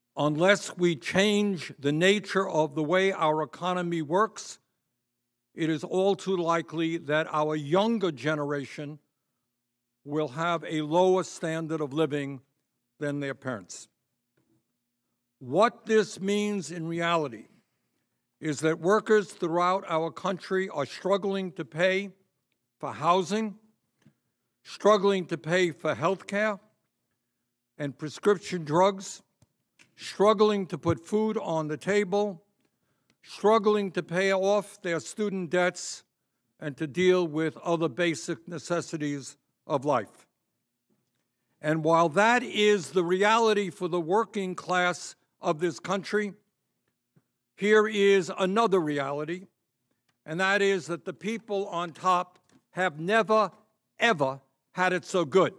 Unless we change the nature of the way our economy works, it is all too likely that our younger generation will have a lower standard of living than their parents. What this means in reality is that workers throughout our country are struggling to pay for housing, struggling to pay for health care and prescription drugs, struggling to put food on the table, struggling to pay off their student debts, and to deal with other basic necessities of life. And while that is the reality for the working class of this country, here is another reality, and that is that the people on top have never, ever had it so good.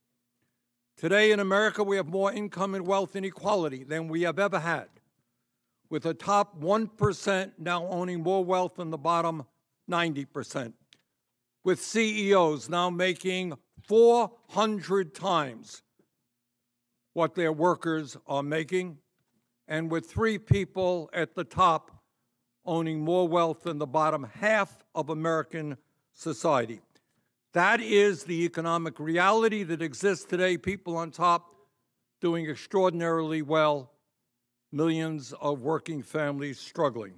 Today in America, we have more income and wealth inequality than we have ever had, with the top 1% now owning more wealth than the bottom 90%, with CEOs now making 400 times what their workers are making, and with 3 people at the top owning more wealth than the bottom half of American society. That is the economic reality that exists today. People on top doing extraordinarily well, millions of working families struggling.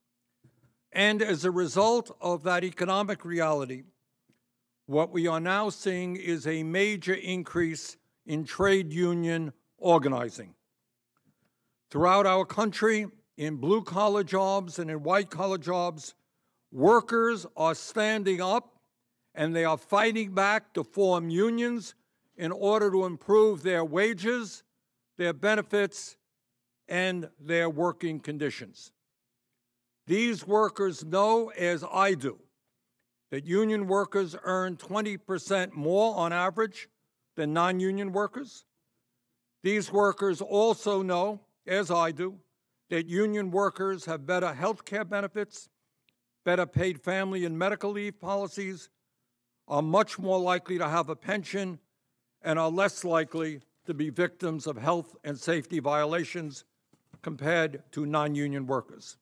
And as a result of that economic reality, what we are now seeing is a major increase in trade union organizing. Throughout our country, in blue-collar jobs and in white-collar jobs, workers are standing up and they are fighting back to form unions in order to improve their wages, their benefits, and their working conditions. These workers know, as I do, that union workers earn 20% more on average than non-union workers. These workers also know, as I do, that union workers have better health care benefits, better paid family and medical leave policies, are much more likely to have a pension, and are less likely to be victims of health and safety violations compared to non-union workers.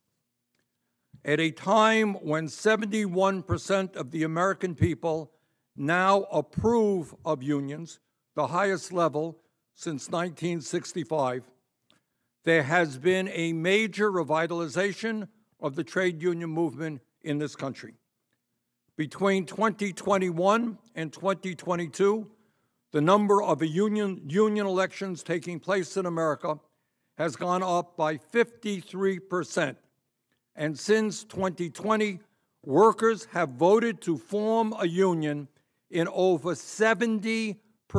At a time when 71% of the American people now approve of unions, the highest level since 1965, there has been a major revitalization of the trade union movement in this country. Between 2021 and 2022, the number of union elections taking place in America has gone up by 53%. And since 2020, workers have voted to form a union in over 70%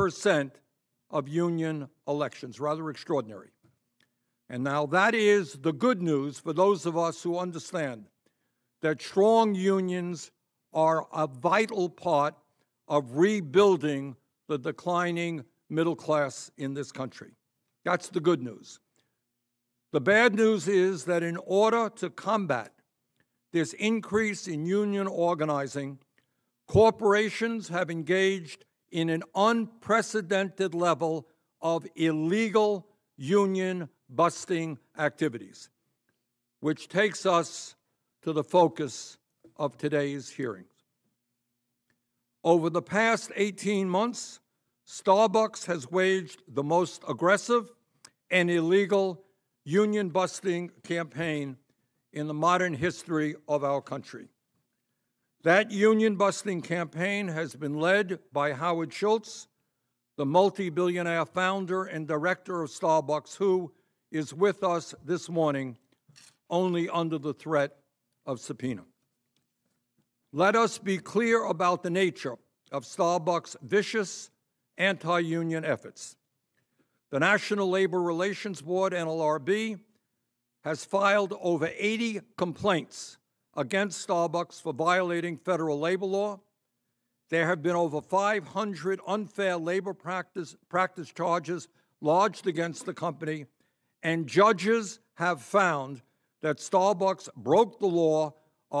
of union elections. Rather extraordinary. And now that is the good news for those of us who understand that strong unions are a vital part of rebuilding the declining middle class in this country. That's the good news. The bad news is that in order to combat this increase in union organizing, corporations have engaged in an unprecedented level of illegal union busting activities, which takes us to the focus of today's hearings. Over the past 18 months, Starbucks has waged the most aggressive and illegal union busting campaign in the modern history of our country. That union busting campaign has been led by Howard Schultz, the multi-billionaire founder and director of Starbucks, who is with us this morning only under the threat of subpoena. Let us be clear about the nature of Starbucks' vicious anti-union efforts. The National Labor Relations Board, NLRB, has filed over 80 complaints against Starbucks for violating federal labor law. There have been over 500 unfair labor practice charges lodged against the company, and judges have found that Starbucks broke the law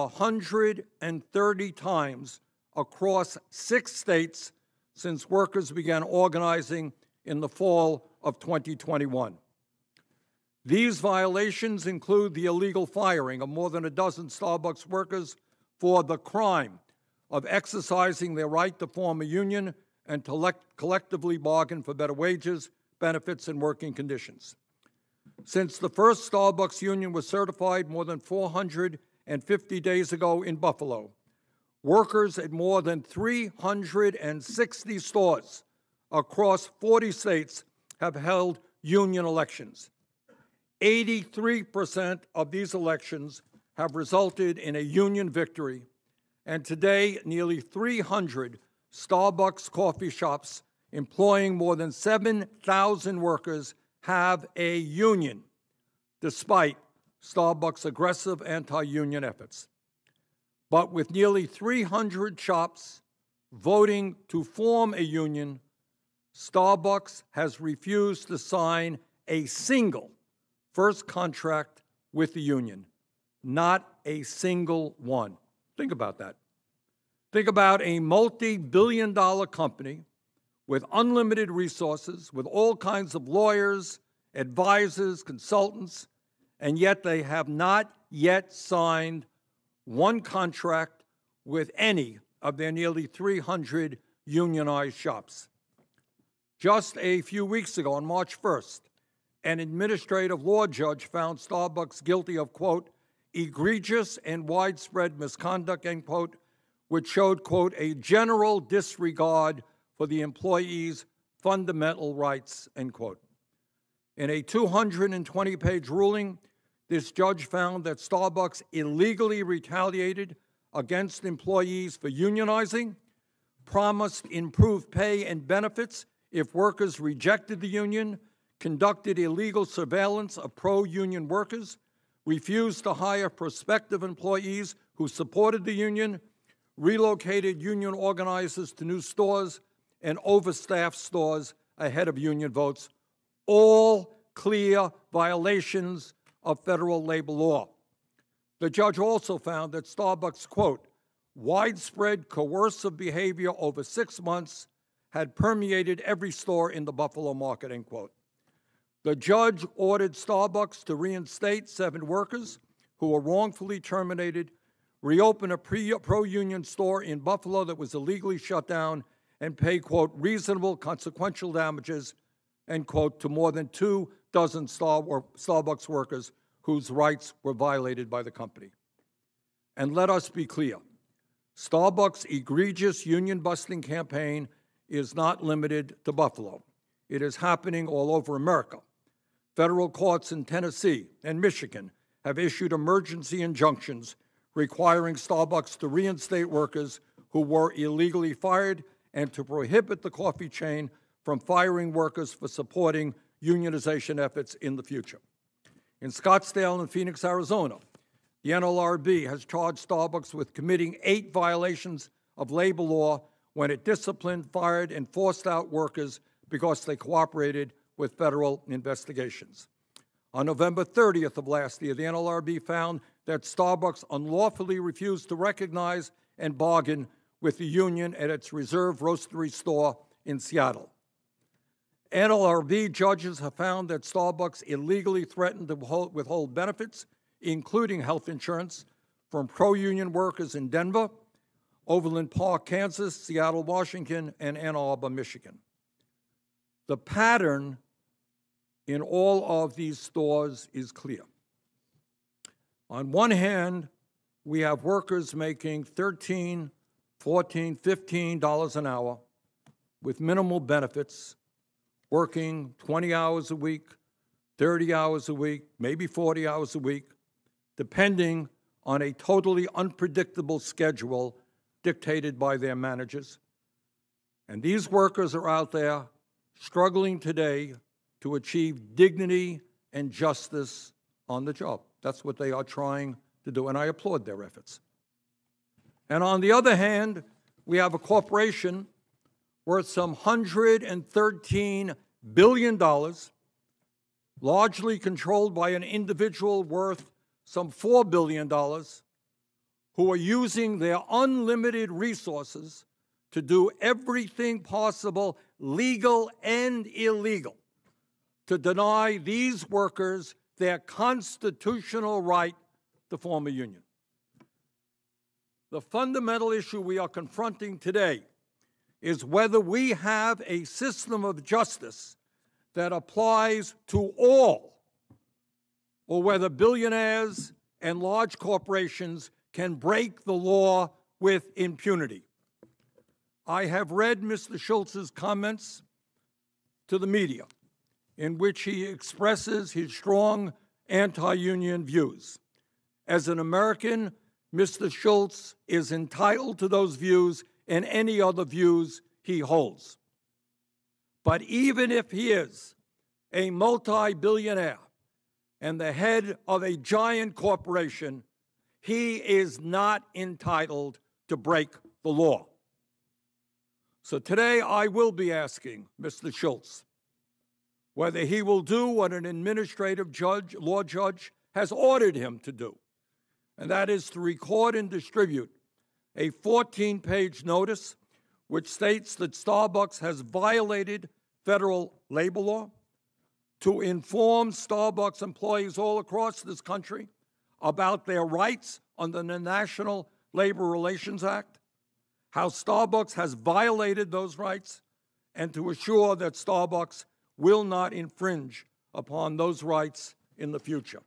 130 times across 6 states since workers began organizing in the fall of 2021. These violations include the illegal firing of more than a dozen Starbucks workers for the crime of exercising their right to form a union and to collectively bargain for better wages, benefits, and working conditions. Since the first Starbucks union was certified more than 450 days ago in Buffalo, workers at more than 360 stores across 40 states have held union elections. 83% of these elections have resulted in a union victory, and today nearly 300 Starbucks coffee shops employing more than 7,000 workers have a union, despite Starbucks' aggressive anti-union efforts. But with nearly 300 shops voting to form a union, Starbucks has refused to sign a single first contract with the union. Not a single one. Think about that. Think about a multi-billion-dollar company with unlimited resources, with all kinds of lawyers, advisors, consultants, and yet they have not yet signed one contract with any of their nearly 300 unionized shops. Just a few weeks ago, on March 1st, an administrative law judge found Starbucks guilty of, quote, egregious and widespread misconduct, end quote, which showed, quote, a general disregard for the employees' fundamental rights, end quote. In a 220-page ruling, this judge found that Starbucks illegally retaliated against employees for unionizing, promised improved pay and benefits if workers rejected the union, conducted illegal surveillance of pro-union workers, refused to hire prospective employees who supported the union, relocated union organizers to new stores, and overstaffed stores ahead of union votes, all clear violations of federal labor law. The judge also found that Starbucks, quote, widespread coercive behavior over 6 months had permeated every store in the Buffalo market, end quote. The judge ordered Starbucks to reinstate 7 workers who were wrongfully terminated, reopen a pro-union store in Buffalo that was illegally shut down, and pay, quote, reasonable consequential damages, end quote, to more than 24 Starbucks workers whose rights were violated by the company. And let us be clear, Starbucks' egregious union-busting campaign is not limited to Buffalo. It is happening all over America. Federal courts in Tennessee and Michigan have issued emergency injunctions requiring Starbucks to reinstate workers who were illegally fired and to prohibit the coffee chain from firing workers for supporting unionization efforts in the future. In Scottsdale and Phoenix, Arizona, the NLRB has charged Starbucks with committing 8 violations of labor law when it disciplined, fired, and forced out workers because they cooperated with federal investigations. On November 30th of last year, the NLRB found that Starbucks unlawfully refused to recognize and bargain with the union at its Reserve Roastery store in Seattle. NLRB judges have found that Starbucks illegally threatened to withhold benefits, including health insurance, from pro-union workers in Denver, Overland Park, Kansas, Seattle, Washington, and Ann Arbor, Michigan. The pattern in all of these stores is clear. On one hand, we have workers making $13, $14, $15 an hour with minimal benefits, working 20 hours a week, 30 hours a week, maybe 40 hours a week, depending on a totally unpredictable schedule dictated by their managers. And these workers are out there struggling today to achieve dignity and justice on the job. That's what they are trying to do, and I applaud their efforts. And on the other hand, we have a corporation worth some $113 billion, largely controlled by an individual worth some $4 billion, who are using their unlimited resources to do everything possible, legal and illegal, to deny these workers their constitutional right to form a union. The fundamental issue we are confronting today is whether we have a system of justice that applies to all, or whether billionaires and large corporations can break the law with impunity. I have read Mr. Schultz's comments to the media, in which he expresses his strong anti-union views. As an American, Mr. Schultz is entitled to those views and any other views he holds. But even if he is a multi-billionaire and the head of a giant corporation, he is not entitled to break the law. So today I will be asking Mr. Schultz whether he will do what an administrative judge, law judge, has ordered him to do, and that is to record and distribute a 14-page notice which states that Starbucks has violated federal labor law, to inform Starbucks employees all across this country about their rights under the National Labor Relations Act, how Starbucks has violated those rights, and to assure that Starbucks will not infringe upon those rights in the future.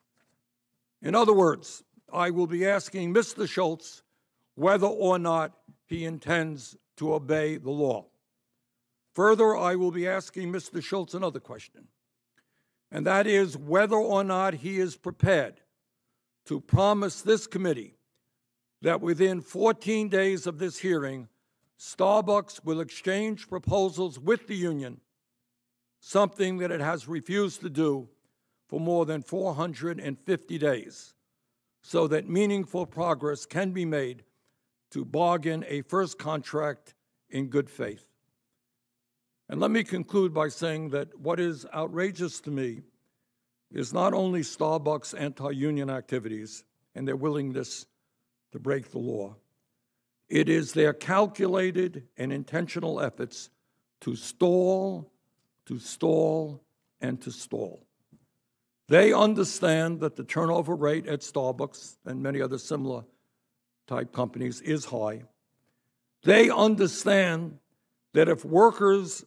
In other words, I will be asking Mr. Schultz whether or not he intends to obey the law. Further, I will be asking Mr. Schultz another question, and that is whether or not he is prepared to promise this committee that within 14 days of this hearing, Starbucks will exchange proposals with the union, something that it has refused to do for more than 450 days, so that meaningful progress can be made to bargain a first contract in good faith. And let me conclude by saying that what is outrageous to me is not only Starbucks' anti-union activities and their willingness to break the law, it is their calculated and intentional efforts to stall, and to stall. They understand that the turnover rate at Starbucks and many other similar type companies is high. They understand that if workers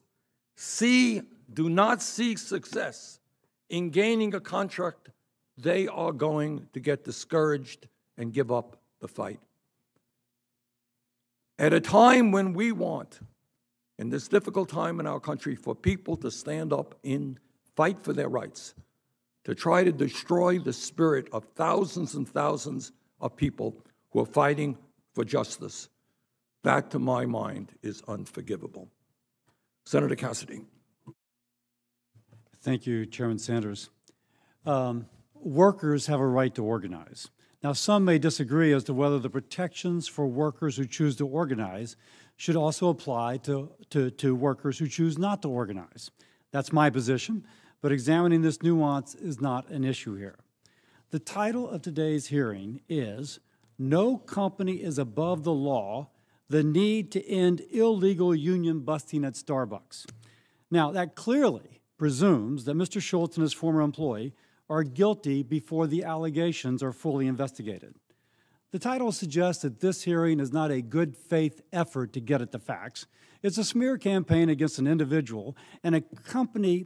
do not see success in gaining a contract, they are going to get discouraged and give up the fight. At a time when we want, in this difficult time in our country, for people to stand up and fight for their rights, to try to destroy the spirit of thousands and thousands of people who are fighting for justice, that, to my mind, is unforgivable. Senator Cassidy. Thank you, Chairman Sanders. Workers have a right to organize. Now, some may disagree as to whether the protections for workers who choose to organize should also apply to workers who choose not to organize. That's my position, but examining this nuance is not an issue here. The title of today's hearing is "No Company is Above the Law, the Need to End Illegal Union Busting at Starbucks." Now, that clearly presumes that Mr. Schultz and his former employee are guilty before the allegations are fully investigated. The title suggests that this hearing is not a good faith effort to get at the facts. It's a smear campaign against an individual and a company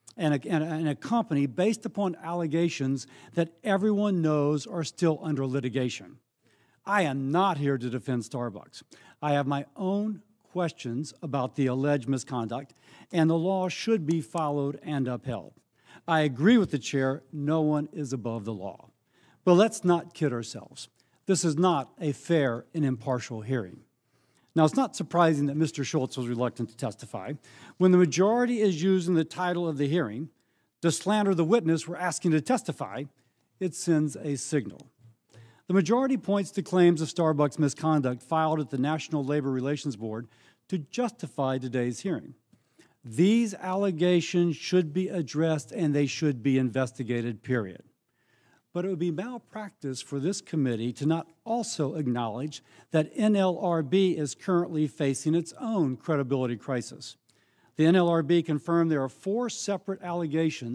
based upon allegations that everyone knows are still under litigation. I am not here to defend Starbucks. I have my own questions about the alleged misconduct, and the law should be followed and upheld. I agree with the chair, no one is above the law. But let's not kid ourselves. This is not a fair and impartial hearing. Now, it's not surprising that Mr. Schultz was reluctant to testify. When the majority is using the title of the hearing to slander the witness we're asking to testify, it sends a signal. The majority points to claims of Starbucks misconduct filed at the National Labor Relations Board to justify today's hearing. These allegations should be addressed and they should be investigated, period. But it would be malpractice for this committee to not also acknowledge that NLRB is currently facing its own credibility crisis. The NLRB confirmed there are 4 separate allegations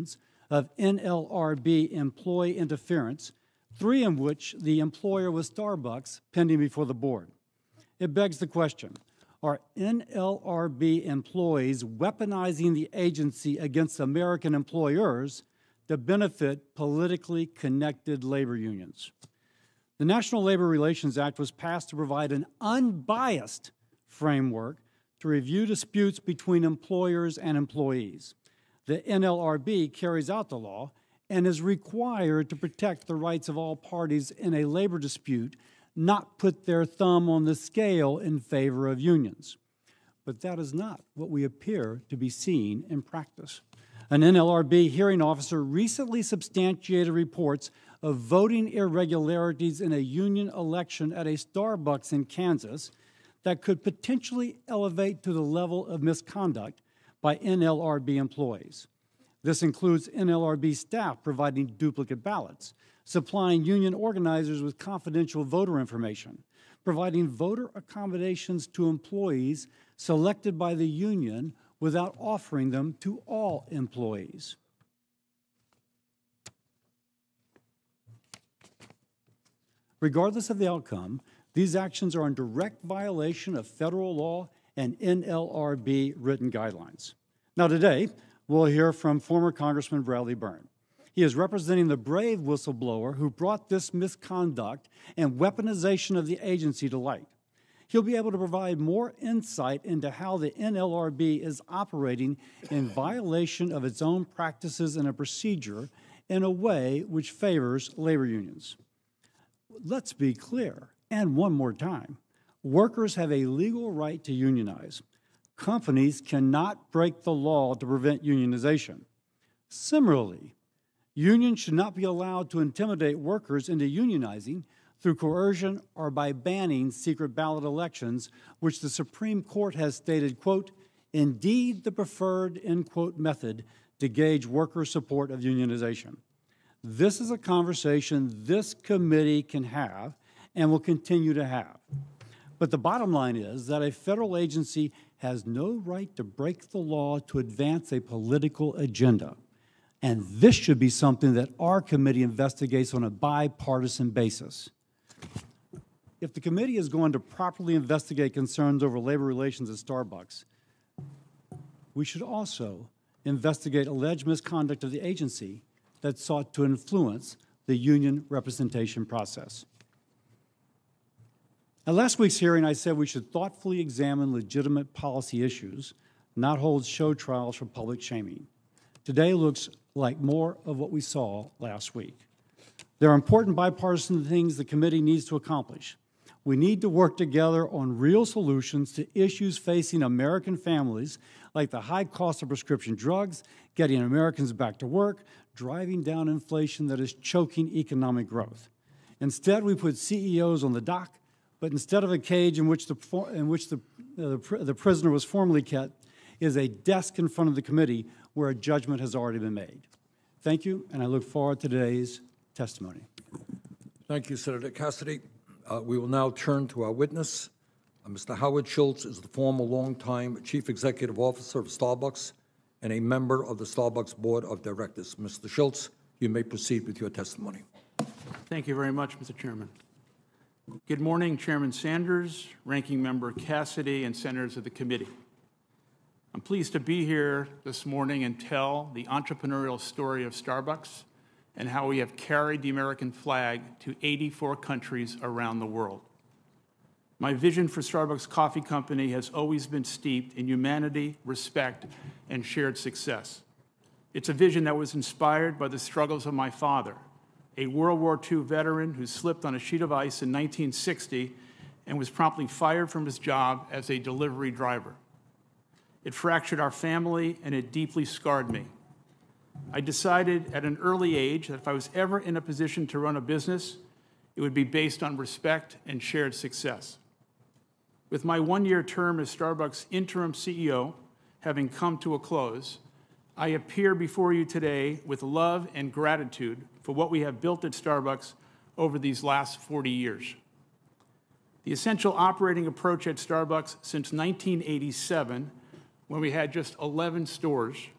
of NLRB employee interference, 3 in which the employer was Starbucks, pending before the board. It begs the question, are NLRB employees weaponizing the agency against American employers to benefit politically connected labor unions? The National Labor Relations Act was passed to provide an unbiased framework to review disputes between employers and employees. The NLRB carries out the law and is required to protect the rights of all parties in a labor dispute, not put their thumb on the scale in favor of unions. But that is not what we appear to be seeing in practice. An NLRB hearing officer recently substantiated reports of voting irregularities in a union election at a Starbucks in Kansas that could potentially elevate to the level of misconduct by NLRB employees. This includes NLRB staff providing duplicate ballots, supplying union organizers with confidential voter information, providing voter accommodations to employees selected by the union without offering them to all employees. Regardless of the outcome, these actions are in direct violation of federal law and NLRB written guidelines. Now today, we'll hear from former Congressman Bradley Byrne. He is representing the brave whistleblower who brought this misconduct and weaponization of the agency to light. He'll be able to provide more insight into how the NLRB is operating in violation of its own practices and a procedure in a way which favors labor unions. Let's be clear, and one more time, workers have a legal right to unionize. Companies cannot break the law to prevent unionization. Similarly, unions should not be allowed to intimidate workers into unionizing through coercion or by banning secret ballot elections, which the Supreme Court has stated, quote, indeed the preferred, end quote, method to gauge worker support of unionization. This is a conversation this committee can have and will continue to have. But the bottom line is that a federal agency has no right to break the law to advance a political agenda. And this should be something that our committee investigates on a bipartisan basis. If the committee is going to properly investigate concerns over labor relations at Starbucks, we should also investigate alleged misconduct of the agency that sought to influence the union representation process. At last week's hearing, I said we should thoughtfully examine legitimate policy issues, not hold show trials for public shaming. Today looks like more of what we saw last week. There are important bipartisan things the committee needs to accomplish. We need to work together on real solutions to issues facing American families, like the high cost of prescription drugs, getting Americans back to work, driving down inflation that is choking economic growth. Instead, we put CEOs on the dock, but instead of a cage in which the prisoner was formerly kept, is a desk in front of the committee where a judgment has already been made. Thank you, and I look forward to today's testimony. Thank you, Senator Cassidy. We will now turn to our witness. Mr. Howard Schultz is the former longtime Chief Executive Officer of Starbucks and a member of the Starbucks Board of Directors. Mr. Schultz, you may proceed with your testimony. Thank you very much, Mr. Chairman. Good morning, Chairman Sanders, Ranking Member Cassidy, and Senators of the committee. I'm pleased to be here this morning and tell the entrepreneurial story of Starbucks and how we have carried the American flag to 84 countries around the world. My vision for Starbucks Coffee Company has always been steeped in humanity, respect, and shared success. It's a vision that was inspired by the struggles of my father, a World War II veteran who slipped on a sheet of ice in 1960 and was promptly fired from his job as a delivery driver. It fractured our family, and it deeply scarred me. I decided at an early age that if I was ever in a position to run a business, it would be based on respect and shared success. With my one-year term as Starbucks interim CEO having come to a close, I appear before you today with love and gratitude for what we have built at Starbucks over these last 40 years. The essential operating approach at Starbucks since 1987, when we had just 11 stores,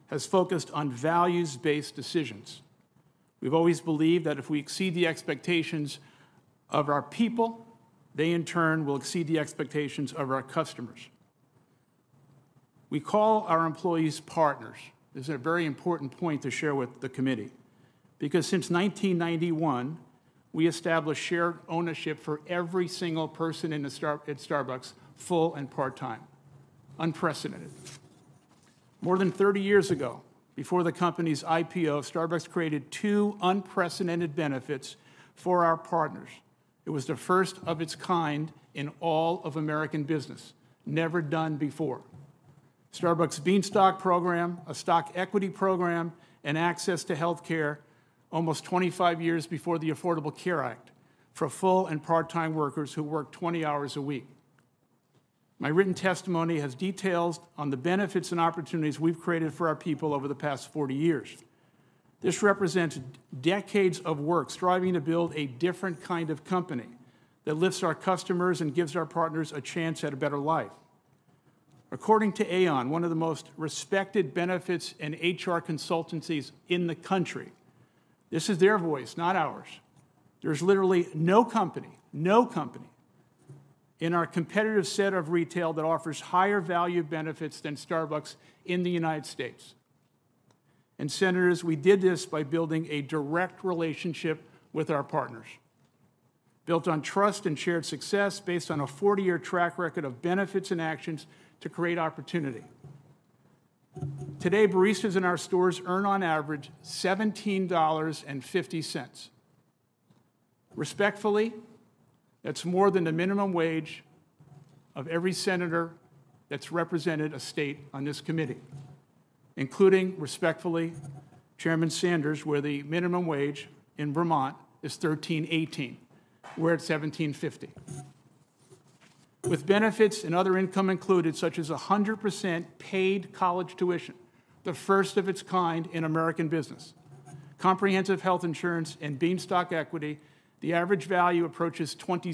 has focused on values-based decisions. We've always believed that if we exceed the expectations of our people, they in turn will exceed the expectations of our customers. We call our employees partners. This is a very important point to share with the committee, because since 1991, we established shared ownership for every single person at Starbucks, full and part-time. Unprecedented. More than 30 years ago, before the company's IPO, Starbucks created 2 unprecedented benefits for our partners. It was the first of its kind in all of American business, never done before. Starbucks Beanstalk program, a stock equity program, and access to health care almost 25 years before the Affordable Care Act for full and part-time workers who work 20 hours a week. My written testimony has details on the benefits and opportunities we've created for our people over the past 40 years. This represents decades of work striving to build a different kind of company that lifts our customers and gives our partners a chance at a better life. According to Aon, one of the most respected benefits and HR consultancies in the country, this is their voice, not ours. There's literally no company in our competitive set of retail that offers higher value benefits than Starbucks in the United States. And Senators, we did this by building a direct relationship with our partners, built on trust and shared success, based on a 40-year track record of benefits and actions to create opportunity. Today, baristas in our stores earn on average $17.50. Respectfully, that's more than the minimum wage of every senator that's represented a state on this committee, including, respectfully, Chairman Sanders, where the minimum wage in Vermont is $13.18. We're at $17.50. With benefits and other income included, such as 100% paid college tuition, the first of its kind in American business, comprehensive health insurance, and Beanstalk equity, the average value approaches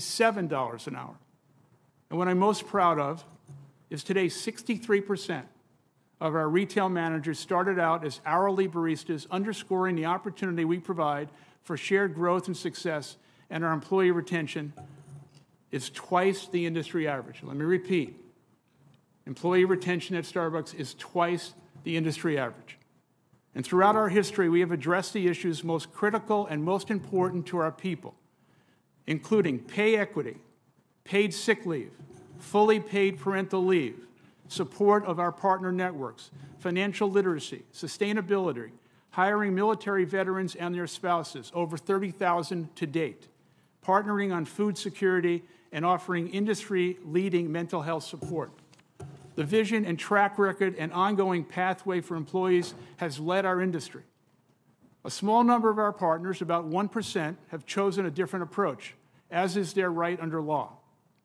$27 an hour. And what I'm most proud of is today 63% of our retail managers started out as hourly baristas, underscoring the opportunity we provide for shared growth and success, and our employee retention is twice the industry average. Let me repeat. Employee retention at Starbucks is twice the industry average. And throughout our history, we have addressed the issues most critical and most important to our people, including pay equity, paid sick leave, fully paid parental leave, support of our partner networks, financial literacy, sustainability, hiring military veterans and their spouses, over 30,000 to date, partnering on food security, and offering industry-leading mental health support. The vision and track record and ongoing pathway for employees has led our industry. A small number of our partners, about 1%, have chosen a different approach, as is their right under law.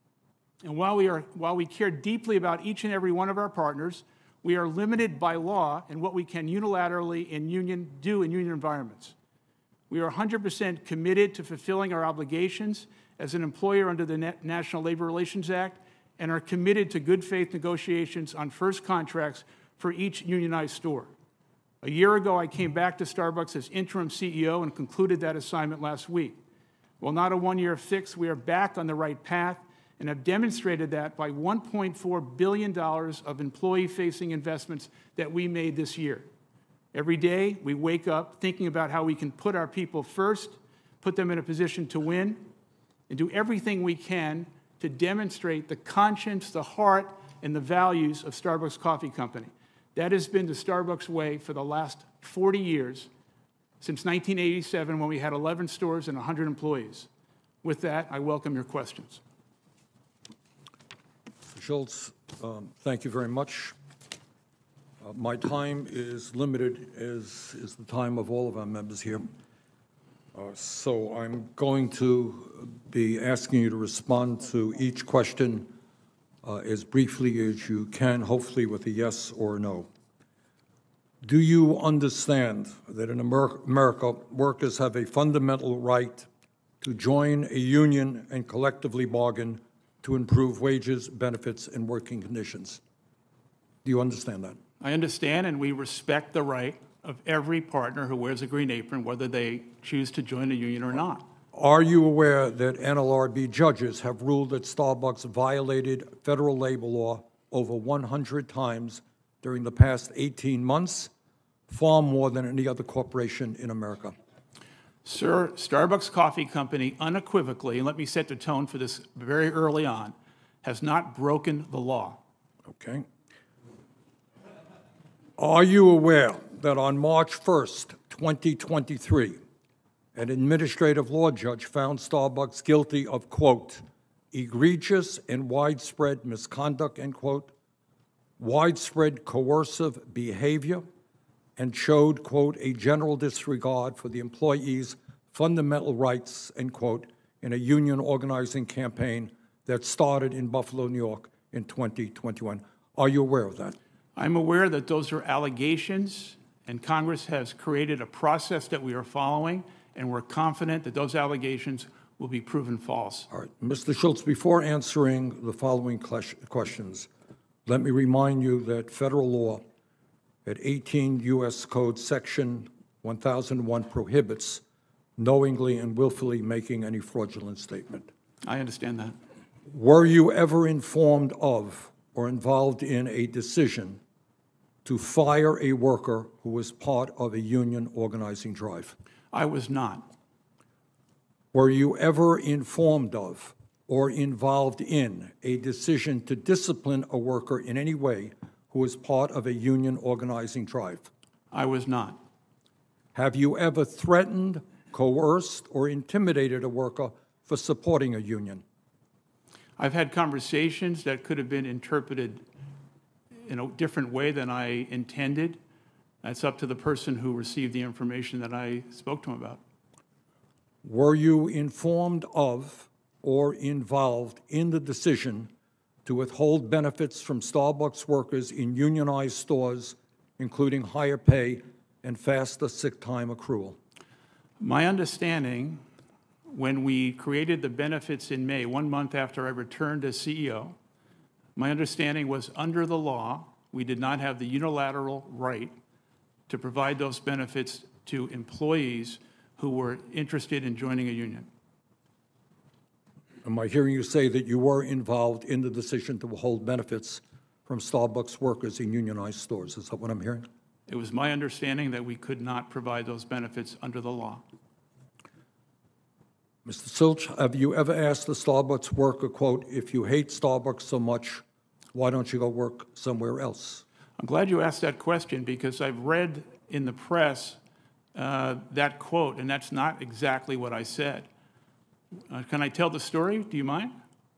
And while we care deeply about each and every one of our partners, we are limited by law in what we can unilaterally do in union environments. We are 100% committed to fulfilling our obligations as an employer under the National Labor Relations Act, and are committed to good faith negotiations on first contracts for each unionized store. A year ago, I came back to Starbucks as interim CEO and concluded that assignment last week. While not a one-year fix, we are back on the right path and have demonstrated that by $1.4 billion of employee-facing investments that we made this year. Every day, we wake up thinking about how we can put our people first, put them in a position to win, and do everything we can to demonstrate the conscience, the heart, and the values of Starbucks Coffee Company. That has been the Starbucks way for the last 40 years, since 1987, when we had 11 stores and 100 employees. With that, I welcome your questions. Mr. Schultz, thank you very much. My time is limited, as is the time of all of our members here. So I'm going to be asking you to respond to each question as briefly as you can, hopefully with a yes or no. Do you understand that in America, workers have a fundamental right to join a union and collectively bargain to improve wages, benefits, and working conditions? Do you understand that? I understand, and we respect the right of every partner who wears a green apron, whether they choose to join a union or not. Are you aware that NLRB judges have ruled that Starbucks violated federal labor law over 100 times during the past 18 months, far more than any other corporation in America? Sir, Starbucks Coffee Company unequivocally, and let me set the tone for this very early on, has not broken the law. Okay. Are you aware that on March 1st, 2023, an administrative law judge found Starbucks guilty of, quote, egregious and widespread misconduct, end quote, widespread coercive behavior, and showed, quote, a general disregard for the employees' fundamental rights, end quote, in a union organizing campaign that started in Buffalo, New York in 2021. Are you aware of that? I'm aware that those are allegations, and Congress has created a process that we are following, and we're confident that those allegations will be proven false. All right. Mr. Schultz, before answering the following questions, let me remind you that federal law at 18 U.S. Code Section 1001 prohibits knowingly and willfully making any fraudulent statement. I understand that. Were you ever informed of or involved in a decision to fire a worker who was part of a union organizing drive? I was not. Were you ever informed of or involved in a decision to discipline a worker in any way who was part of a union organizing drive? I was not. Have you ever threatened, coerced, or intimidated a worker for supporting a union? I've had conversations that could have been interpreted in a different way than I intended. That's up to the person who received the information that I spoke to him about. Were you informed of or involved in the decision to withhold benefits from Starbucks workers in unionized stores, including higher pay and faster sick time accrual? My understanding, when we created the benefits in May, 1 month after I returned as CEO, my understanding was under the law, we did not have the unilateral right to provide those benefits to employees who were interested in joining a union. Am I hearing you say that you were involved in the decision to withhold benefits from Starbucks workers in unionized stores? Is that what I'm hearing? It was my understanding that we could not provide those benefits under the law. Mr. Silch, have you ever asked a Starbucks worker, quote, if you hate Starbucks so much, why don't you go work somewhere else? I'm glad you asked that question because I've read in the press that quote, and that's not exactly what I said. Can I tell the story? Do you mind?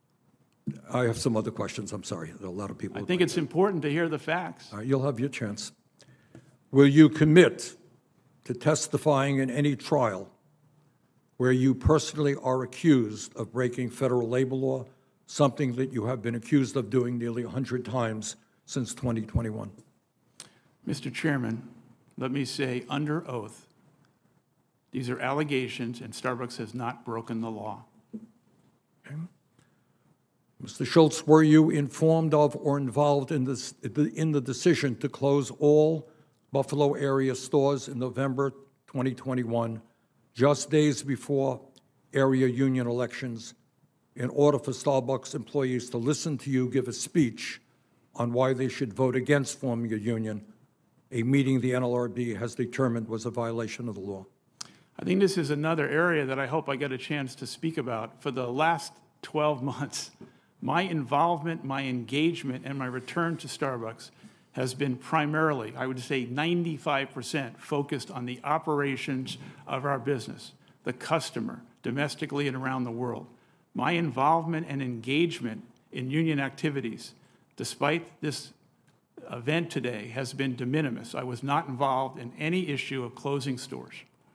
I have some other questions. I'm sorry. There are a lot of people. I think it's important to hear the facts. All right, you'll have your chance. Will you commit to testifying in any trial where you personally are accused of breaking federal labor law, something that you have been accused of doing nearly 100 times since 2021? Mr. Chairman, let me say under oath, these are allegations and Starbucks has not broken the law. Okay. Mr. Schultz, were you informed of or involved in the decision to close all Buffalo area stores in November 2021, just days before area union elections, in order for Starbucks employees to listen to you give a speech on why they should vote against forming a union, a meeting the NLRB has determined was a violation of the law? I think this is another area that I hope I get a chance to speak about. For the last 12 months, my involvement, my engagement, and my return to Starbucks has been primarily, I would say 95%, focused on the operations of our business, the customer, domestically and around the world. My involvement and engagement in union activities, despite this event today, has been de minimis. I was not involved in any issue of closing stores.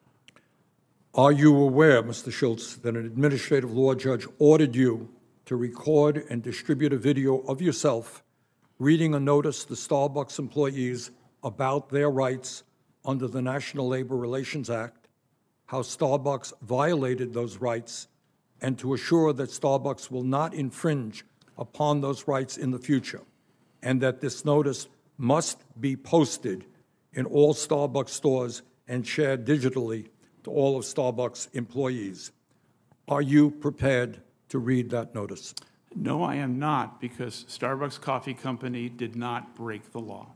Are you aware, Mr. Schultz, that an administrative law judge ordered you to record and distribute a video of yourself reading a notice to Starbucks employees about their rights under the National Labor Relations Act, how Starbucks violated those rights, and to assure that Starbucks will not infringe upon those rights in the future, and that this notice must be posted in all Starbucks stores and shared digitally to all of Starbucks employees. Are you prepared to read that notice? No, I am not, because Starbucks Coffee Company did not break the law.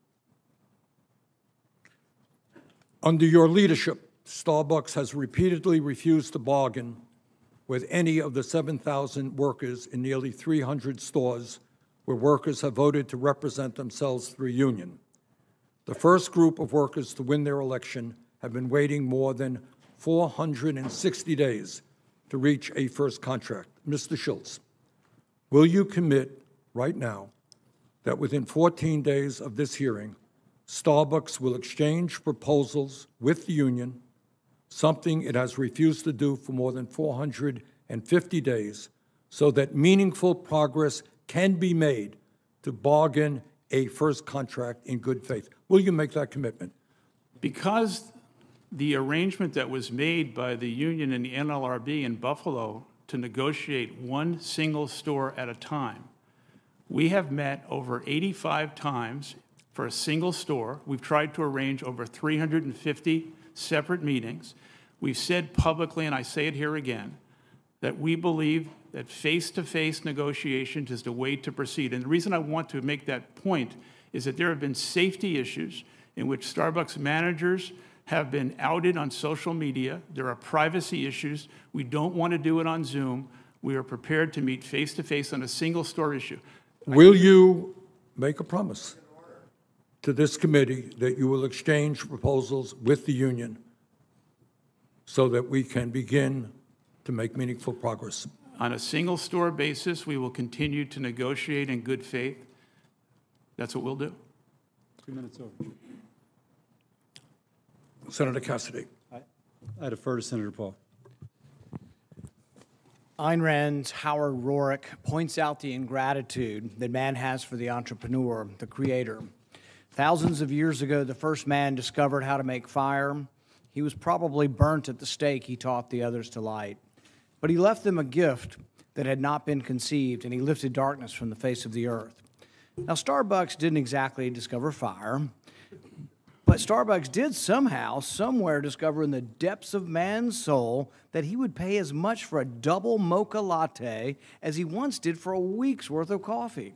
Under your leadership, Starbucks has repeatedly refused to bargain with any of the 7,000 workers in nearly 300 stores where workers have voted to represent themselves through a union. The first group of workers to win their election have been waiting more than 460 days to reach a first contract. Mr. Schultz, will you commit right now that within 14 days of this hearing, Starbucks will exchange proposals with the union, something it has refused to do for more than 450 days, so that meaningful progress can be made to bargain a first contract in good faith? Will you make that commitment? Because the arrangement that was made by the union and the NLRB in Buffalo to negotiate one single store at a time, we have met over 85 times for a single store. We've tried to arrange over 350 separate meetings. We've said publicly, and I say it here again, that we believe that face-to-face negotiations is the way to proceed. And the reason I want to make that point is that there have been safety issues in which Starbucks managers have been outed on social media. There are privacy issues. We don't want to do it on Zoom. We are prepared to meet face-to-face on a single store issue. Will you make a promise to this committee that you will exchange proposals with the union so that we can begin to make meaningful progress? On a single store basis, we will continue to negotiate in good faith. That's what we'll do. 2 minutes over. Senator Cassidy. I defer to Senator Paul. Ayn Rand's Howard Roark points out the ingratitude that man has for the entrepreneur, the creator. Thousands of years ago, the first man discovered how to make fire. He was probably burnt at the stake he taught the others to light. But he left them a gift that had not been conceived, and he lifted darkness from the face of the earth. Now, Starbucks didn't exactly discover fire, but Starbucks did somehow, somewhere, discover in the depths of man's soul that he would pay as much for a double mocha latte as he once did for a week's worth of coffee.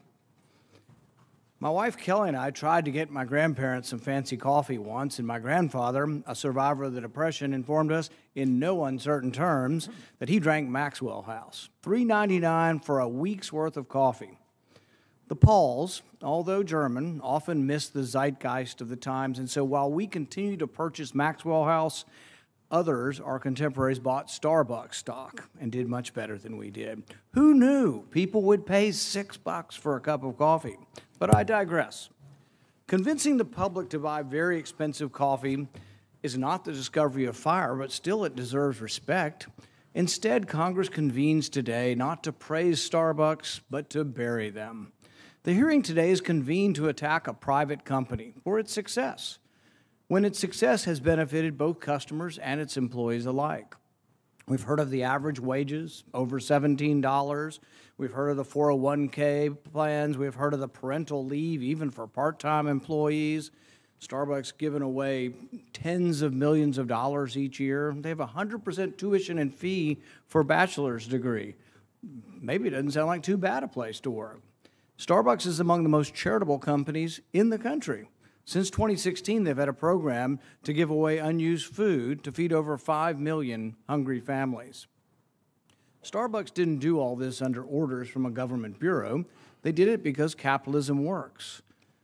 My wife Kelly and I tried to get my grandparents some fancy coffee once, and my grandfather, a survivor of the Depression, informed us in no uncertain terms that he drank Maxwell House, $3.99 for a week's worth of coffee. The Pauls, although German, often missed the zeitgeist of the times, and so while we continue to purchase Maxwell House, others, our contemporaries, bought Starbucks stock and did much better than we did. Who knew people would pay $6 for a cup of coffee? But I digress. Convincing the public to buy very expensive coffee is not the discovery of fire, but still it deserves respect. Instead, Congress convenes today not to praise Starbucks, but to bury them. The hearing today is convened to attack a private company for its success, when its success has benefited both customers and its employees alike. We've heard of the average wages, over $17. We've heard of the 401k plans. We've heard of the parental leave, even for part-time employees. Starbucks giving away tens of millions of dollars each year. They have 100% tuition and fee for a bachelor's degree. Maybe it doesn't sound like too bad a place to work. Starbucks is among the most charitable companies in the country. Since 2016, they've had a program to give away unused food to feed over 5 million hungry families. Starbucks didn't do all this under orders from a government bureau. They did it because capitalism works.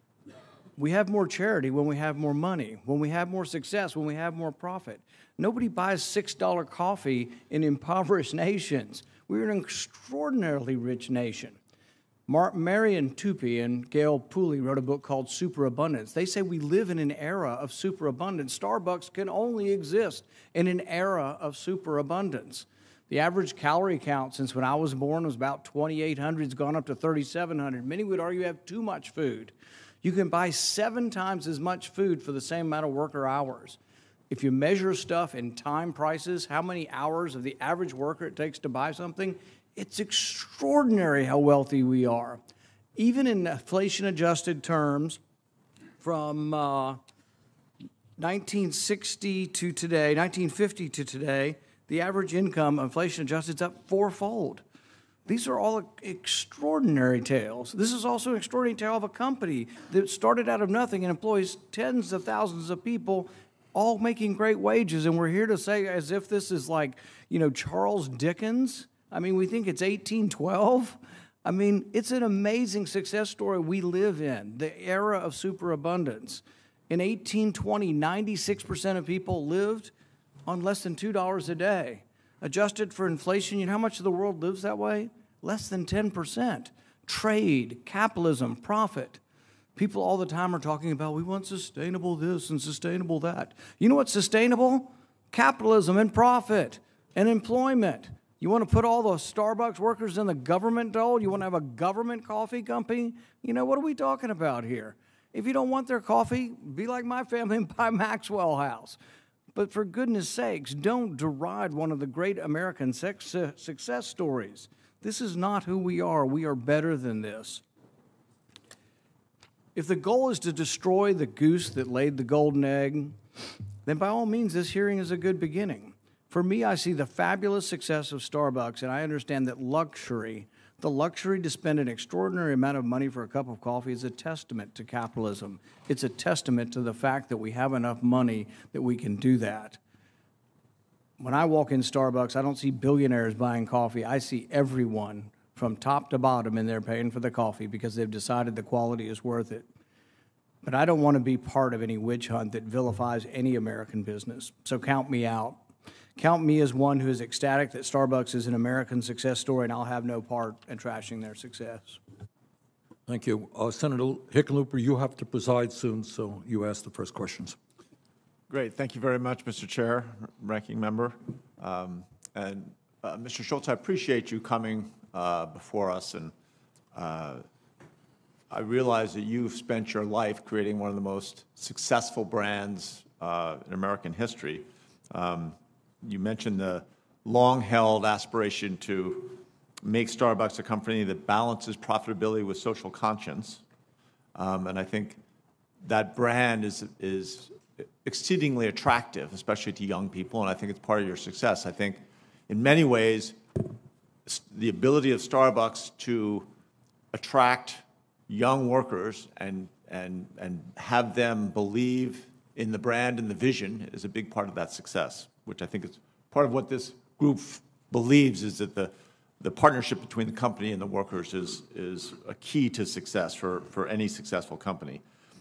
We have more charity when we have more money, when we have more success, when we have more profit. Nobody buys $6 coffee in impoverished nations. We're an extraordinarily rich nation. Marian Tupy and Gail Pooley wrote a book called Superabundance. They say we live in an era of superabundance. Starbucks can only exist in an era of superabundance. The average calorie count since when I was born was about 2,800. It's gone up to 3,700. Many would argue you have too much food. You can buy 7 times as much food for the same amount of worker hours. If you measure stuff in time prices, how many hours of the average worker it takes to buy something, it's extraordinary how wealthy we are. Even in inflation-adjusted terms, from 1960 to today, 1950 to today, the average income, inflation adjusted, is up fourfold. These are all extraordinary tales. This is also an extraordinary tale of a company that started out of nothing and employs tens of thousands of people, all making great wages. And we're here to say as if this is like, you know, Charles Dickens. I mean, we think it's 1812. I mean, it's an amazing success story we live in, the era of superabundance. In 1820, 96% of people lived on less than $2 a day. Adjusted for inflation, you know how much of the world lives that way? Less than 10%. Trade, capitalism, profit. People all the time are talking about, we want sustainable this and sustainable that. You know what's sustainable? Capitalism and profit and employment. You want to put all the Starbucks workers in the government dole? You want to have a government coffee company? You know, what are we talking about here? If you don't want their coffee, be like my family and buy Maxwell House. But for goodness sakes, don't deride one of the great American success stories. This is not who we are. We are better than this. If the goal is to destroy the goose that laid the golden egg, then by all means, this hearing is a good beginning. For me, I see the fabulous success of Starbucks, and I understand that the luxury to spend an extraordinary amount of money for a cup of coffee is a testament to capitalism. It's a testament to the fact that we have enough money that we can do that. When I walk in Starbucks, I don't see billionaires buying coffee. I see everyone from top to bottom in there paying for the coffee because they've decided the quality is worth it. But I don't want to be part of any witch hunt that vilifies any American business, so count me out. Count me as one who is ecstatic that Starbucks is an American success story, and I'll have no part in trashing their success. Thank you. Senator Hickenlooper, you have to preside soon, so you ask the first questions. Great. Thank you very much, Mr. Chair, Ranking Member. Mr. Schultz, I appreciate you coming before us, and I realize that you've spent your life creating one of the most successful brands in American history. You mentioned the long-held aspiration to make Starbucks a company that balances profitability with social conscience. And I think that brand is exceedingly attractive, especially to young people, and I think it's part of your success. I think in many ways, the ability of Starbucks to attract young workers and have them believe in the brand and the vision is a big part of that success, which I think is part of what this group believes is that the partnership between the company and the workers is a key to success for any successful company.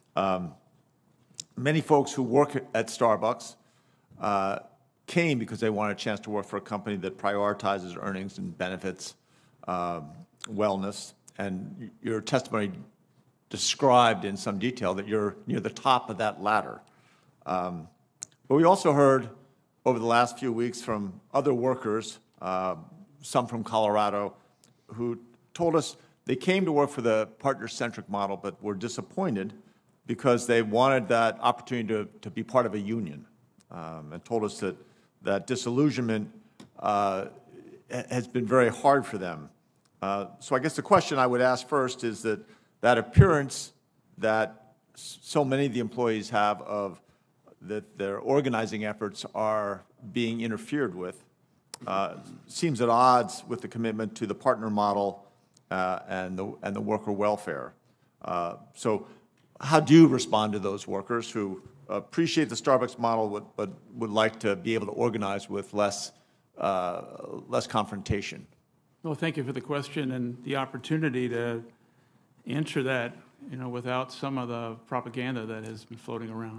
Many folks who work at Starbucks came because they wanted a chance to work for a company that prioritizes earnings and benefits, wellness, and your testimony described in some detail that you're near the top of that ladder. But we also heard over the last few weeks from other workers, some from Colorado, who told us they came to work for the partner-centric model but were disappointed because they wanted that opportunity to be part of a union, and told us that disillusionment has been very hard for them. So I guess the question I would ask first is that appearance that so many of the employees have of that their organizing efforts are being interfered with seems at odds with the commitment to the partner model and the worker welfare. So how do you respond to those workers who appreciate the Starbucks model but would like to be able to organize with less confrontation? Well, thank you for the question and the opportunity to answer that, without some of the propaganda that has been floating around.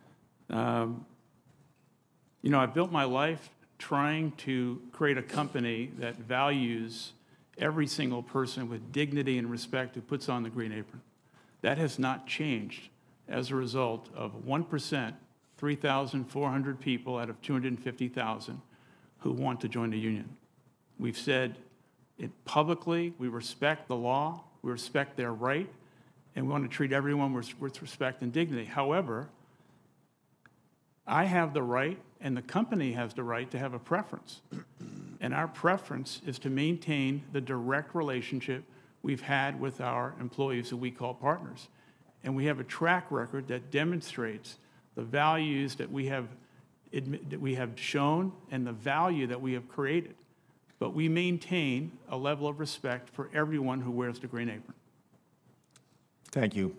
I've built my life trying to create a company that values every single person with dignity and respect who puts on the green apron. That has not changed as a result of 1%, 3,400 people out of 250,000 who want to join the union. We've said it publicly, we respect the law, we respect their right, and we want to treat everyone with respect and dignity. However, I have the right, and the company has the right to have a preference. And our preference is to maintain the direct relationship we've had with our employees who we call partners. And we have a track record that demonstrates the values that we have shown and the value that we have created. But we maintain a level of respect for everyone who wears the green apron. Thank you.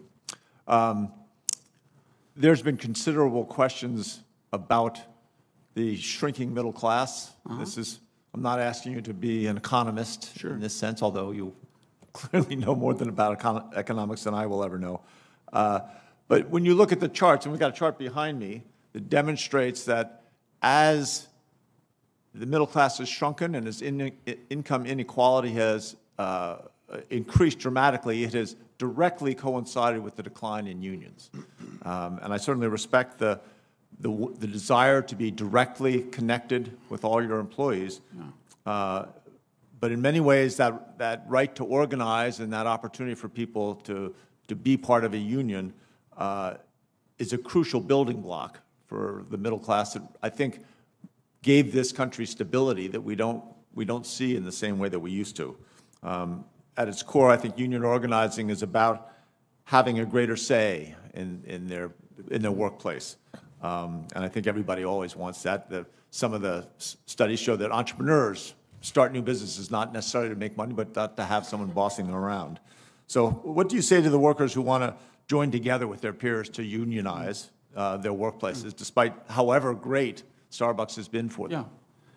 There's been considerable questions about the shrinking middle class. I'm not asking you to be an economist in this sense, although you clearly know more about economics than I will ever know. But when you look at the charts, and we've got a chart behind me that demonstrates that as the middle class has shrunken and as income inequality has increased dramatically, it has directly coincided with the decline in unions. And I certainly respect the desire to be directly connected with all your employees. But in many ways, that right to organize and that opportunity for people to be part of a union is a crucial building block for the middle class that I think gave this country stability that we don't see in the same way that we used to. At its core, I think union organizing is about having a greater say in their workplace. And I think everybody always wants that. Some of the studies show that entrepreneurs start new businesses not necessarily to make money, but to have someone bossing them around. So what do you say to the workers who want to join together with their peers to unionize their workplaces, despite however great Starbucks has been for them?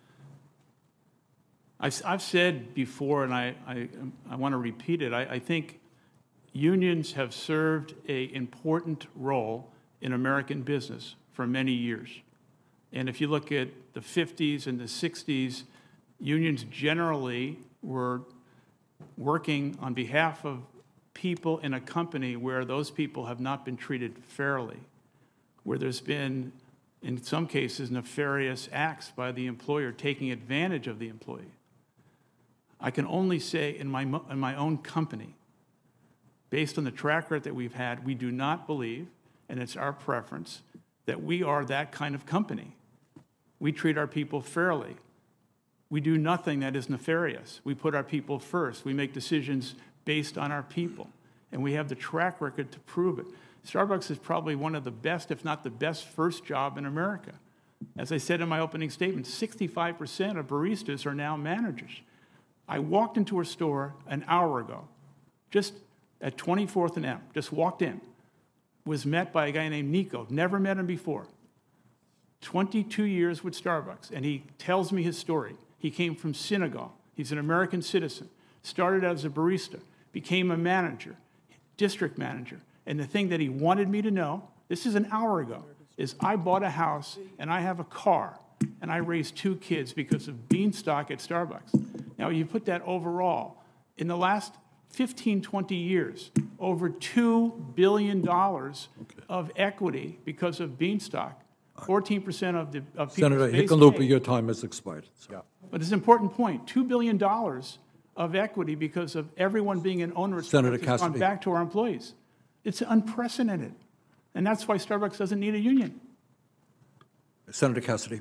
I've said before, and I want to repeat it, I think unions have served an important role in American business for many years. And if you look at the 50s and the 60s, unions generally were working on behalf of people in a company where those people have not been treated fairly, where there's been, in some cases, nefarious acts by the employer taking advantage of the employee. I can only say in my own company, based on the track record that we've had, we do not believe, and it's our preference, that we are that kind of company. We treat our people fairly. We do nothing that is nefarious. We put our people first. We make decisions based on our people, and we have the track record to prove it. Starbucks is probably one of the best, if not the best, first job in America. As I said in my opening statement, 65% of baristas are now managers. I walked into a store an hour ago, just at 24th and M, just walked in, was met by a guy named Nico, never met him before. 22 years with Starbucks, and he tells me his story. He came from Senegal. He's an American citizen, started as a barista, became a manager, district manager. And the thing that he wanted me to know, this is an hour ago, is I bought a house and I have a car and I raised 2 kids because of Beanstalk at Starbucks. Now, you put that overall, in the last 15, 20 years, over $2 billion of equity because of Beanstalk, 14% of people's Senator base Hickenlooper, pay. your time has expired. So. But it's an important point, $2 billion of equity because of everyone being an owner at Senator Starbucks has gone Cassidy. back to our employees. It's unprecedented. And that's why Starbucks doesn't need a union. Senator Cassidy.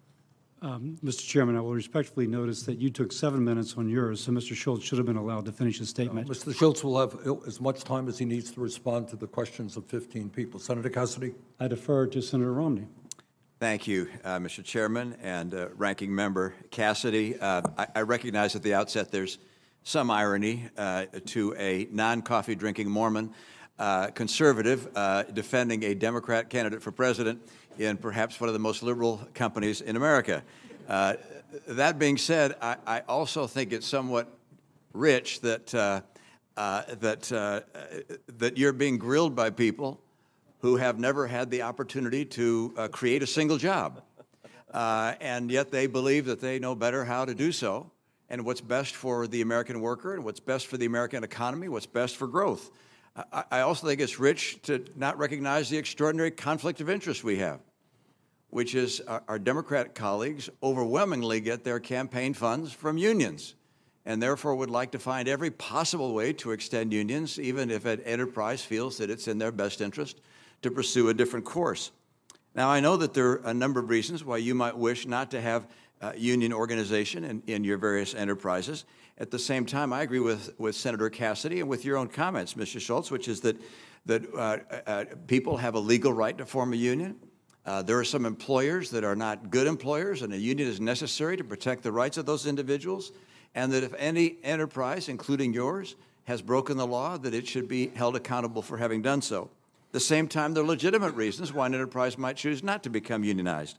Mr. Chairman, I will respectfully notice that you took 7 minutes on yours, so Mr. Schultz should have been allowed to finish his statement. Mr. Schultz will have as much time as he needs to respond to the questions of 15 people. Senator Cassidy. I defer to Senator Romney. Thank you, Mr. Chairman and Ranking Member Cassidy. I recognize at the outset there's some irony to a non-coffee drinking Mormon conservative defending a Democrat candidate for president in perhaps one of the most liberal companies in America. That being said, I also think it's somewhat rich that that you're being grilled by people who have never had the opportunity to create a single job, and yet they believe that they know better how to do so, and what's best for the American worker, and what's best for the American economy, what's best for growth. I also think it's rich to not recognize the extraordinary conflict of interest we have, which is our Democrat colleagues overwhelmingly get their campaign funds from unions, and therefore would like to find every possible way to extend unions, even if an enterprise feels that it's in their best interest to pursue a different course. Now, I know that there are a number of reasons why you might wish not to have union organization in your various enterprises. At the same time, I agree with Senator Cassidy and with your own comments, Mr. Schultz, which is that people have a legal right to form a union. There are some employers that are not good employers, and a union is necessary to protect the rights of those individuals, and that if any enterprise, including yours, has broken the law, that it should be held accountable for having done so. At the same time, there are legitimate reasons why an enterprise might choose not to become unionized.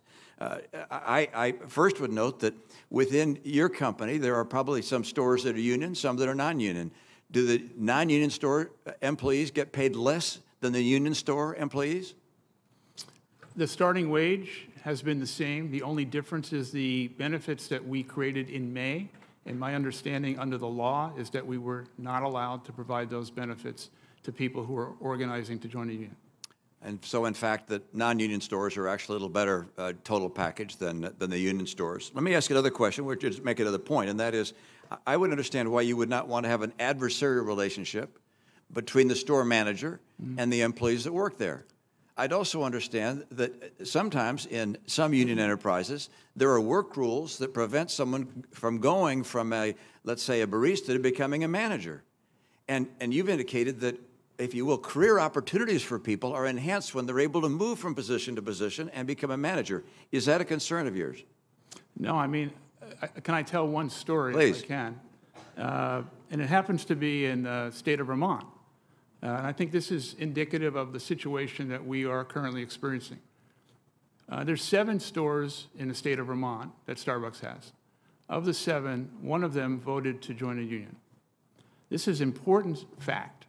I first would note that within your company, there are probably some stores that are union, some that are non-union. Do the non-union store employees get paid less than the union store employees? The starting wage has been the same. The only difference is the benefits that we created in May. And my understanding under the law is that we were not allowed to provide those benefits to people who are organizing to join a union. And so, in fact, the non-union stores are actually a little better total package than the union stores. Let me ask you another question, which is make another point, and that is, I would understand why you would not want to have an adversarial relationship between the store manager and the employees that work there. I'd also understand that sometimes in some union enterprises, there are work rules that prevent someone from going from let's say, a barista to becoming a manager. And you've indicated that, if you will, career opportunities for people are enhanced when they're able to move from position to position and become a manager. Is that a concern of yours? No, I mean, can I tell one story? Please. If I can? And it happens to be in the state of Vermont. And I think this is indicative of the situation that we are currently experiencing. There's 7 stores in the state of Vermont that Starbucks has. Of the 7, one of them voted to join a union. This is important fact.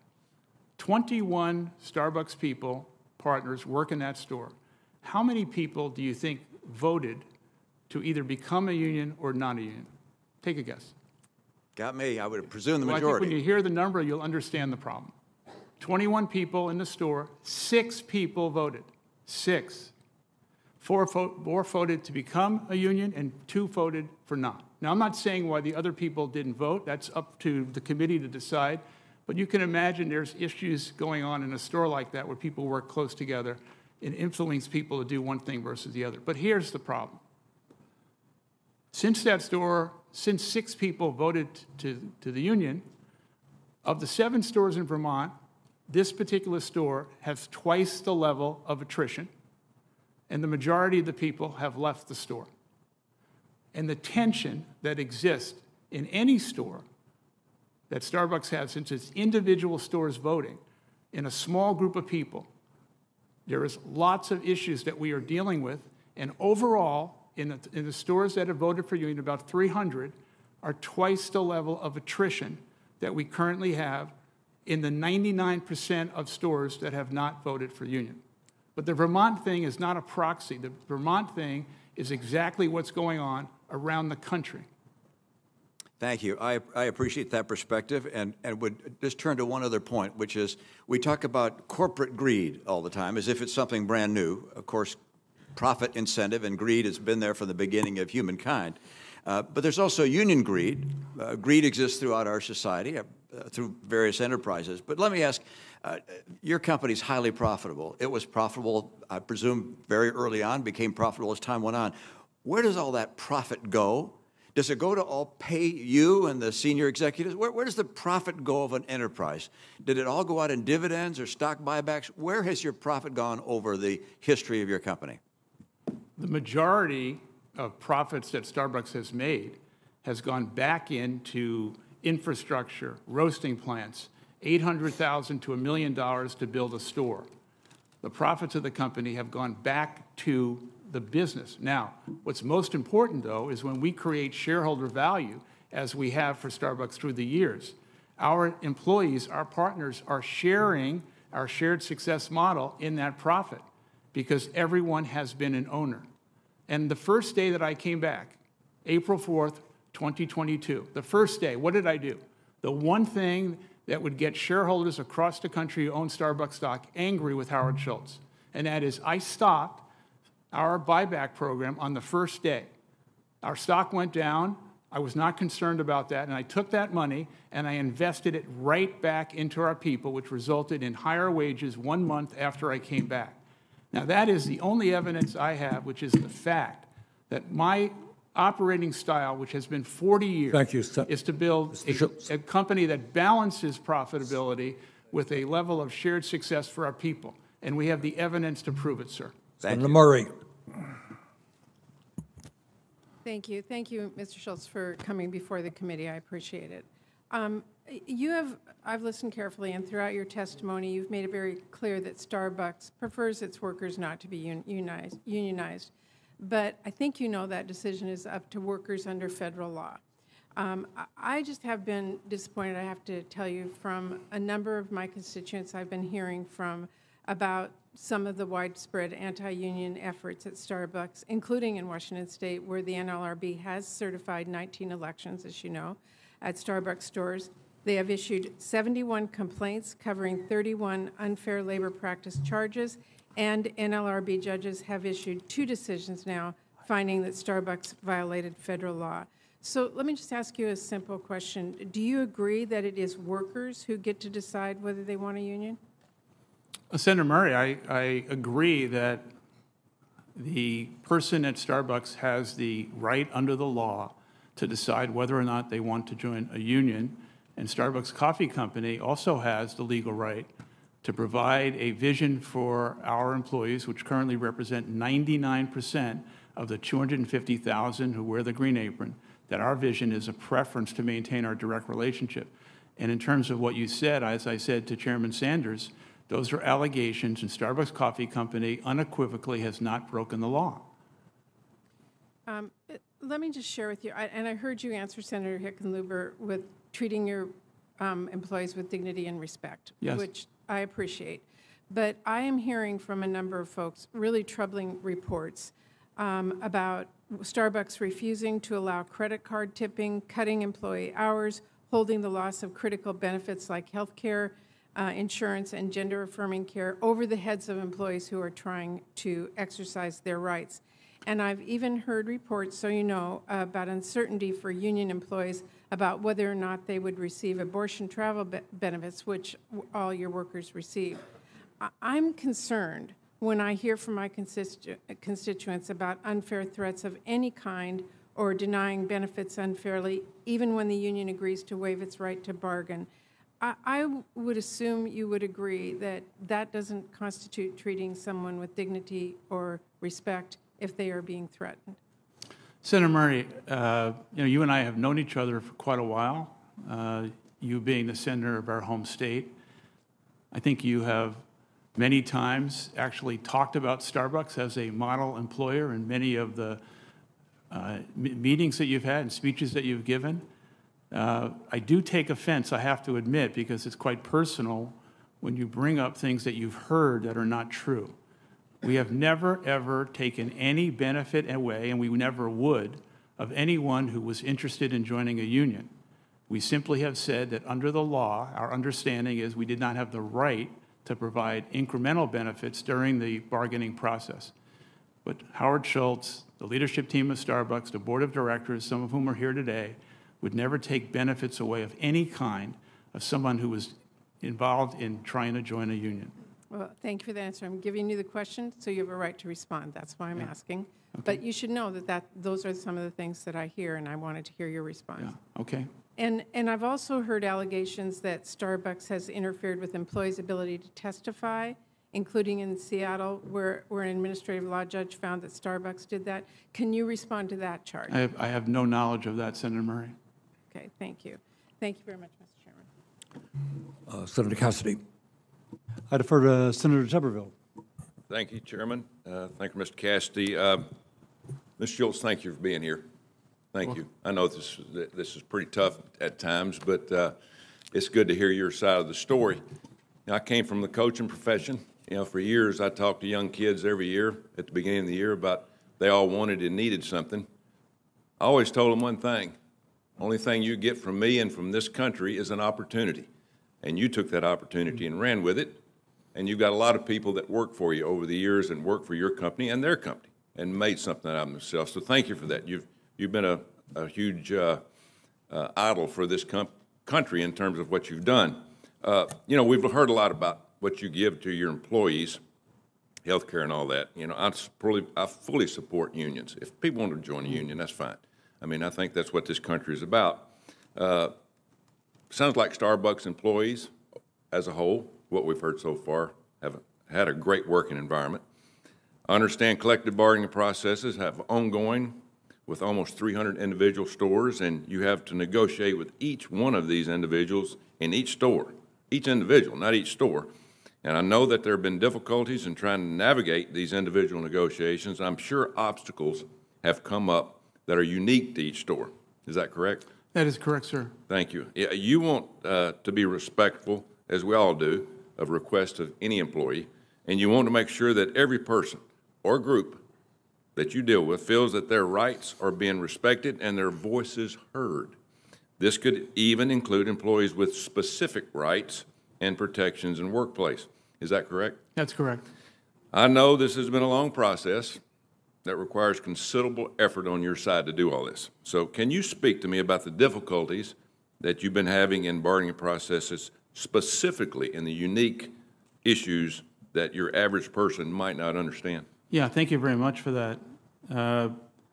21 Starbucks people, partners, work in that store. How many people do you think voted to either become a union or not a union? Take a guess. Got me. I would presume the Well, majority. I think when you hear the number, you'll understand the problem. 21 people in the store, 6 people voted. 6. 4 voted to become a union, and 2 voted for not. Now, I'm not saying why the other people didn't vote. That's up to the committee to decide. But you can imagine there's issues going on in a store like that where people work close together and influence people to do one thing versus the other. But here's the problem. Since 6 people voted to the union, of the 7 stores in Vermont, this particular store has twice the level of attrition, and the majority of the people have left the store. And the tension that exists in any store that Starbucks has, since it's individual stores voting in a small group of people, there is lots of issues that we are dealing with. And overall, in the stores that have voted for union, about 300 are twice the level of attrition that we currently have in the 99% of stores that have not voted for union. But the Vermont thing is not a proxy. The Vermont thing is exactly what's going on around the country. Thank you. I appreciate that perspective, and would just turn to one other point, which is we talk about corporate greed all the time as if it's something brand new. Of course, profit incentive and greed has been there from the beginning of humankind. But there's also union greed. Greed exists throughout our society through various enterprises. But let me ask, your company's highly profitable. It was profitable, I presume, very early on, became profitable as time went on. Where does all that profit go? Does it go to all pay you and the senior executives? Where does the profit go of an enterprise? Did it all go out in dividends or stock buybacks? Where has your profit gone over the history of your company? The majority of profits that Starbucks has made has gone back into infrastructure, roasting plants, $800,000 to $1 million to build a store. The profits of the company have gone back to the business. Now, what's most important, though, is when we create shareholder value, as we have for Starbucks through the years, our employees, our partners, are sharing our shared success model in that profit because everyone has been an owner. And the first day that I came back, April 4th, 2022, the first day, what did I do? The one thing that would get shareholders across the country who own Starbucks stock angry with Howard Schultz, and that is I stopped our buyback program on the first day. Our stock went down. I was not concerned about that, and I took that money and I invested it right back into our people, which resulted in higher wages 1 month after I came back. Now, that is the only evidence I have, which is the fact that my operating style, which has been 40 years, Thank you, sir. is to build a company that balances profitability with a level of shared success for our people. And we have the evidence to prove it, sir. Senator Murray. Thank you. Thank you, Mr. Schultz, for coming before the committee. I appreciate it. I've listened carefully, and throughout your testimony, you've made it very clear that Starbucks prefers its workers not to be unionized. But I think you know that decision is up to workers under federal law. I just have been disappointed, I have to tell you, from a number of my constituents I've been hearing from about some of the widespread anti-union efforts at Starbucks, including in Washington State, where the NLRB has certified 19 elections, as you know, at Starbucks stores. They have issued 71 complaints covering 31 unfair labor practice charges, and NLRB judges have issued 2 decisions now finding that Starbucks violated federal law. So let me just ask you a simple question. Do you agree that it is workers who get to decide whether they want a union? Senator Murray, I agree that the person at Starbucks has the right under the law to decide whether or not they want to join a union, and Starbucks Coffee Company also has the legal right to provide a vision for our employees, which currently represent 99% of the 250,000 who wear the green apron, that our vision is a preference to maintain our direct relationship. And in terms of what you said, as I said to Chairman Sanders, those are allegations, and Starbucks Coffee Company unequivocally has not broken the law. Let me just share with you, and I heard you answer Senator Hickenlooper with treating your employees with dignity and respect, Yes. which I appreciate. But I am hearing from a number of folks really troubling reports about Starbucks refusing to allow credit card tipping, cutting employee hours, holding the loss of critical benefits like health care, insurance, and gender-affirming care over the heads of employees who are trying to exercise their rights. And I've even heard reports, so you know, about uncertainty for union employees about whether or not they would receive abortion travel benefits, which all your workers receive. I'm concerned when I hear from my constituents about unfair threats of any kind or denying benefits unfairly, even when the union agrees to waive its right to bargain. I would assume you would agree that that doesn't constitute treating someone with dignity or respect if they are being threatened. Senator Murray, you and I have known each other for quite a while, you being the senator of our home state. I think you have many times actually talked about Starbucks as a model employer in many of the meetings that you've had and speeches that you've given. I do take offense, I have to admit, because it's quite personal when you bring up things that you've heard that are not true. We have never, ever taken any benefit away, and we never would, of anyone who was interested in joining a union. We simply have said that under the law, our understanding is we did not have the right to provide incremental benefits during the bargaining process. But Howard Schultz, the leadership team of Starbucks, the board of directors, some of whom are here today, would never take benefits away of any kind of someone who was involved in trying to join a union. Well, thank you for the answer. I'm giving you the question, so you have a right to respond. That's why I'm asking. Okay. But you should know that those are some of the things that I hear, and I wanted to hear your response. Yeah. Okay. And I've also heard allegations that Starbucks has interfered with employees' ability to testify, including in Seattle, where an administrative law judge found that Starbucks did that. Can you respond to that charge? I have no knowledge of that, Senator Murray. Okay, thank you. Thank you very much, Mr. Chairman. Senator Cassidy. I defer to Senator Tuberville. Thank you, Chairman. Thank you, Mr. Cassidy. Ms. Schultz, thank you for being here. Thank you. I know this is pretty tough at times, but it's good to hear your side of the story. Now, I came from the coaching profession. For years, I talked to young kids every year at the beginning of the year about they all wanted and needed something. I always told them one thing: only thing you get from me and from this country is an opportunity. And you took that opportunity and ran with it. And you've got a lot of people that work for you over the years and work for your company and their company and made something out of themselves. So thank you for that. You've been a huge idol for this country in terms of what you've done. We've heard a lot about what you give to your employees. healthcare and all that. You know, I fully support unions. If people want to join a union, that's fine. I mean, I think that's what this country is about. Sounds like Starbucks employees as a whole, what we've heard so far, have had a great working environment. I understand collective bargaining processes have ongoing with almost 300 individual stores, and you have to negotiate with each one of these individuals in each store, each individual, not each store. And I know that there have been difficulties in trying to navigate these individual negotiations. I'm sure obstacles have come up that are unique to each store. Is that correct? That is correct, sir. Thank you. Yeah, you want to be respectful, as we all do, of requests of any employee, and you want to make sure that every person or group that you deal with feels that their rights are being respected and their voices heard. This could even include employees with specific rights and protections in workplace. Is that correct? That's correct. I know this has been a long process that requires considerable effort on your side to do all this. So can you speak to me about the difficulties that you've been having in bargaining processes, specifically in the unique issues that your average person might not understand? Yeah, thank you very much for that.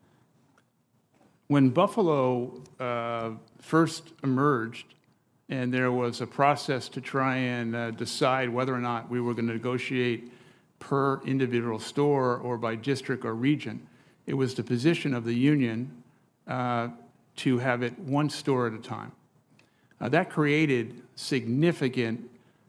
When Buffalo first emerged, and there was a process to try and decide whether or not we were going to negotiate per individual store or by district or region, it was the position of the union to have it one store at a time. That created significant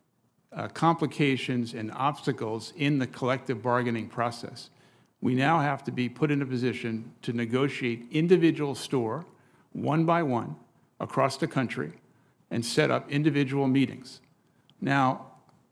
complications and obstacles in the collective bargaining process. We now have to be put in a position to negotiate individual store, one by one, across the country, and set up individual meetings. Now,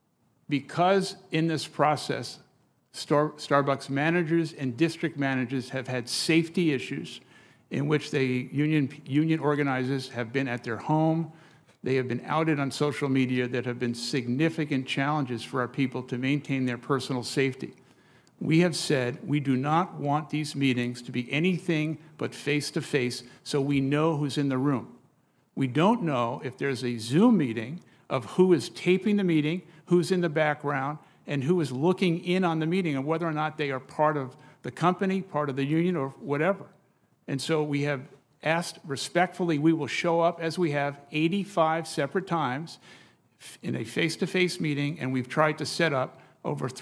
because in this process, Starbucks managers and district managers have had safety issues in which the union organizers have been at their home. They have been outed on social media that have been significant challenges for our people to maintain their personal safety. We have said we do not want these meetings to be anything but face-to-face so we know who's in the room. We don't know if there's a Zoom meeting of who is taping the meeting, who's in the background, and who is looking in on the meeting, and whether or not they are part of the company, part of the union, or whatever. And so we have asked respectfully, we will show up as we have 85 separate times in a face-to-face meeting, and we've tried to set up over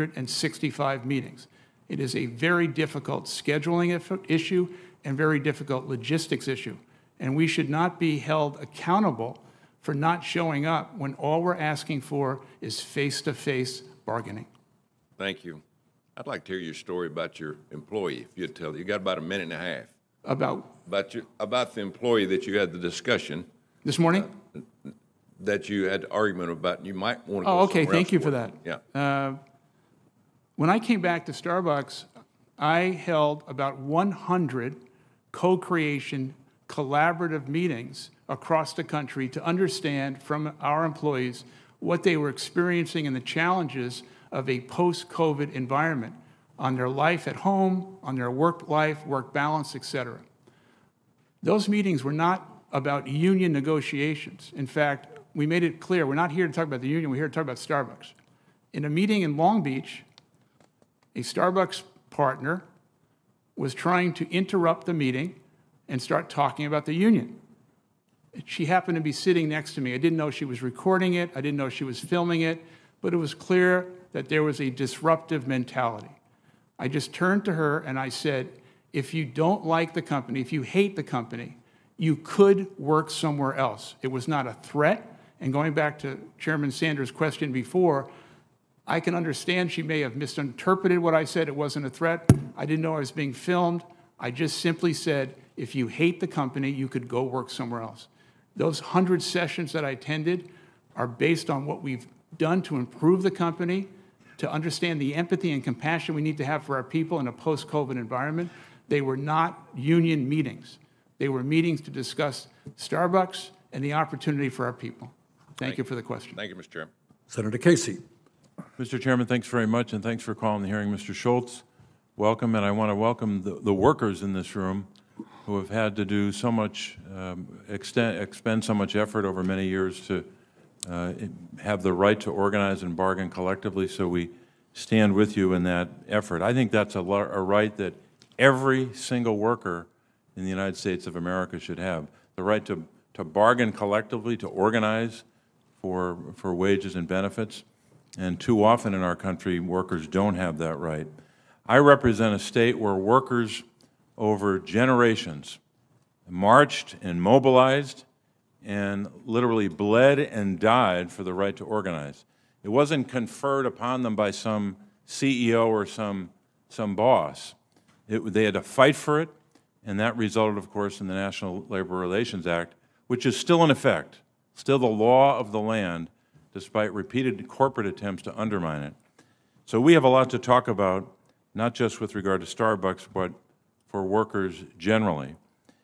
365 meetings. It is a very difficult scheduling issue and very difficult logistics issue. And we should not be held accountable for not showing up when all we're asking for is face-to-face bargaining. Thank you. I'd like to hear your story about your employee, if you'd tell. You got about a minute and a half. About the employee that you had the discussion. This morning? That you had the argument about. You might want to go okay, thank you for that. Yeah. When I came back to Starbucks, I held about 100 co-creation collaborative meetings across the country to understand from our employees what they were experiencing and the challenges of a post-COVID environment on their life at home, on their work life, work balance, et cetera. Those meetings were not about union negotiations. In fact, we made it clear, we're not here to talk about the union, we're here to talk about Starbucks. In a meeting in Long Beach, a Starbucks partner was trying to interrupt the meeting and start talking about the union. She happened to be sitting next to me. I didn't know she was recording it. I didn't know she was filming it, but it was clear that there was a disruptive mentality. I just turned to her and I said, if you don't like the company, if you hate the company, you could work somewhere else. It was not a threat. And going back to Chairman Sanders' question before, I can understand she may have misinterpreted what I said. It wasn't a threat. I didn't know I was being filmed. I just simply said, if you hate the company, you could go work somewhere else. Those 100 sessions that I attended are based on what we've done to improve the company, to understand the empathy and compassion we need to have for our people in a post-COVID environment. They were not union meetings. They were meetings to discuss Starbucks and the opportunity for our people. Thank you for the question. Thank you, Mr. Chairman. Senator Casey. Mr. Chairman, thanks very much, and thanks for calling the hearing. Mr. Schultz, welcome, and I want to welcome the workers in this room who have had to do so much, expend so much effort over many years to have the right to organize and bargain collectively so we stand with you in that effort. I think that's a right that every single worker in the United States of America should have, the right to bargain collectively, to organize for wages and benefits. And too often in our country, workers don't have that right. I represent a state where workers over generations marched and mobilized and literally bled and died for the right to organize. It wasn't conferred upon them by some CEO or some boss. They had to fight for it, and that resulted, of course, in the National Labor Relations Act, which is still in effect, still the law of the land, despite repeated corporate attempts to undermine it. So we have a lot to talk about, not just with regard to Starbucks, but for workers generally.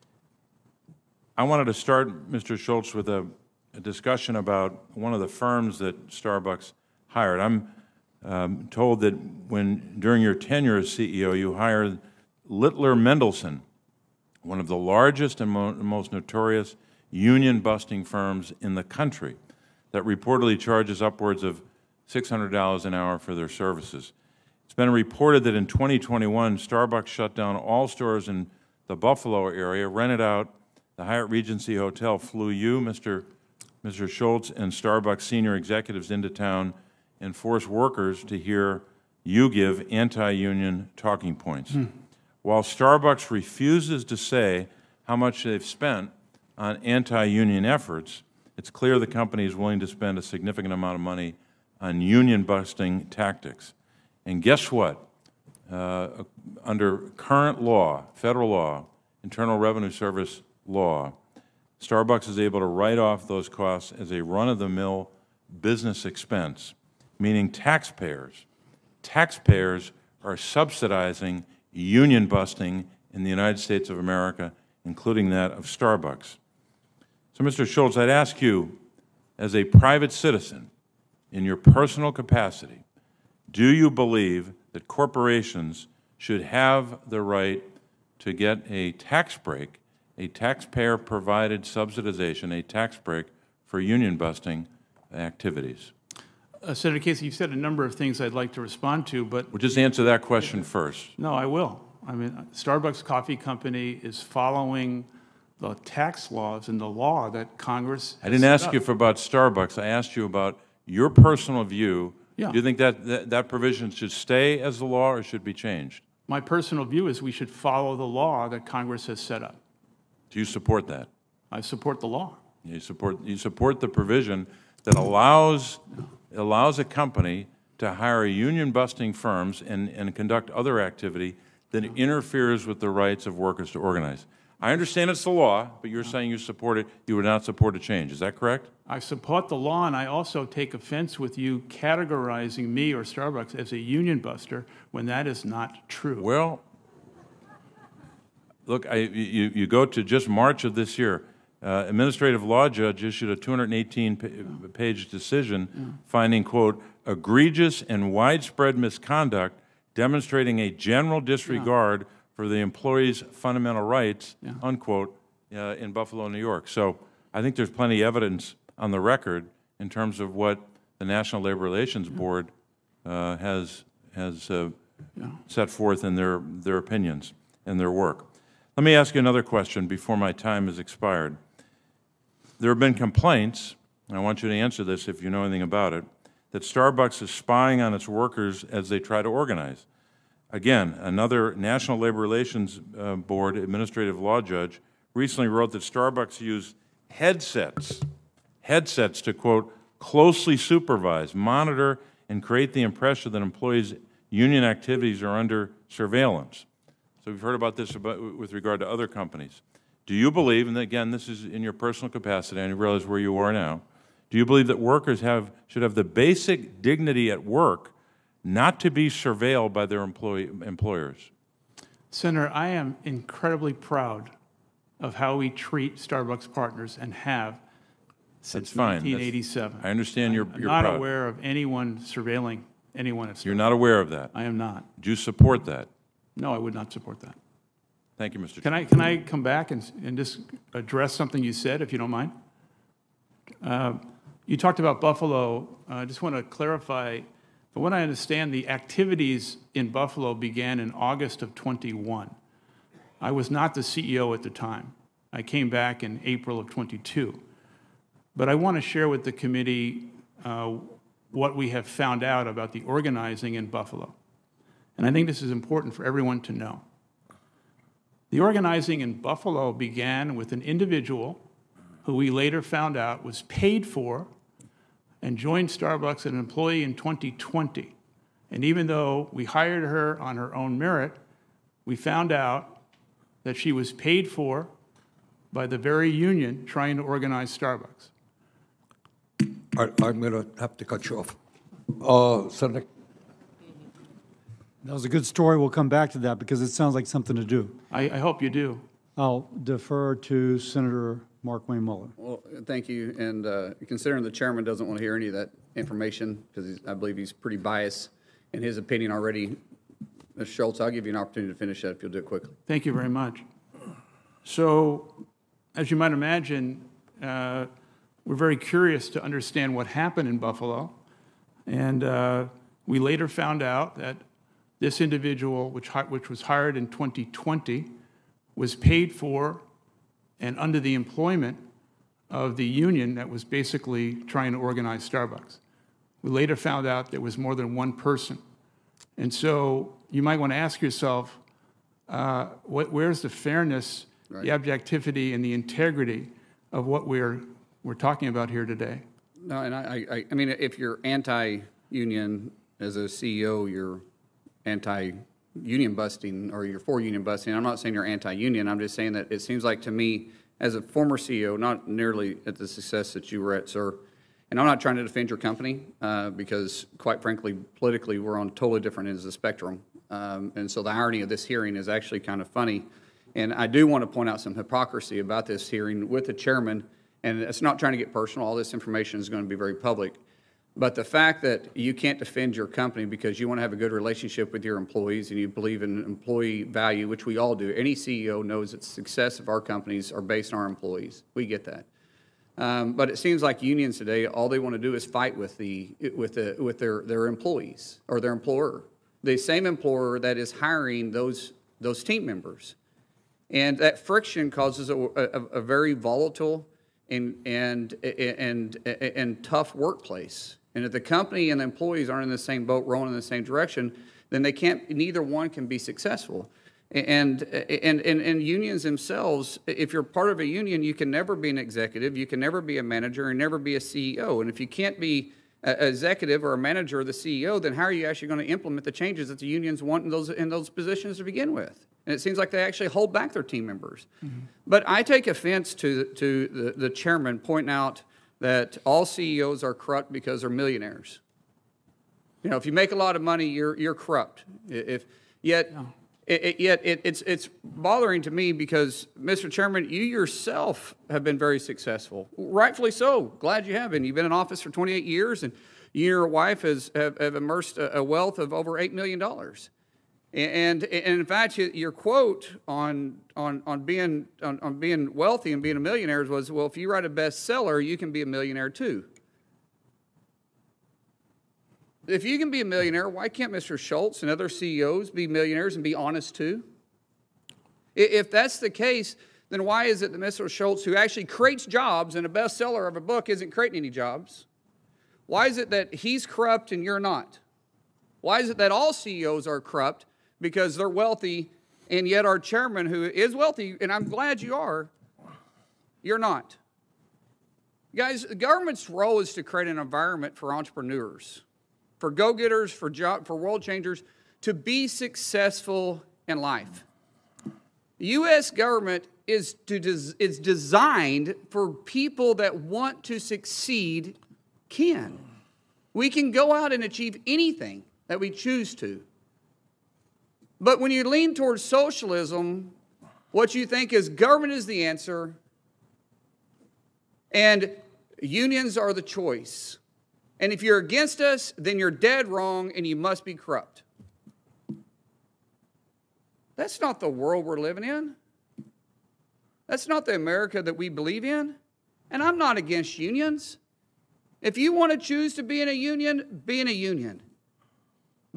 I wanted to start, Mr. Schultz, with a discussion about one of the firms that Starbucks hired. I'm told that during your tenure as CEO, you hired Littler Mendelson, one of the largest and most notorious union-busting firms in the country, that reportedly charges upwards of $600 an hour for their services. It's been reported that in 2021, Starbucks shut down all stores in the Buffalo area, rented out the Hyatt Regency Hotel, flew you, Mr. Schultz, and Starbucks senior executives into town and forced workers to hear you give anti-union talking points. While Starbucks refuses to say how much they've spent on anti-union efforts, it's clear the company is willing to spend a significant amount of money on union-busting tactics. And guess what? Under current law, federal law, Internal Revenue Service law, Starbucks is able to write off those costs as a run-of-the-mill business expense, meaning taxpayers are subsidizing union busting in the United States of America, including that of Starbucks. So, Mr. Schultz, I'd ask you, as a private citizen, in your personal capacity, do you believe that corporations should have the right to get a tax break, a taxpayer-provided subsidization, a tax break for union-busting activities? Senator Casey, you've said a number of things I'd like to respond to, but... Well, just answer that question first. No, I will. I mean, Starbucks Coffee Company is following the tax laws and the law that Congress has I didn't ask you about Starbucks. I asked you about your personal view. Yeah. Do you think that provision should stay as the law or should be changed? My personal view is we should follow the law that Congress has set up. Do you support that? I support the law. You support the provision that allows a company to hire union-busting firms and conduct other activity that interferes with the rights of workers to organize. I understand it's the law, but you're saying you support it. You would not support a change. Is that correct? I support the law, and I also take offense with you categorizing me or Starbucks as a union buster when that is not true. Well, look, you go to just March of this year. Administrative law judge issued a 218-page decision finding, quote, egregious and widespread misconduct demonstrating a general disregard for the employee's fundamental rights, unquote, in Buffalo, New York. So I think there's plenty of evidence on the record in terms of what the National Labor Relations Board has set forth in their opinions and their work. Let me ask you another question before my time has expired. There have been complaints, and I want you to answer this if you know anything about it, that Starbucks is spying on its workers as they try to organize. Again, another National Labor Relations Board administrative law judge recently wrote that Starbucks used headsets to, quote, closely supervise, monitor, and create the impression that employees' union activities are under surveillance. So we've heard about this with regard to other companies. Do you believe, and again, this is in your personal capacity, and you realize where you are now, do you believe that workers should have the basic dignity at work not to be surveilled by their employers? Senator, I am incredibly proud of how we treat Starbucks partners and have since 1987. I understand you're I'm not proud. aware of anyone surveilling anyone at Starbucks. You're not aware of that? I am not. Do you support that? No, I would not support that. Thank you, Mr. Can I come back and just address something you said, if you don't mind? You talked about Buffalo. I just want to clarify From what I understand, the activities in Buffalo began in August of 21. I was not the CEO at the time. I came back in April of 22. But I want to share with the committee what we have found out about the organizing in Buffalo. And I think this is important for everyone to know. The organizing in Buffalo began with an individual who we later found out was paid for and joined Starbucks as an employee in 2020. And even though we hired her on her own merit, we found out that she was paid for by the very union trying to organize Starbucks. I'm going to have to cut you off. Senator. That was a good story. We'll come back to that because it sounds like something to do. I hope you do. I'll defer to Senator Mark Wayne Muller. Well, thank you. And considering the chairman doesn't want to hear any of that information because I believe he's pretty biased in his opinion already, Mr. Schultz, I'll give you an opportunity to finish that if you'll do it quickly. Thank you very much. So, as you might imagine, we're very curious to understand what happened in Buffalo. And we later found out that this individual, which was hired in 2020, was paid for and under the employment of the union that was basically trying to organize Starbucks. We later found out there was more than one person. And so you might want to ask yourself, where's the fairness, right, the objectivity, and the integrity of what we're talking about here today? No, and I mean, if you're anti-union as a CEO, you're anti-union busting or you're for union busting. I'm not saying you're anti-union. I'm just saying that it seems like to me, as a former CEO, not nearly at the success that you were at, sir, and I'm not trying to defend your company because, quite frankly, politically, we're on totally different ends of the spectrum. And so the irony of this hearing is actually kind of funny. And I do want to point out some hypocrisy about this hearing with the chairman. And it's not trying to get personal. All this information is going to be very public. But the fact that you can't defend your company because you want to have a good relationship with your employees and you believe in employee value, which we all do. Any CEO knows that the success of our companies are based on our employees. We get that. But it seems like unions today, all they want to do is fight with their employees or their employer, the same employer that is hiring those team members, and that friction causes a very volatile and tough workplace. And if the company and the employees aren't in the same boat, rowing in the same direction, then they can't. Neither one can be successful. And unions themselves, if you're part of a union, you can never be an executive, you can never be a manager, and never be a CEO. And if you can't be an executive or a manager or the CEO, then how are you actually going to implement the changes that the unions want in those positions to begin with? And it seems like they actually hold back their team members. Mm-hmm. But I take offense to the chairman pointing out that all CEOs are corrupt because they're millionaires. You know, if you make a lot of money, you're corrupt. Yet it's bothering to me because, Mr. Chairman, you yourself have been very successful. Rightfully so. Glad you have been. You've been in office for 28 years, and you and your wife have immersed a wealth of over $8 million. And in fact, your quote on being wealthy and being a millionaire was, well, if you write a bestseller, you can be a millionaire too. If you can be a millionaire, why can't Mr. Schultz and other CEOs be millionaires and be honest too? If that's the case, then why is it that Mr. Schultz, who actually creates jobs and a bestseller of a book isn't creating any jobs? Why is it that he's corrupt and you're not? Why is it that all CEOs are corrupt because they're wealthy, and yet our chairman, who is wealthy, and I'm glad you are, you're not? Guys, the government's role is to create an environment for entrepreneurs, for go-getters, for world changers, to be successful in life. The U.S. government is designed for people that want to succeed can. We can go out and achieve anything that we choose to. But when you lean towards socialism, what you think is government is the answer and unions are the choice. And if you're against us, then you're dead wrong and you must be corrupt. That's not the world we're living in. That's not the America that we believe in. And I'm not against unions. If you want to choose to be in a union, be in a union.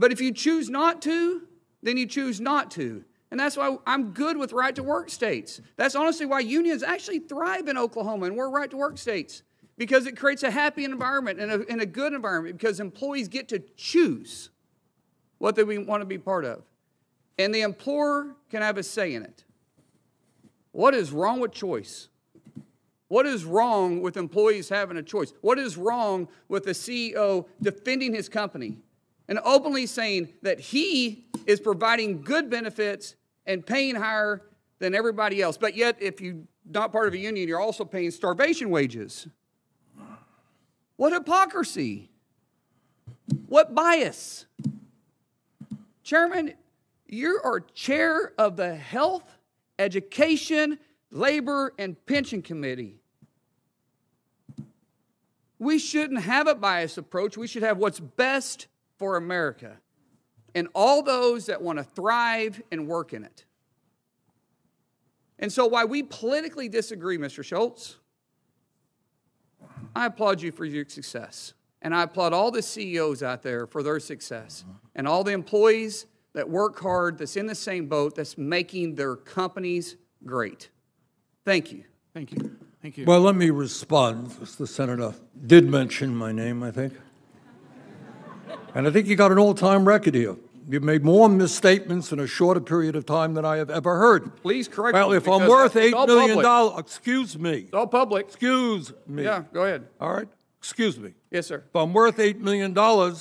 But if you choose not to, then you choose not to. And that's why I'm good with right-to-work states. That's honestly why unions actually thrive in Oklahoma, and we're right-to-work states, because it creates a happy environment and a good environment, because employees get to choose what they want to be part of. And the employer can have a say in it. What is wrong with choice? What is wrong with employees having a choice? What is wrong with the CEO defending his company and openly saying that he is providing good benefits and paying higher than everybody else? But yet, if you're not part of a union, you're also paying starvation wages. What hypocrisy! What bias! Chairman, you are chair of the Health, Education, Labor, and Pension Committee. We shouldn't have a biased approach. We should have what's best for America and all those that want to thrive and work in it. And so while we politically disagree, Mr. Schultz, I applaud you for your success. And I applaud all the CEOs out there for their success. And all the employees that work hard, that's in the same boat, that's making their companies great. Thank you. Thank you. Thank you. Well, let me respond. The senator did mention my name, I think. And I think you got an all-time record here. You've made more misstatements in a shorter period of time than I have ever heard. Please correct Well, me, if I'm because worth it's $8 all million, public. excuse me. It's all public. Excuse me. Yeah, go ahead. All right? Excuse me. Yes, sir. If I'm worth $8 million,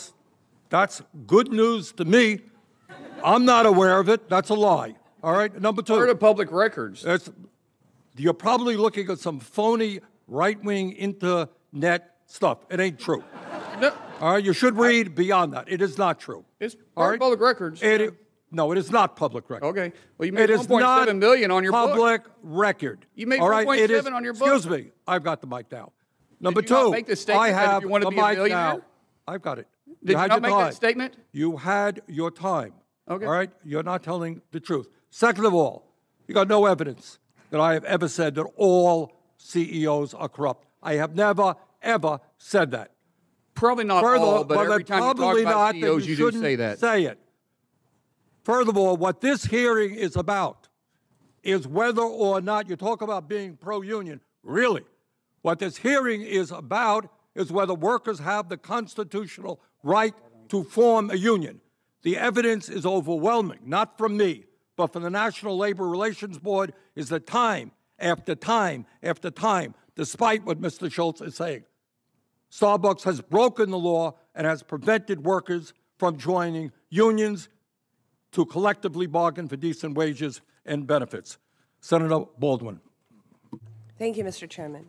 that's good news to me. I'm not aware of it. That's a lie. All right? Number two. Part of public records. You're probably looking at some phony right-wing internet stuff. It ain't true. No, All right? You should read beyond that. It is not true. it's All part right? of public records. No, it is not public record. Okay. Well, you made It is not $1.7 million on your book. public record. You made All right? It is- 1.7 on your book. Excuse me. I've got the mic now. Number you not two, make the statement I that if have you want to the be a mic millionaire? now. I've got it. Did you had not your make time. that statement? You had your time. Okay. All right? You're not telling the truth. Second of all, you got no evidence that I have ever said that all CEOs are corrupt. I have never, ever said that. Probably not all, but every time you talk probably about not, CEOs, then you do shouldn't say that. Say it. Furthermore, what this hearing is about is whether or not you talk about being pro-union. Really, what this hearing is about is whether workers have the constitutional right to form a union. The evidence is overwhelming, not from me, but from the National Labor Relations Board, is that time after time after time, despite what Mr. Schultz is saying, Starbucks has broken the law and has prevented workers from joining unions to collectively bargain for decent wages and benefits. Senator Baldwin. Thank you, Mr. Chairman.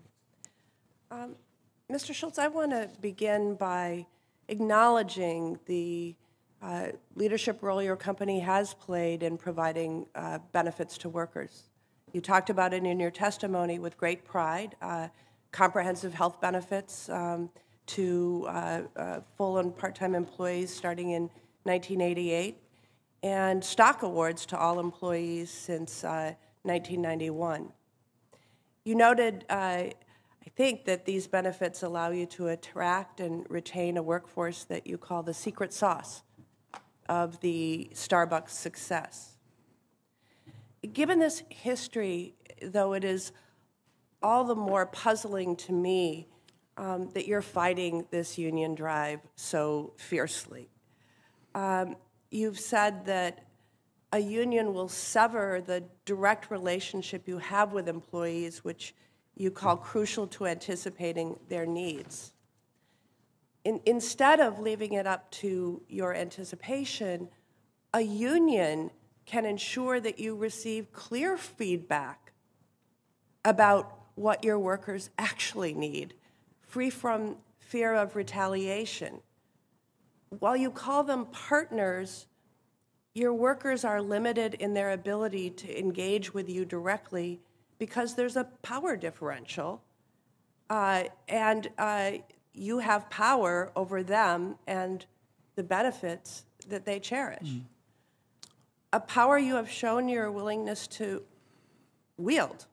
Mr. Schultz, I want to begin by acknowledging the leadership role your company has played in providing benefits to workers. You talked about it in your testimony with great pride, comprehensive health benefits to full and part-time employees starting in 1988, and stock awards to all employees since 1991. You noted, I think, that these benefits allow you to attract and retain a workforce that you call the secret sauce of the Starbucks success. Given this history, though, it is all the more puzzling to me that you're fighting this union drive so fiercely. You've said that a union will sever the direct relationship you have with employees, which you call crucial to anticipating their needs. Instead of leaving it up to your anticipation, a union can ensure that you receive clear feedback about what your workers actually need, free from fear of retaliation. While you call them partners, your workers are limited in their ability to engage with you directly because there's a power differential, and you have power over them and the benefits that they cherish. A power you have shown your willingness to wield,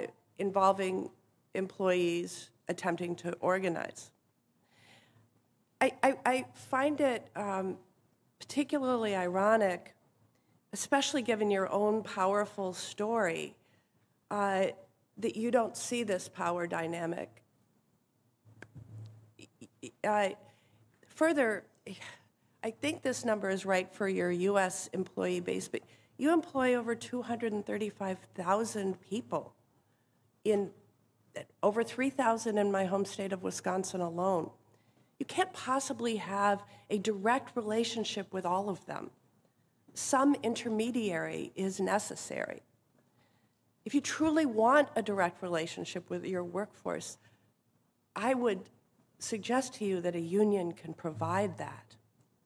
involving employees attempting to organize. I find it particularly ironic, especially given your own powerful story, that you don't see this power dynamic. Further, I think this number is right for your U.S. employee base, but you employ over 235,000 people, in over 3,000 in my home state of Wisconsin alone. You can't possibly have a direct relationship with all of them. Some intermediary is necessary. If you truly want a direct relationship with your workforce, I would suggest to you that a union can provide that.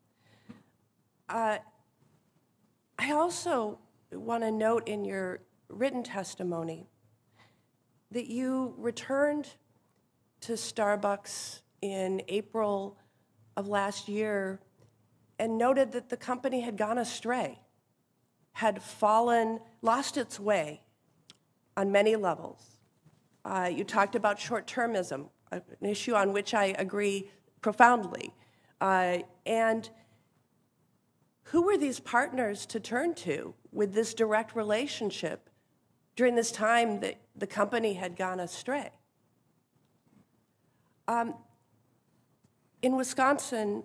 I also want to note in your written testimony that you returned to Starbucks in April of last year and noted that the company had gone astray, had lost its way on many levels. You talked about short-termism, an issue on which I agree profoundly. And who were these partners to turn to with this direct relationship during this time that the company had gone astray? In Wisconsin,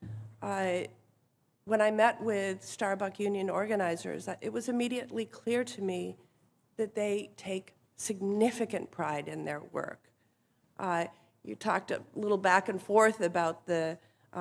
when I met with Starbucks union organizers, it was immediately clear to me that they take significant pride in their work. You talked a little back and forth about the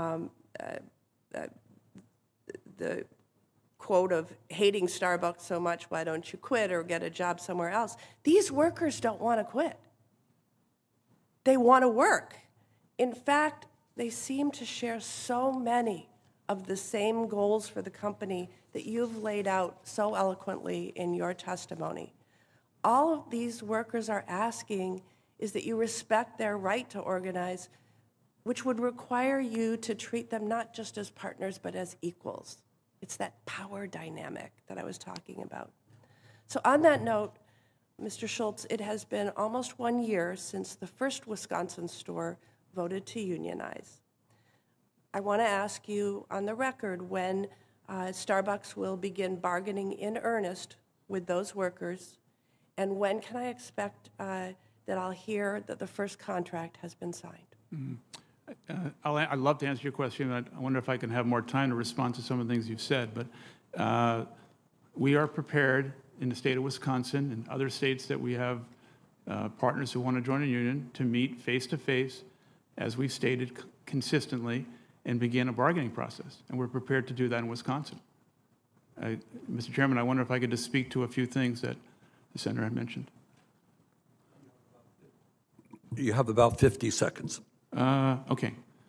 quote of hating Starbucks so much, why don't you quit or get a job somewhere else? These workers don't want to quit. They want to work. In fact, they seem to share so many of the same goals for the company that you've laid out so eloquently in your testimony. All of these workers are asking is that you respect their right to organize, which would require you to treat them not just as partners, but as equals. It's that power dynamic that I was talking about. So on that note, Mr. Schultz, it has been almost 1 year since the first Wisconsin store voted to unionize. I want to ask you on the record when Starbucks will begin bargaining in earnest with those workers, and when can I expect that I'll hear that the first contract has been signed? Mm-hmm. I'd love to answer your question. I wonder if I can have more time to respond to some of the things you've said. But we are prepared in the state of Wisconsin and other states that we have partners who want to join a union to meet face-to-face, as we've stated consistently, and begin a bargaining process. And we're prepared to do that in Wisconsin. Mr. Chairman, I wonder if I could just speak to a few things that the senator had mentioned. You have about 50 seconds. Okay.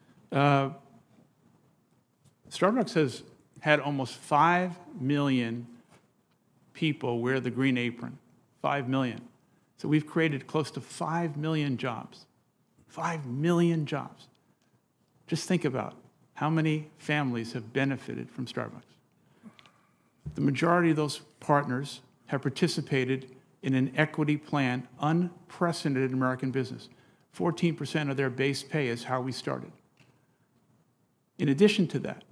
Starbucks has had almost 5 million people wear the green apron. 5 million. So we've created close to 5 million jobs. 5 million jobs. Just think about how many families have benefited from Starbucks. The majority of those partners have participated in an equity plan, unprecedented in American business. 14% of their base pay is how we started. In addition to that,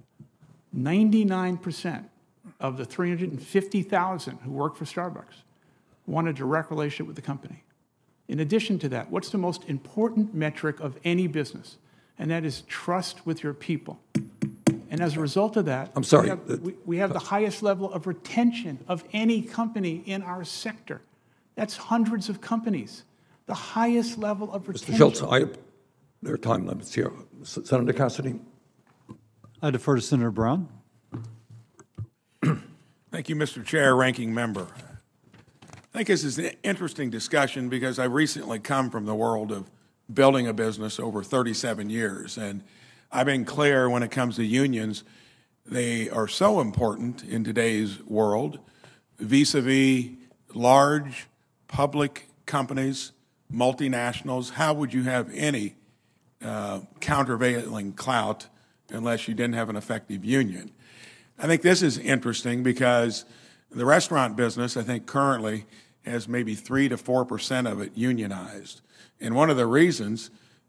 99% of the 350,000 who work for Starbucks want a direct relationship with the company. In addition to that, what's the most important metric of any business? And that is trust with your people. And as a result of that, I'm sorry. we have the highest level of retention of any company in our sector. That's hundreds of companies. The highest level of retention. Mr. Schultz, there are time limits here. Senator Cassidy. I defer to Senator Brown. Thank you, Mr. Chair, Ranking Member. I think this is an interesting discussion because I recently come from the world of building a business over 37 years. And I've been clear when it comes to unions, they are so important in today's world vis-a-vis large public companies, multinationals. How would you have any countervailing clout unless you didn't have an effective union? I think this is interesting because the restaurant business, I think currently has maybe 3 to 4% of it unionized. And one of the reasons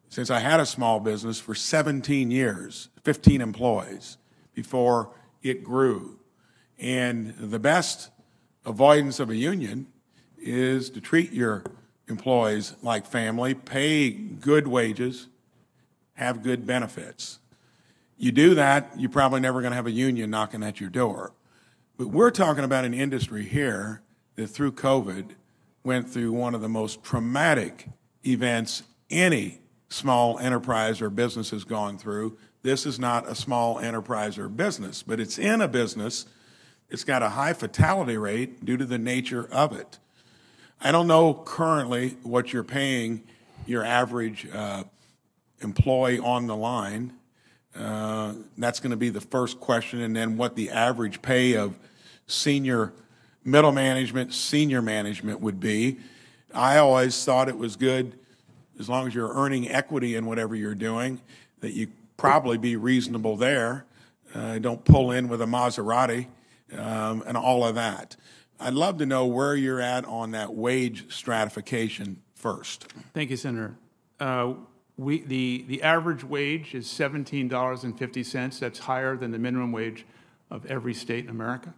since I had a small business for 17 years, 15 employees, before it grew. And the best avoidance of a union is to treat your employees like family, pay good wages, have good benefits. You do that, you're probably never going to have a union knocking at your door. But we're talking about an industry here that through COVID went through one of the most traumatic events any small enterprise or business has gone through. This is not a small enterprise or business, but it's in a business. It's got a high fatality rate due to the nature of it. I don't know currently what you're paying your average employee on the line. That's going to be the first question, and then what the average pay of senior, middle management, senior management would be. I always thought it was good, as long as you're earning equity in whatever you're doing, that you probably be reasonable there. Don't pull in with a Maserati and all of that. I'd love to know where you're at on that wage stratification first. Thank you, Senator. The average wage is $17.50. That's higher than the minimum wage of every state in America.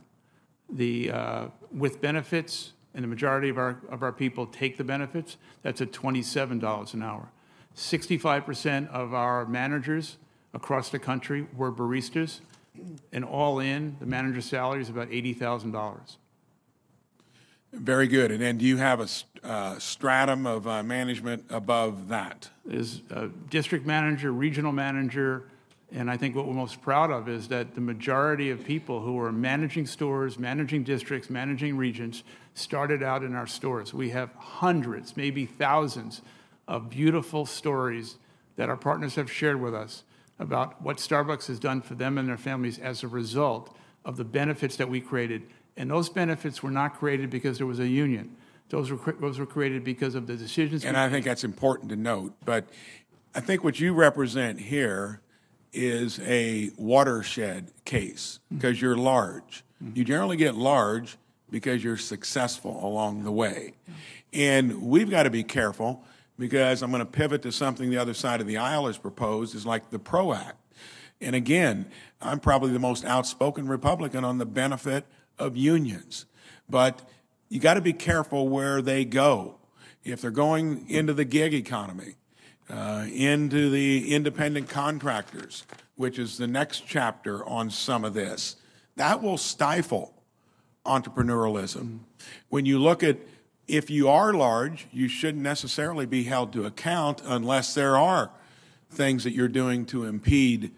With benefits, and the majority of our people take the benefits, that's at $27 an hour. 65% of our managers across the country were baristas, and all in, the manager's salary is about $80,000. Very good. And then do you have a stratum of management above that? Is district manager, regional manager, and I think what we're most proud of is that the majority of people who are managing stores, managing districts, managing regions, started out in our stores. We have hundreds, maybe thousands, of beautiful stories that our partners have shared with us about what Starbucks has done for them and their families as a result of the benefits that we created. And those benefits were not created because there was a union. Those were created because of the decisions. And I think that's important to note. But I think what you represent here is a watershed case because you're large. You generally get large because you're successful along the way. And we've got to be careful because I'm going to pivot to something the other side of the aisle has proposed, is like the PRO Act. And again, I'm probably the most outspoken Republican on the benefit of unions. But you got to be careful where they go. If they're going into the gig economy, into the independent contractors, which is the next chapter on some of this, that will stifle entrepreneurialism. When you look at, if you are large, you shouldn't necessarily be held to account unless there are things that you're doing to impede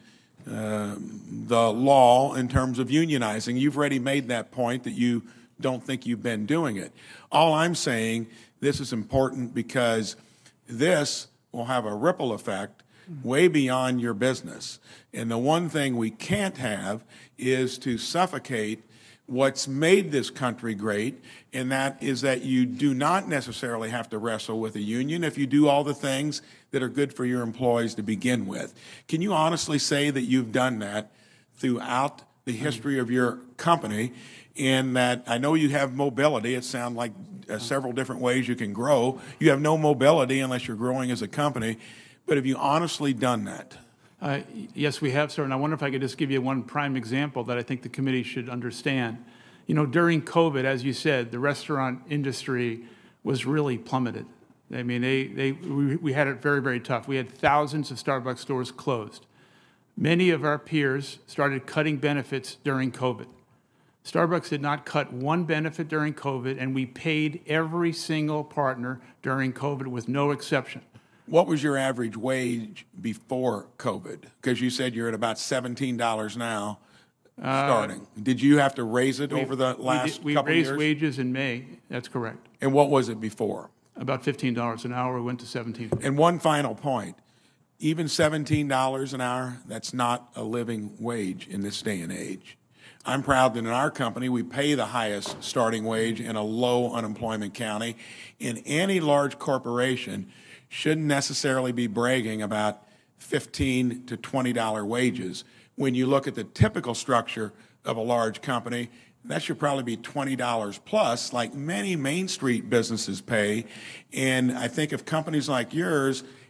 the law in terms of unionizing. You've already made that point that you don't think you've been doing it. All I'm saying, this is important because this will have a ripple effect way beyond your business. And the one thing we can't have is to suffocate what's made this country great, and that is that you do not necessarily have to wrestle with a union if you do all the things that are good for your employees to begin with. Can you honestly say that you've done that throughout the history of your company, and that I know you have mobility? It sounds like several different ways you can grow. You have no mobility unless you're growing as a company, but have you honestly done that? Yes, we have, sir, and I wonder if I could just give you one prime example that I think the committee should understand. You know, during COVID, as you said, the restaurant industry was really plummeted. I mean, we had it very, very tough. We had thousands of Starbucks stores closed. Many of our peers started cutting benefits during COVID. Starbucks did not cut one benefit during COVID, and we paid every single partner during COVID with no exception. What was your average wage before COVID? Because you said you're at about $17 now starting. Did you have to raise it over the last couple of years? We raised wages in May. That's correct. And what was it before? About $15 an hour. We went to $17. And one final point. Even $17 an hour, that's not a living wage in this day and age. I'm proud that in our company, we pay the highest starting wage in a low unemployment county. In any large corporation, shouldn't necessarily be bragging about $15 to $20 wages. When you look at the typical structure of a large company, that should probably be $20 plus, like many Main Street businesses pay. And I think if companies like yours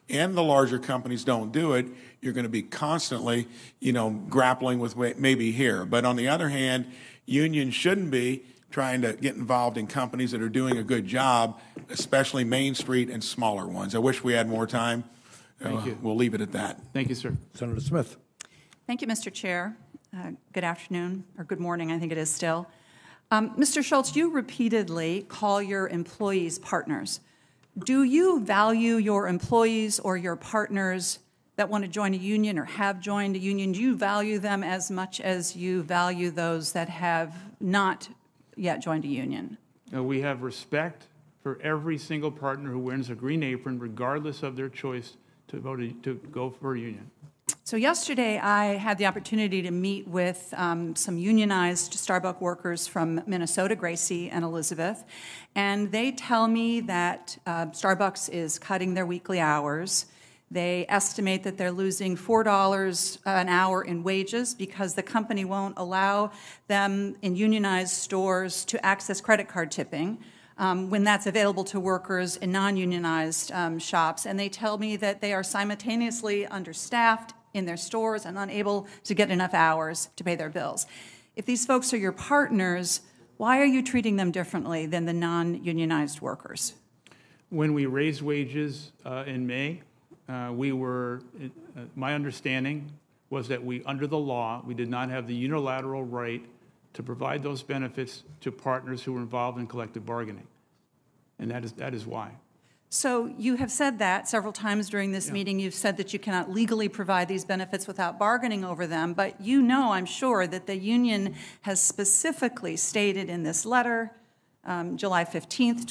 and the larger companies don't do it, you're going to be constantly, grappling with maybe here. But on the other hand, unions shouldn't be trying to get involved in companies that are doing a good job, especially Main Street and smaller ones. I wish we had more time. Thank you. We'll leave it at that. Thank you, sir. Senator Smith. Thank you, Mr. Chair. Good afternoon, or good morning, I think it is still. Mr. Schultz, you repeatedly call your employees partners. Do you value your employees or your partners that want to join a union or have joined a union? Do you value them as much as you value those that have not yet joined a union? We have respect for every single partner who wears a green apron, regardless of their choice to go for a union. So yesterday, I had the opportunity to meet with some unionized Starbucks workers from Minnesota, Gracie and Elizabeth, and they tell me that Starbucks is cutting their weekly hours. They estimate that they're losing $4 an hour in wages because the company won't allow them in unionized stores to access credit card tipping when that's available to workers in non-unionized shops. And they tell me that they are simultaneously understaffed in their stores and unable to get enough hours to pay their bills. If these folks are your partners, why are you treating them differently than the non-unionized workers? When we raised wages in May, my understanding was that under the law, we did not have the unilateral right to provide those benefits to partners who were involved in collective bargaining. And that is why. So you have said that several times during this meeting. You've said that you cannot legally provide these benefits without bargaining over them, but you know, I'm sure, that the union has specifically stated in this letter, July 15th,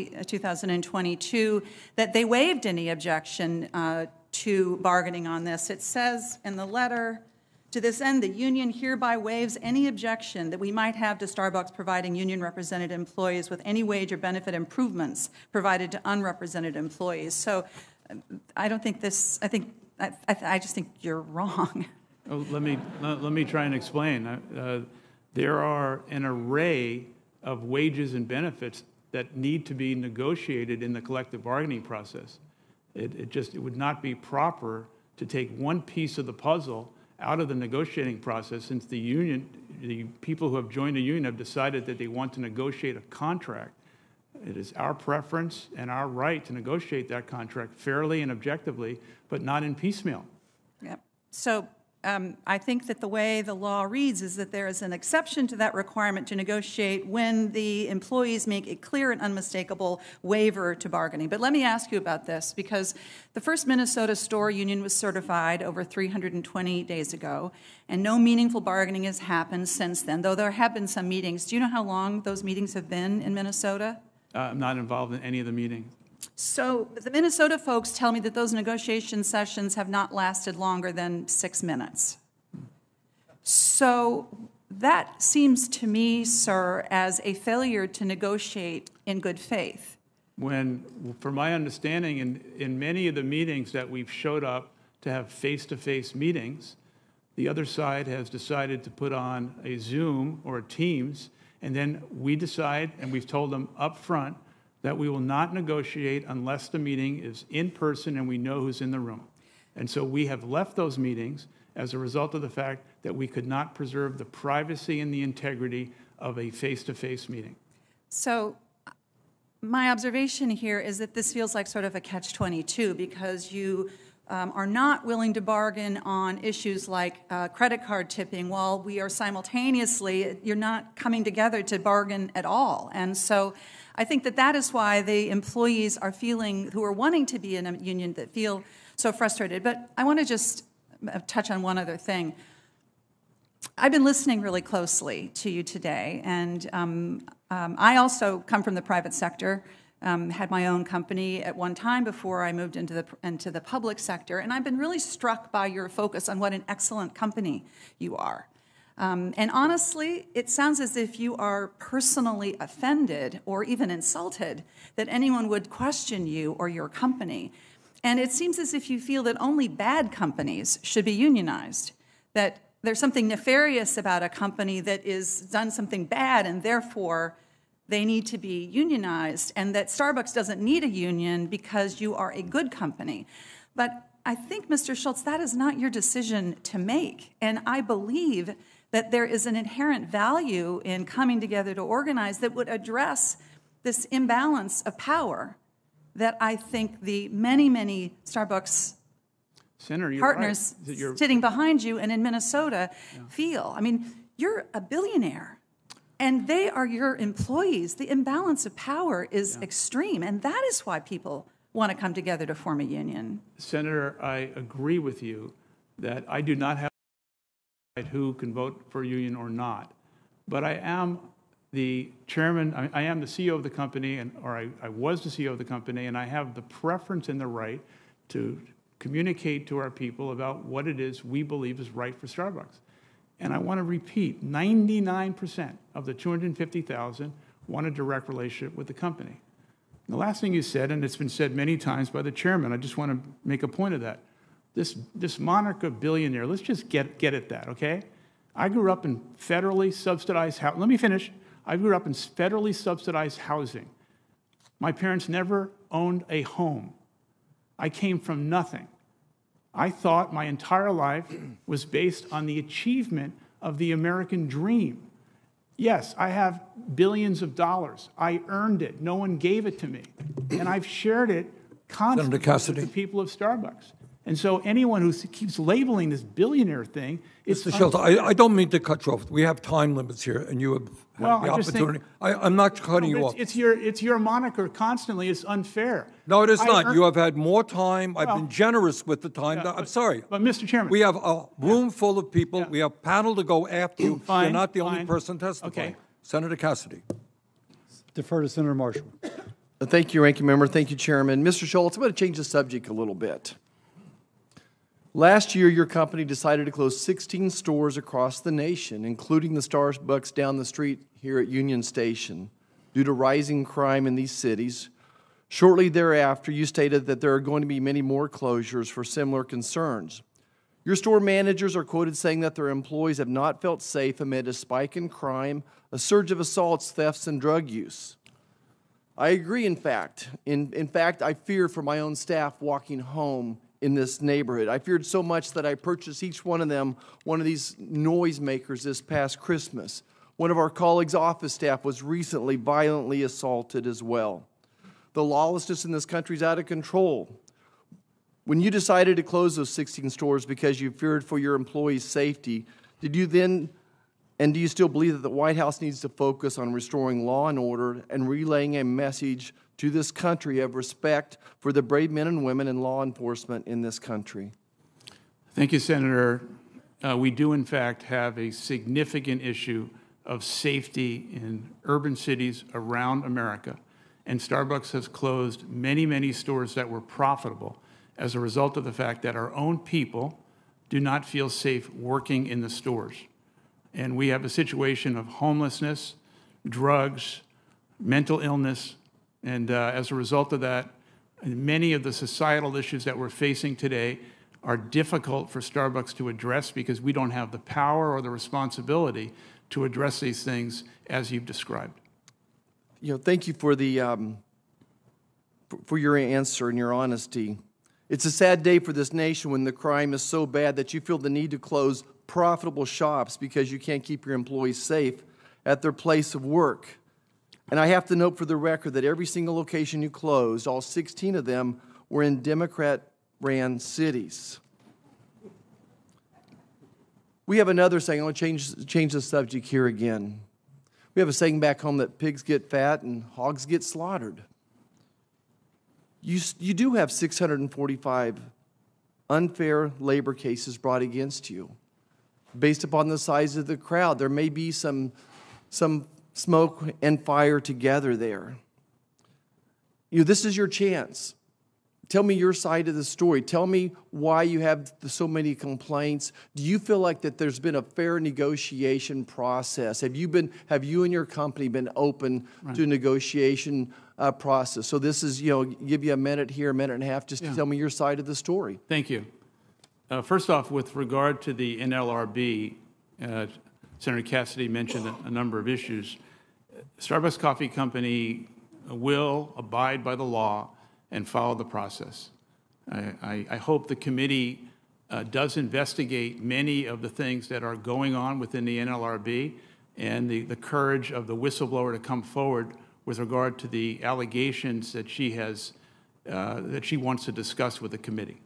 2022, that they waived any objection to bargaining on this. It says in the letter, to this end, the union hereby waives any objection that we might have to Starbucks providing union-represented employees with any wage or benefit improvements provided to unrepresented employees. So I don't think this, I just think you're wrong. Oh, let me try and explain. There are an array of wages and benefits that need to be negotiated in the collective bargaining process. It would not be proper to take one piece of the puzzle out of the negotiating process, since the people who have joined the union have decided that they want to negotiate a contract. It is our preference and our right to negotiate that contract fairly and objectively, but not in piecemeal. Yep. So I think that the way the law reads is that there is an exception to that requirement to negotiate when the employees make a clear and unmistakable waiver to bargaining. But let me ask you about this, because the first Minnesota store union was certified over 320 days ago, and no meaningful bargaining has happened since then, though there have been some meetings. Do you know how long those meetings have been in Minnesota? I'm not involved in any of the meetings. So the Minnesota folks tell me that those negotiation sessions have not lasted longer than 6 minutes. So that seems to me, sir, as a failure to negotiate in good faith. From my understanding, in many of the meetings that we've showed up to have face-to-face meetings, the other side has decided to put on a Zoom or a Teams, and then we decide, and we've told them up front, that we will not negotiate unless the meeting is in person and we know who's in the room. And so we have left those meetings as a result of the fact that we could not preserve the privacy and the integrity of a face-to-face meeting. So my observation here is that this feels like sort of a catch-22, because you are not willing to bargain on issues like credit card tipping, while we are simultaneously, you're not coming together to bargain at all. And so I think that is why the employees are feeling, who are wanting to be in a union, that feel so frustrated. But I want to just touch on one other thing. I've been listening really closely to you today, and I also come from the private sector. Had my own company at one time before I moved into the public sector, and I've been really struck by your focus on what an excellent company you are. And honestly, it sounds as if you are personally offended or even insulted that anyone would question you or your company. And it seems as if you feel that only bad companies should be unionized, that there's something nefarious about a company that is done something bad and therefore they need to be unionized, and that Starbucks doesn't need a union because you are a good company. But I think, Mr. Schultz, that is not your decision to make. And I believe that there is an inherent value in coming together to organize that would address this imbalance of power that I think the many, many Starbucks Senator, you're partners right. sitting behind you and in Minnesota feel. I mean, you're a billionaire, and they are your employees. The imbalance of power is extreme, and that is why people want to come together to form a union. Senator, I agree with you that I do not have who can vote for a union or not, but I am the chairman, I am the CEO of the company, I was the CEO of the company, and I have the preference and the right to communicate to our people about what it is we believe is right for Starbucks. And I want to repeat, 99% of the 250,000 want a direct relationship with the company. And the last thing you said, and it's been said many times by the chairman, I just want to make a point of that. This moniker billionaire, let's just get at that, okay? I grew up in federally subsidized housing. Let me finish. I grew up in federally subsidized housing. My parents never owned a home. I came from nothing. I thought my entire life was based on the achievement of the American dream. Yes, I have billions of dollars. I earned it. No one gave it to me. And I've shared it constantly with the people of Starbucks. And so anyone who keeps labeling this billionaire thing, it's Mr. Schultz, I don't mean to cut you off. We have time limits here, and you have had the opportunity. I'm not cutting you off. It's your moniker constantly. It's unfair. No, it is not. You have had more time. I've been generous with the time. I'm sorry. But, Mr. Chairman. We have a room full of people. We have a panel to go after you. You're not the only person testifying. Okay. Senator Cassidy. Defer to Senator Marshall. Thank you, Ranking Member. Thank you, Chairman. Mr. Schultz, I'm going to change the subject a little bit. Last year, your company decided to close 16 stores across the nation, including the Starbucks down the street here at Union Station, due to rising crime in these cities. Shortly thereafter, you stated that there are going to be many more closures for similar concerns. Your store managers are quoted saying that their employees have not felt safe amid a spike in crime, a surge of assaults, thefts, and drug use. I agree, in fact. In fact, I fear for my own staff walking home in this neighborhood. I feared so much that I purchased each one of them one of these noisemakers this past Christmas. One of our colleagues' office staff was recently violently assaulted as well. The lawlessness in this country is out of control. When you decided to close those 16 stores because you feared for your employees' safety, did you then, and do you still believe that the White House needs to focus on restoring law and order and relaying a message to this country of respect for the brave men and women in law enforcement in this country? Thank you, Senator. We do, in fact, have a significant issue of safety in urban cities around America. And Starbucks has closed many, many stores that were profitable as a result of the fact that our own people do not feel safe working in the stores. And we have a situation of homelessness, drugs, mental illness, and as a result of that, many of the societal issues that we're facing today are difficult for Starbucks to address because we don't have the power or the responsibility to address these things as you've described. You know, thank you for the for your answer and your honesty. It's a sad day for this nation when the crime is so bad that you feel the need to close profitable shops because you can't keep your employees safe at their place of work. And I have to note for the record that every single location you closed, all 16 of them, were in Democrat-ran cities. We have another saying. I want to change the subject here again. We have a saying back home that pigs get fat and hogs get slaughtered. You do have 645 unfair labor cases brought against you. Based upon the size of the crowd, there may be some smoke and fire together there. This is your chance. Tell me your side of the story. Tell me why you have so many complaints. Do you feel like that there's been a fair negotiation process? Have you and your company been open to a negotiation process? So this is, give you a minute here, a minute and a half, just to tell me your side of the story. Thank you. First off, with regard to the NLRB, Senator Cassidy mentioned a number of issues. Starbucks Coffee Company will abide by the law and follow the process. I hope the committee does investigate many of the things that are going on within the NLRB and the courage of the whistleblower to come forward with regard to the allegations that she has, that she wants to discuss with the committee.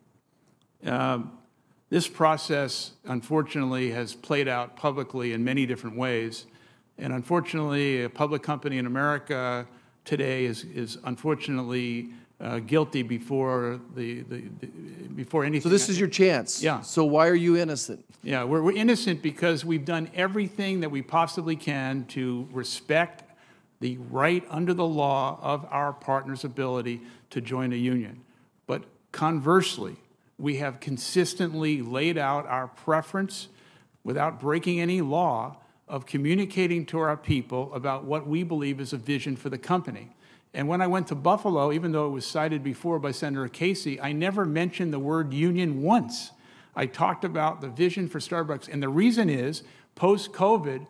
This process, unfortunately, has played out publicly in many different ways. And unfortunately, a public company in America today is unfortunately guilty before before anything. So this is your chance. Yeah. So why are you innocent? Yeah, we're innocent because we've done everything that we possibly can to respect the right under the law of our partner's ability to join a union. But conversely, we have consistently laid out our preference without breaking any law of communicating to our people about what we believe is a vision for the company. And when I went to Buffalo, even though it was cited before by Senator Casey, I never mentioned the word union once. I talked about the vision for Starbucks. And the reason is, post-COVID,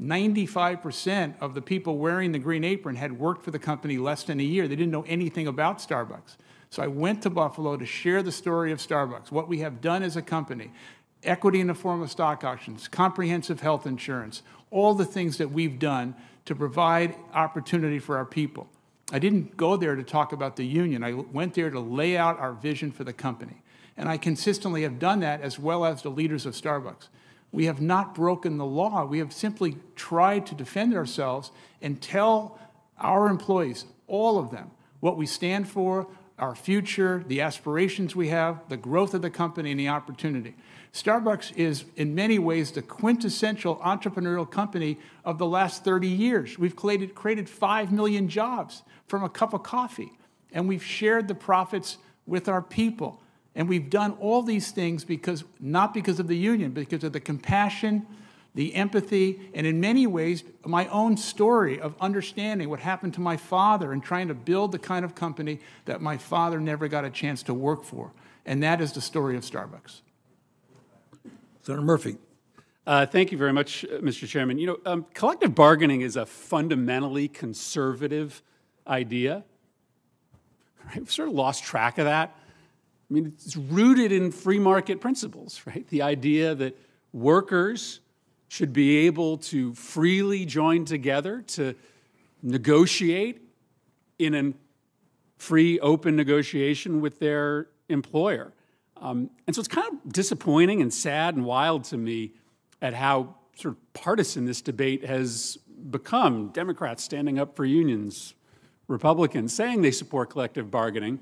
95% of the people wearing the green apron had worked for the company less than a year. They didn't know anything about Starbucks. So I went to Buffalo to share the story of Starbucks, what we have done as a company, equity in the form of stock options, comprehensive health insurance, all the things that we've done to provide opportunity for our people. I didn't go there to talk about the union. I went there to lay out our vision for the company. And I consistently have done that, as well as the leaders of Starbucks. We have not broken the law. We have simply tried to defend ourselves and tell our employees, all of them, what we stand for, our future, the aspirations we have, the growth of the company, and the opportunity. Starbucks is, in many ways, the quintessential entrepreneurial company of the last 30 years. We've created 5 million jobs from a cup of coffee, and we've shared the profits with our people. And we've done all these things not because of the union, but because of the compassion, the empathy, and in many ways, my own story of understanding what happened to my father and trying to build the kind of company that my father never got a chance to work for. And that is the story of Starbucks. Senator Murphy. Thank you very much, Mr. Chairman. You know, collective bargaining is a fundamentally conservative idea. Right? We've sort of lost track of that. I mean, it's rooted in free market principles, right? The idea that workers should be able to freely join together to negotiate in a free, open negotiation with their employer. And so it's kind of disappointing and sad and wild to me at how sort of partisan this debate has become. Democrats standing up for unions, Republicans saying they support collective bargaining,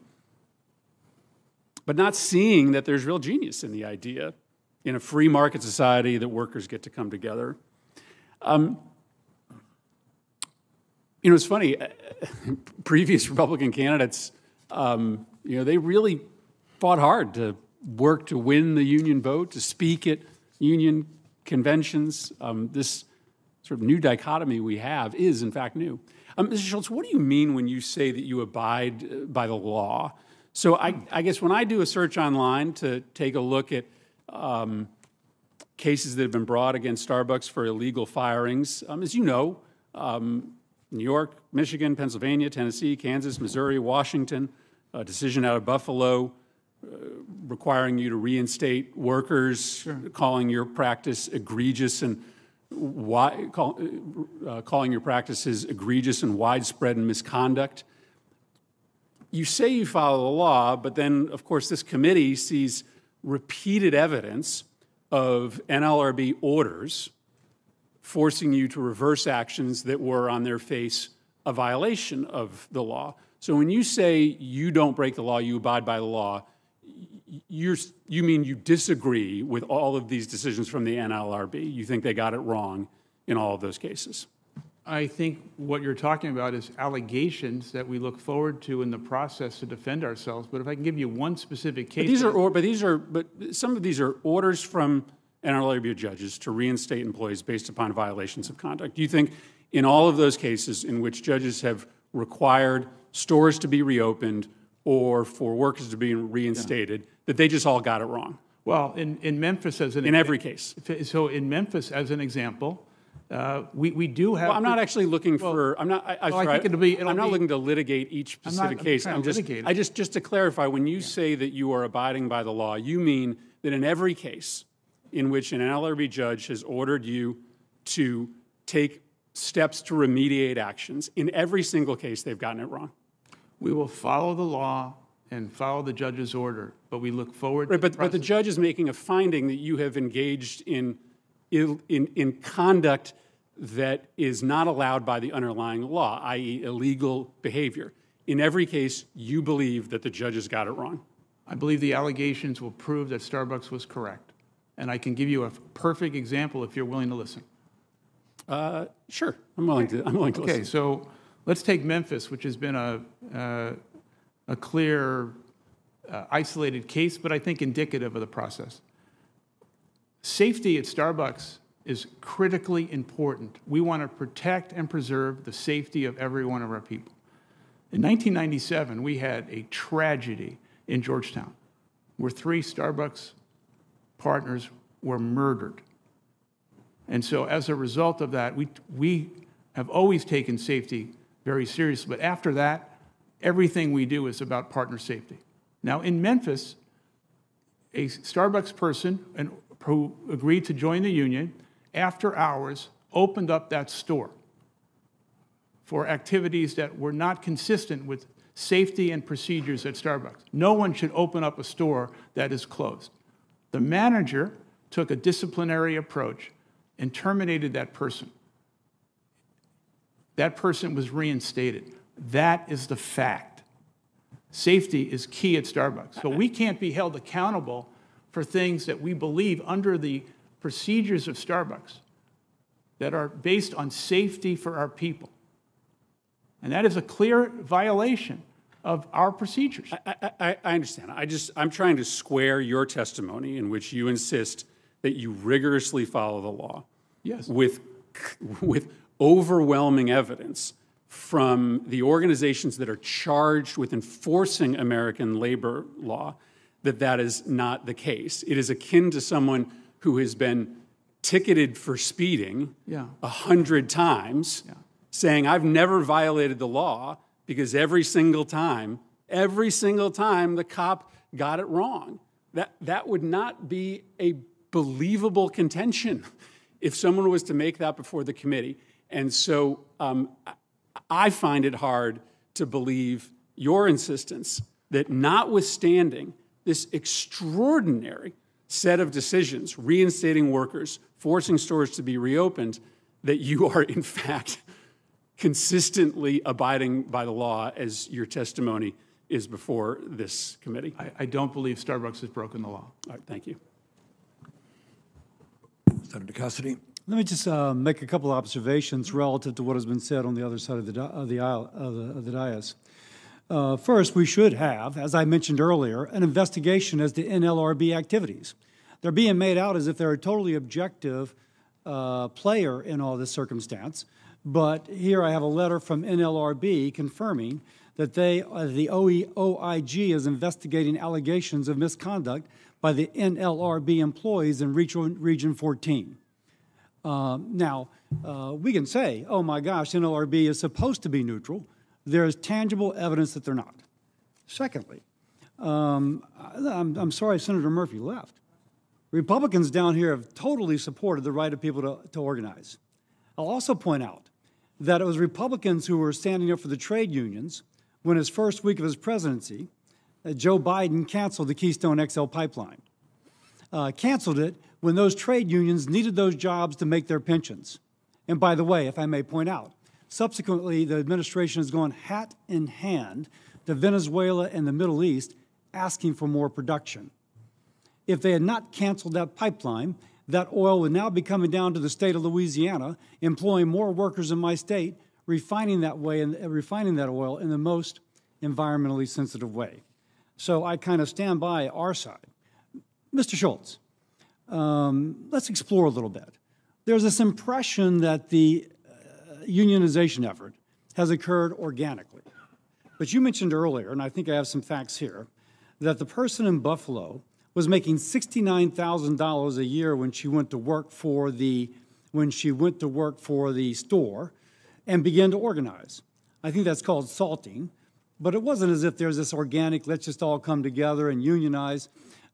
but not seeing that there's real genius in the idea in a free market society that workers get to come together. You know, it's funny, previous Republican candidates, you know, they really fought hard to work to win the union vote, to speak at union conventions. This sort of new dichotomy we have is, in fact, new. Mr. Schultz, what do you mean when you say that you abide by the law? So I guess when I do a search online to take a look at cases that have been brought against Starbucks for illegal firings, as you know, New York, Michigan, Pennsylvania, Tennessee, Kansas, Missouri, Washington, a decision out of Buffalo requiring you to reinstate workers, sure, calling your practice egregious and calling your practices egregious and widespread in misconduct. You say you follow the law, but then, of course, this committee sees repeated evidence of NLRB orders forcing you to reverse actions that were on their face a violation of the law. So when you say you don't break the law, you abide by the law, you mean you disagree with all of these decisions from the NLRB? You think they got it wrong in all of those cases? I think what you're talking about is allegations that we look forward to in the process to defend ourselves. But if I can give you one specific case, but some of these are orders from NLRB judges to reinstate employees based upon violations of conduct. Do you think in all of those cases in which judges have required stores to be reopened or for workers to be reinstated, that they just all got it wrong? Well, in Memphis, as an in every case. So in Memphis, as an example, We do have. Well, I'm not actually looking for. I'm not. I think it'll be. I'm not looking to litigate each specific case. I'm just to clarify. When you say that you are abiding by the law, you mean that in every case in which an NLRB judge has ordered you to take steps to remediate actions, in every single case they've gotten it wrong. We will follow the law and follow the judge's order, but we look forward. Right, but the judge is making a finding that you have engaged in conduct that is not allowed by the underlying law, i.e. illegal behavior. In every case, you believe that the judges got it wrong. I believe the allegations will prove that Starbucks was correct. And I can give you a perfect example if you're willing to listen. Sure, I'm willing to listen. Okay, so let's take Memphis, which has been a clear, isolated case, but I think indicative of the process. Safety at Starbucks is critically important. We want to protect and preserve the safety of every one of our people. In 1997, we had a tragedy in Georgetown where 3 Starbucks partners were murdered. And so as a result of that, we have always taken safety very seriously. But after that, everything we do is about partner safety. Now, in Memphis, a Starbucks person who agreed to join the union, after hours, opened up that store for activities that were not consistent with safety and procedures at Starbucks. No one should open up a store that is closed. The manager took a disciplinary approach and terminated that person. That person was reinstated. That is the fact. Safety is key at Starbucks. So we can't be held accountable for things that we believe under the procedures of Starbucks that are based on safety for our people. And that is a clear violation of our procedures. I understand. I'm trying to square your testimony in which you insist that you rigorously follow the law. Yes. With overwhelming evidence from the organizations that are charged with enforcing American labor law that is not the case. It is akin to someone who has been ticketed for speeding 100 times, saying, I've never violated the law because every single time the cop got it wrong. That would not be a believable contention if someone was to make that before the committee. And so I find it hard to believe your insistence that notwithstanding this extraordinary set of decisions, reinstating workers, forcing stores to be reopened, that you are in fact consistently abiding by the law as your testimony is before this committee. I don't believe Starbucks has broken the law. All right, thank you. Senator Cassidy. Let me just make a couple of observations relative to what has been said on the other side of the aisle of the dais. First, we should have, as I mentioned earlier, an investigation as to NLRB activities. They're being made out as if they're a totally objective player in all this circumstance. But here I have a letter from NLRB confirming that the OIG is investigating allegations of misconduct by the NLRB employees in Region 14. Now, we can say, oh my gosh, NLRB is supposed to be neutral. There is tangible evidence that they're not. Secondly, I'm sorry Senator Murphy left. Republicans down here have totally supported the right of people to organize. I'll also point out that it was Republicans who were standing up for the trade unions when his first week of his presidency, Joe Biden canceled the Keystone XL pipeline. Canceled it when those trade unions needed those jobs to make their pensions. And by the way, if I may point out, subsequently the administration has gone hat in hand to Venezuela and the Middle East asking for more production. If they had not canceled that pipeline, that oil would now be coming down to the state of Louisiana, employing more workers in my state, refining that oil in the most environmentally sensitive way. So I kind of stand by our side. Mr. Schultz, let's explore a little bit. There's this impression that the unionization effort has occurred organically. But you mentioned earlier, and I think I have some facts here, that the person in Buffalo was making $69,000 a year when she went to work for the when she went to work for the store and began to organize. I think that's called salting, but it wasn't as if there's this organic, let's just all come together and unionize.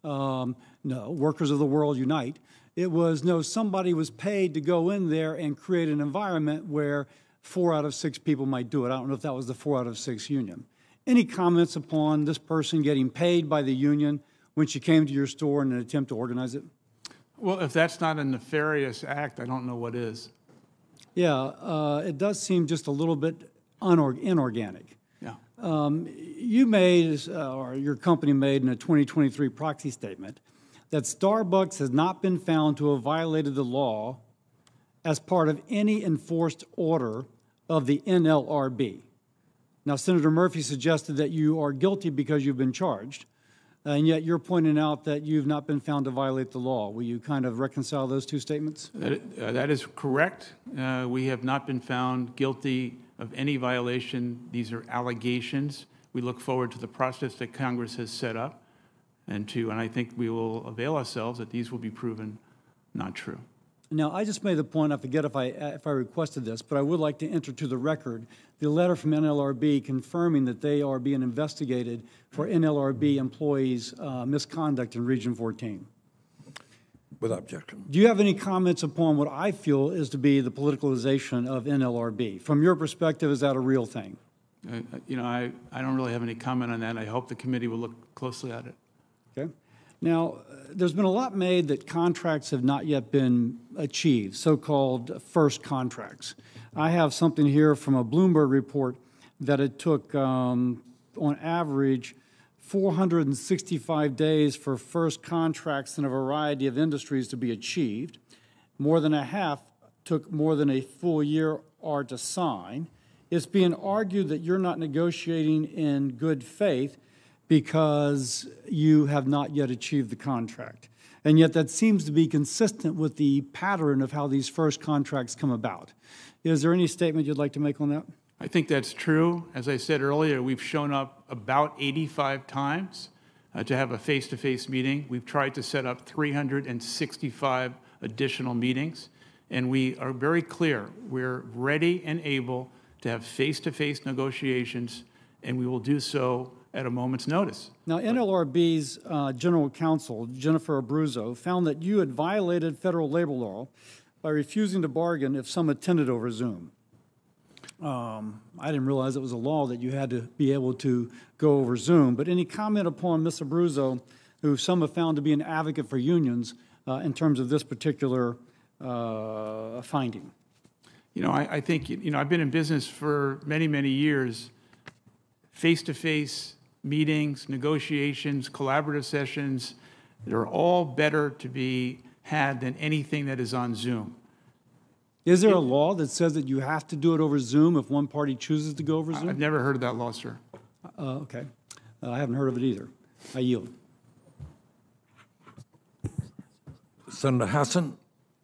No, workers of the world unite. It was, no, somebody was paid to go in there and create an environment where 4 out of 6 people might do it. I don't know if that was the 4 out of 6 union. Any comments upon this person getting paid by the union when she came to your store in an attempt to organize it? Well, if that's not a nefarious act, I don't know what is. Yeah, it does seem just a little bit inorganic. Yeah. You made, or your company made in a 2023 proxy statement, that Starbucks has not been found to have violated the law as part of any enforced order of the NLRB. Now, Senator Murphy suggested that you are guilty because you've been charged, and yet you're pointing out that you've not been found to violate the law. Will you kind of reconcile those two statements? That is correct. We have not been found guilty of any violation. These are allegations. We look forward to the process that Congress has set up, and I think we will avail ourselves that these will be proven not true. Now, I just made the point, I forget if I requested this, but I would like to enter to the record the letter from NLRB confirming that they are being investigated for NLRB employees' misconduct in Region 14. Without objection. Do you have any comments upon what I feel is to be the politicalization of NLRB? From your perspective, is that a real thing? I don't really have any comment on that. I hope the committee will look closely at it. Okay. Now, there's been a lot made that contracts have not yet been achieved, so-called first contracts. I have something here from a Bloomberg report that it took, on average, 465 days for first contracts in a variety of industries to be achieved. More than a half took more than a full year or to sign. It's being argued that you're not negotiating in good faith because you have not yet achieved the contract. And yet that seems to be consistent with the pattern of how these first contracts come about. Is there any statement you'd like to make on that? I think that's true. As I said earlier, we've shown up about 85 times to have a face-to-face meeting. We've tried to set up 365 additional meetings, and we are very clear. We're ready and able to have face-to-face negotiations, and we will do so at a moment's notice. Now, NLRB's General Counsel, Jennifer Abruzzo, found that you had violated federal labor law by refusing to bargain if some attended over Zoom. I didn't realize it was a law that you had to be able to go over Zoom, but any comment upon Ms. Abruzzo, who some have found to be an advocate for unions in terms of this particular finding? I think, I've been in business for many, many years. Face-to-face meetings, negotiations, collaborative sessions, they're all better to be had than anything that is on Zoom. Is there a law that says that you have to do it over Zoom if one party chooses to go over Zoom? I've never heard of that law, sir. Okay. I haven't heard of it either. I yield. Senator Hassan.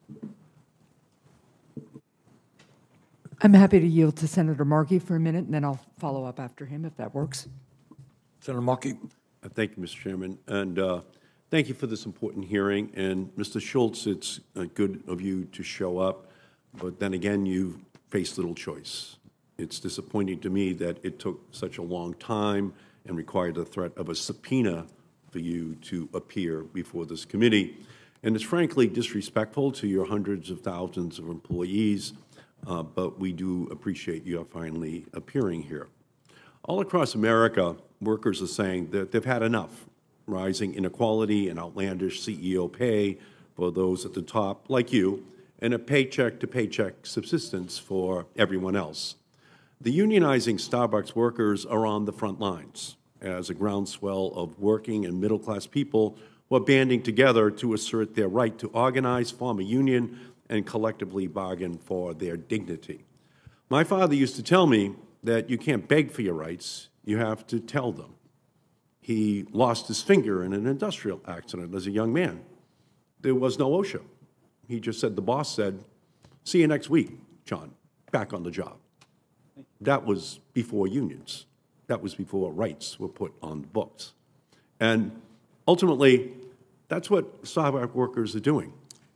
I'm happy to yield to Senator Markey for a minute, and then I'll follow up after him, if that works. Senator Markey. Thank you, Mr. Chairman. And thank you for this important hearing. And Mr. Schultz, it's good of you to show up. But then again, you faced little choice. It's disappointing to me that it took such a long time and required the threat of a subpoena for you to appear before this committee. And it's frankly disrespectful to your hundreds of thousands of employees, but we do appreciate you finally appearing here. All across America, workers are saying that they've had enough. Rising inequality and outlandish CEO pay for those at the top, like you, and a paycheck-to-paycheck subsistence for everyone else. The unionizing Starbucks workers are on the front lines as a groundswell of working and middle-class people who are banding together to assert their right to organize, form a union, and collectively bargain for their dignity. My father used to tell me that you can't beg for your rights, you have to tell them. He lost his finger in an industrial accident as a young man. There was no OSHA. He just said, the boss said, see you next week, John, back on the job. That was before unions. That was before rights were put on the books. And ultimately, that's what Starbucks workers are doing.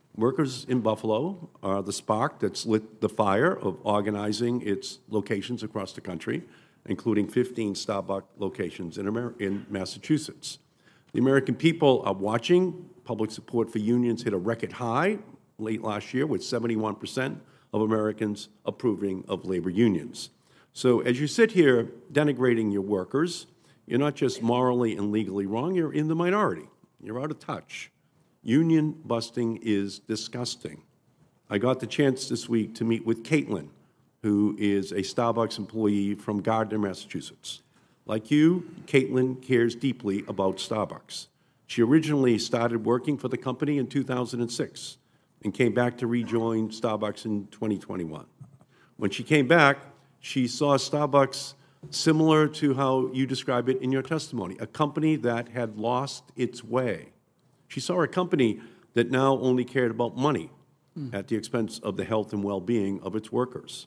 Workers in Buffalo are the spark that's lit the fire of organizing its locations across the country, including 15 Starbucks locations in Massachusetts. The American people are watching. Public support for unions hit a record high late last year, with 71% of Americans approving of labor unions. So as you sit here denigrating your workers, you're not just morally and legally wrong, you're in the minority. You're out of touch. Union busting is disgusting. I got the chance this week to meet with Caitlin, who is a Starbucks employee from Gardner, Massachusetts. Like you, Caitlin cares deeply about Starbucks. She originally started working for the company in 2006 and came back to rejoin Starbucks in 2021. When she came back, she saw Starbucks similar to how you describe it in your testimony, a company that had lost its way. She saw a company that now only cared about money at the expense of the health and well-being of its workers.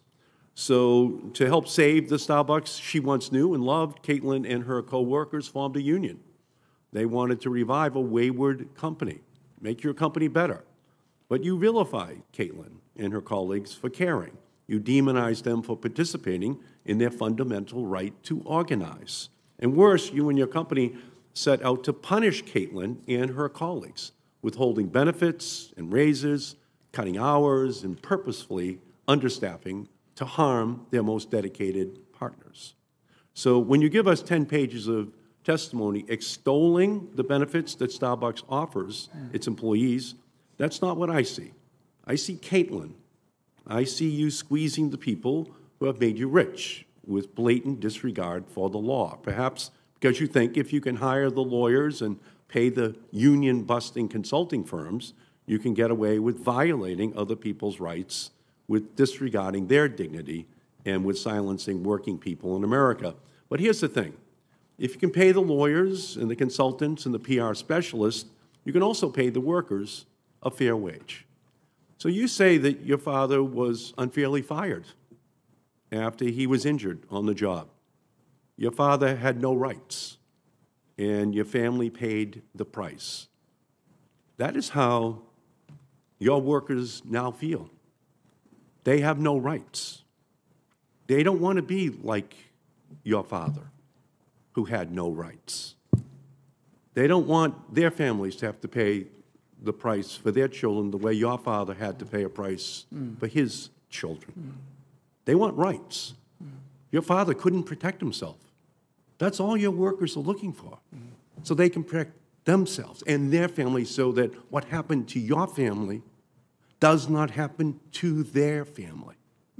So to help save the Starbucks she once knew and loved, Caitlin and her co-workers formed a union. They wanted to revive a wayward company, make your company better. But you vilify Caitlin and her colleagues for caring. You demonize them for participating in their fundamental right to organize. And worse, you and your company set out to punish Caitlin and her colleagues, withholding benefits and raises, cutting hours, and purposefully understaffing to harm their most dedicated partners. So when you give us 10 pages of testimony extolling the benefits that Starbucks offers its employees, that's not what I see. I see Caitlin. I see you squeezing the people who have made you rich with blatant disregard for the law, perhaps because you think if you can hire the lawyers and pay the union-busting consulting firms, you can get away with violating other people's rights, with disregarding their dignity, and with silencing working people in America. But here's the thing. If you can pay the lawyers and the consultants and the PR specialists, you can also pay the workers a fair wage. So you say that your father was unfairly fired after he was injured on the job. Your father had no rights, and your family paid the price. That is how your workers now feel. They have no rights. They don't want to be like your father, who had no rights. They don't want their families to have to pay the price for their children the way your father had to pay a price for his children. They want rights. Your father couldn't protect himself. That's all your workers are looking for, so they can protect themselves and their families so that what happened to your family does not happen to their family.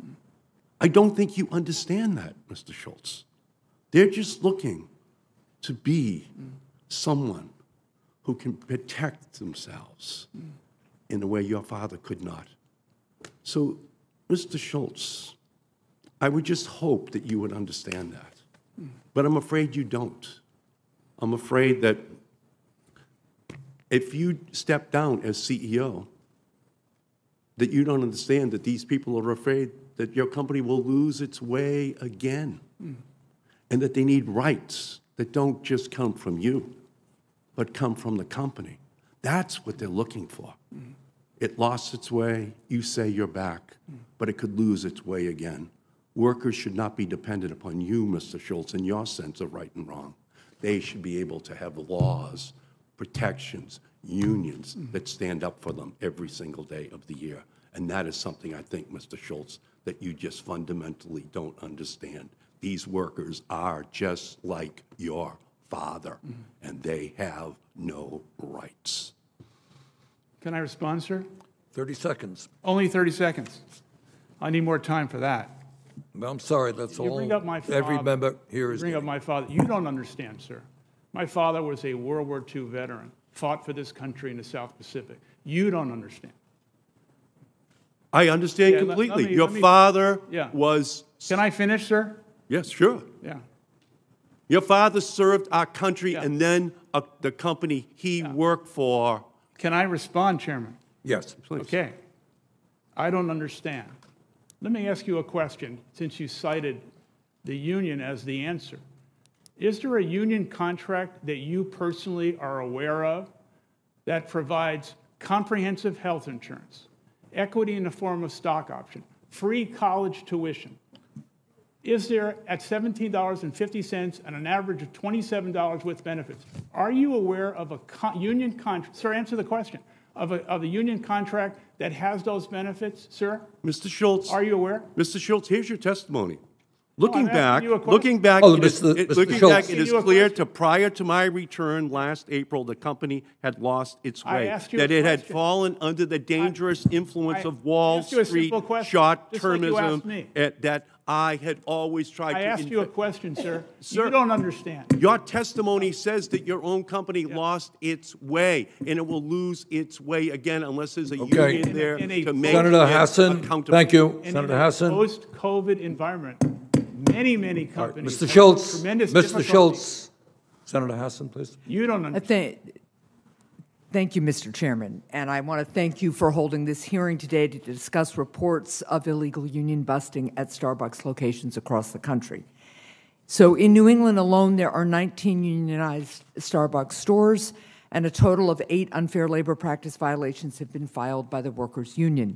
I don't think you understand that, Mr. Schultz. They're just looking to be someone who can protect themselves in a way your father could not. So, Mr. Schultz, I would just hope that you would understand that. But I'm afraid you don't. I'm afraid that if you step down as CEO, that you don't understand that these people are afraid that your company will lose its way again, and that they need rights that don't just come from you, but come from the company. That's what they're looking for. It lost its way, you say you're back, but it could lose its way again. Workers should not be dependent upon you, Mr. Schultz, and your sense of right and wrong. They should be able to have laws, protections, unions that stand up for them every single day of the year. And that is something I think, Mr. Schultz, that you just fundamentally don't understand. These workers are just like your father, and they have no rights. Can I respond, sir? 30 seconds. Only 30 seconds. I need more time for that. Well, I'm sorry, that's You all bring up my father. every member here is Bring up getting. my father. You don't understand, sir. My father was a World War II veteran, fought for this country in the South Pacific. You don't understand. I understand completely. Your father was... Can I finish, sir? Yes, sure. Yeah. Your father served our country, and then the company he worked for... Can I respond, Chairman? Yes, please. Okay. I don't understand. Let me ask you a question, since you cited the union as the answer. Is there a union contract that you personally are aware of that provides comprehensive health insurance, equity in the form of stock option, free college tuition, is there at $17.50 and an average of $27 with benefits? Are you aware of a union contract? Sir, answer the question. Of a union contract that has those benefits, sir? Mr. Schultz. Are you aware? Mr. Schultz, here's your testimony. Looking I'm back, asking you a question. looking back, Oh, it is- Mr. it- looking Schultz. back, it is You a clear question. to prior to my return last April, the company had lost its I way. asked you That a it had question. fallen under the dangerous influence I of Wall asked you a Street simple question, just like you asked me. short-termism that I had always tried I to. asked you a question, sir. Sir, You don't understand. Your testimony says that your own company lost its way, and it will lose its way again unless there's a Okay. union there In a to make Senator it Hassan, accountable. thank you. And Senator in a Hassan. post-COVID environment, many companies. Mr. have Schultz, tremendous Mr. difficulty. Schultz. Senator Hassan, please. You don't understand. Thank you, Mr. Chairman. And I want to thank you for holding this hearing today to discuss reports of illegal union busting at Starbucks locations across the country. So in New England alone, there are 19 unionized Starbucks stores, and a total of 8 unfair labor practice violations have been filed by the workers' union.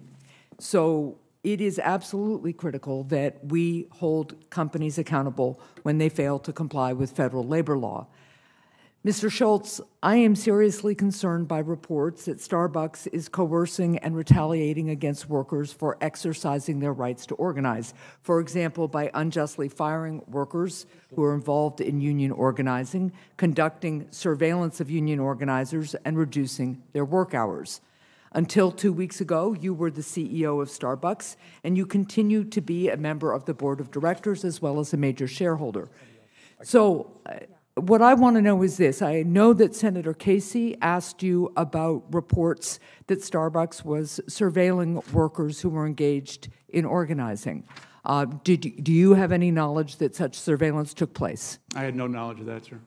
So it is absolutely critical that we hold companies accountable when they fail to comply with federal labor law. Mr. Schultz, I am seriously concerned by reports that Starbucks is coercing and retaliating against workers for exercising their rights to organize. For example, by unjustly firing workers who are involved in union organizing, conducting surveillance of union organizers, and reducing their work hours. Until 2 weeks ago, you were the CEO of Starbucks, and you continue to be a member of the board of directors as well as a major shareholder. So, what I want to know is this. I know that Senator Casey asked you about reports that Starbucks was surveilling workers who were engaged in organizing. Do you have any knowledge that such surveillance took place? I had no knowledge of that, sir.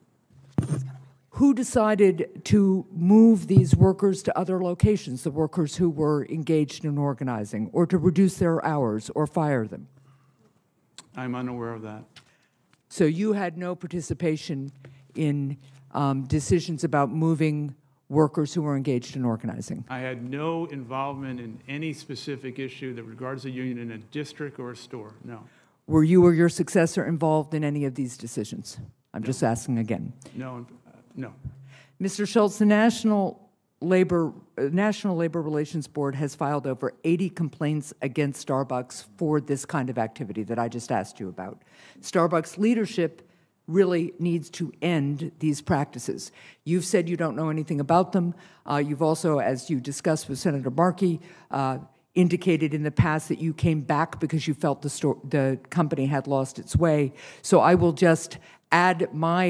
Who decided to move these workers to other locations, the workers who were engaged in organizing, or to reduce their hours or fire them? I'm unaware of that. So you had no participation in decisions about moving workers who were engaged in organizing? I had no involvement in any specific issue that regards a union in a district or a store, no. Were you or your successor involved in any of these decisions? I'm just asking again. No, no. Mr. Schultz, the National Labor Relations Board has filed over 80 complaints against Starbucks for this kind of activity that I just asked you about. Starbucks leadership really needs to end these practices. You've said you don't know anything about them. You've also, as you discussed with Senator Markey, indicated in the past that you came back because you felt the company had lost its way. So I will just add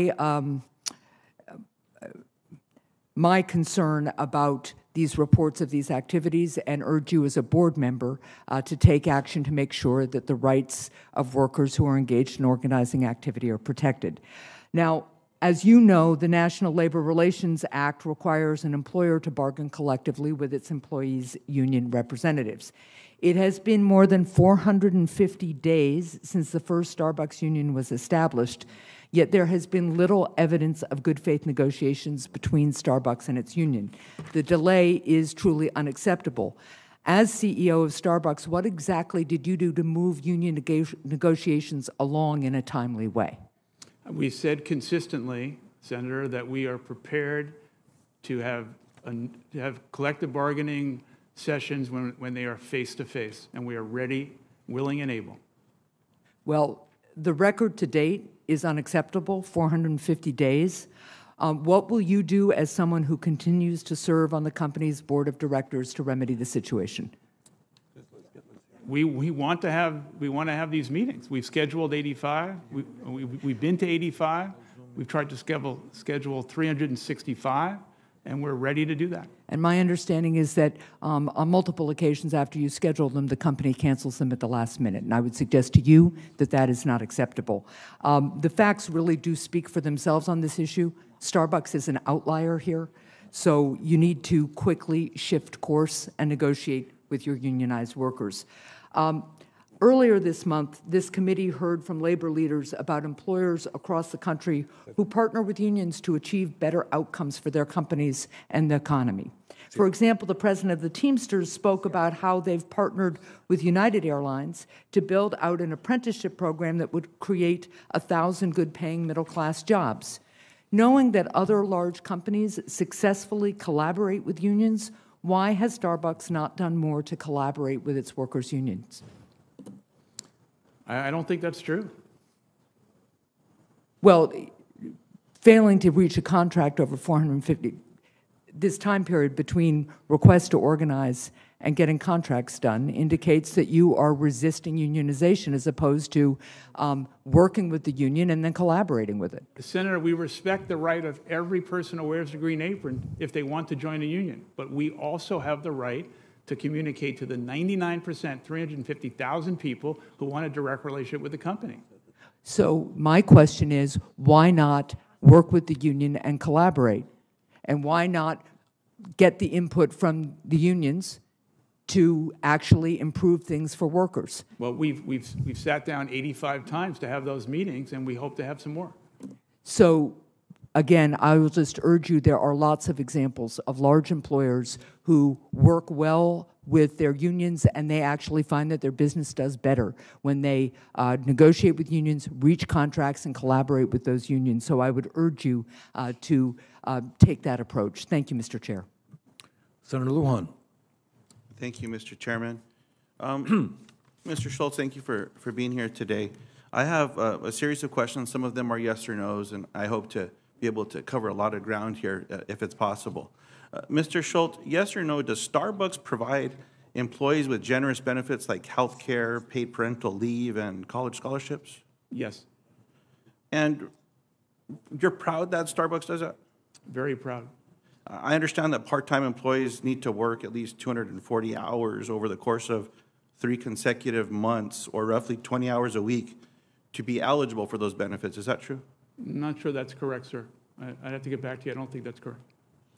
my concern about these reports of these activities and urge you as a board member to take action to make sure that the rights of workers who are engaged in organizing activity are protected. Now, as you know, the National Labor Relations Act requires an employer to bargain collectively with its employees' union representatives. It has been more than 450 days since the first Starbucks union was established, yet there has been little evidence of good faith negotiations between Starbucks and its union. The delay is truly unacceptable. As CEO of Starbucks, what exactly did you do to move union negotiations along in a timely way? We said consistently, Senator, that we are prepared to have collective bargaining sessions when they are face-to-face, and we are ready, willing, and able. Well, the record to date is unacceptable, 450 days. What will you do as someone who continues to serve on the company's board of directors to remedy the situation? We want to have these meetings. We've scheduled 85. We've been to 85. We've tried to schedule 365, and we're ready to do that. And my understanding is that on multiple occasions after you schedule them, the company cancels them at the last minute. And I would suggest to you that that is not acceptable. The facts really do speak for themselves on this issue. Starbucks is an outlier here. So you need to quickly shift course and negotiate with your unionized workers. Earlier this month, this committee heard from labor leaders about employers across the country who partner with unions to achieve better outcomes for their companies and the economy. For example, the president of the Teamsters spoke about how they've partnered with United Airlines to build out an apprenticeship program that would create 1,000 good-paying middle-class jobs. Knowing that other large companies successfully collaborate with unions, why has Starbucks not done more to collaborate with its workers' unions? I don't think that's true. Well, failing to reach a contract over 450, this time period between request to organize and getting contracts done indicates that you are resisting unionization as opposed to working with the union and then collaborating with it. Senator, we respect the right of every person who wears a green apron if they want to join a union, but we also have the right to communicate to the 99%, 350,000 people who want a direct relationship with the company. So my question is, why not work with the union and collaborate? And why not get the input from the unions to actually improve things for workers? Well, we've sat down 85 times to have those meetings, and we hope to have some more. So again, I will just urge you, there are lots of examples of large employers who work well with their unions, and they actually find that their business does better when they negotiate with unions, reach contracts, and collaborate with those unions. So I would urge you to take that approach. Thank you, Mr. Chair. Senator Lujan. Thank you, Mr. Chairman. Mr. Schultz, thank you for being here today. I have a series of questions. Some of them are yes or no's, and I hope to be able to cover a lot of ground here if it's possible. Mr. Schultz, yes or no, does Starbucks provide employees with generous benefits like health care, paid parental leave, and college scholarships? Yes. And you're proud that Starbucks does that? Very proud. I understand that part-time employees need to work at least 240 hours over the course of 3 consecutive months, or roughly 20 hours a week, to be eligible for those benefits. Is that true? I'm not sure that's correct, sir. I'd have to get back to you. I don't think that's correct.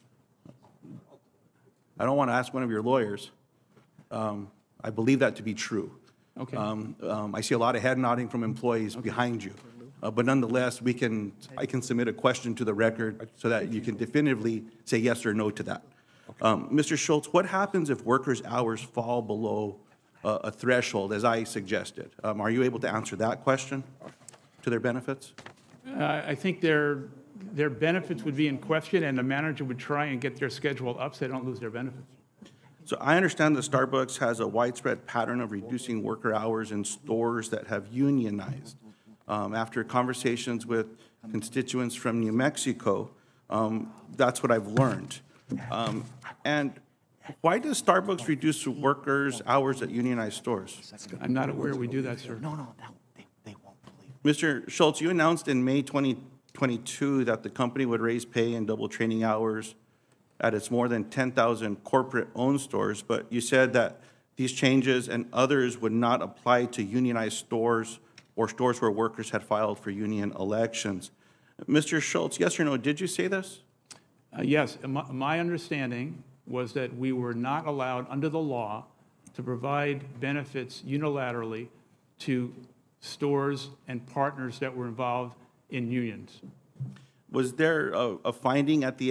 I don't want to ask one of your lawyers. I believe that to be true. Okay. I see a lot of head nodding from employees behind you. But nonetheless, I can submit a question to the record so that you can definitively say yes or no to that. Mr. Schultz, what happens if workers' hours fall below a threshold, as I suggested? Are you able to answer that question to their benefits? I think their benefits would be in question, and the manager would try and get their schedule up so they don't lose their benefits. So I understand that Starbucks has a widespread pattern of reducing worker hours in stores that have unionized. After conversations with constituents from New Mexico, that's what I've learned. And why does Starbucks reduce workers' hours at unionized stores? I'm not aware we do that, sir. They won't believe. Mr. Schultz, you announced in May 2022 that the company would raise pay and double training hours at its more than 10,000 corporate-owned stores, but you said that these changes and others would not apply to unionized stores or stores where workers had filed for union elections. Mr. Schultz, yes or no, did you say this? Yes. My understanding was that we were not allowed under the law to provide benefits unilaterally to stores and partners that were involved in unions. Was there a finding at the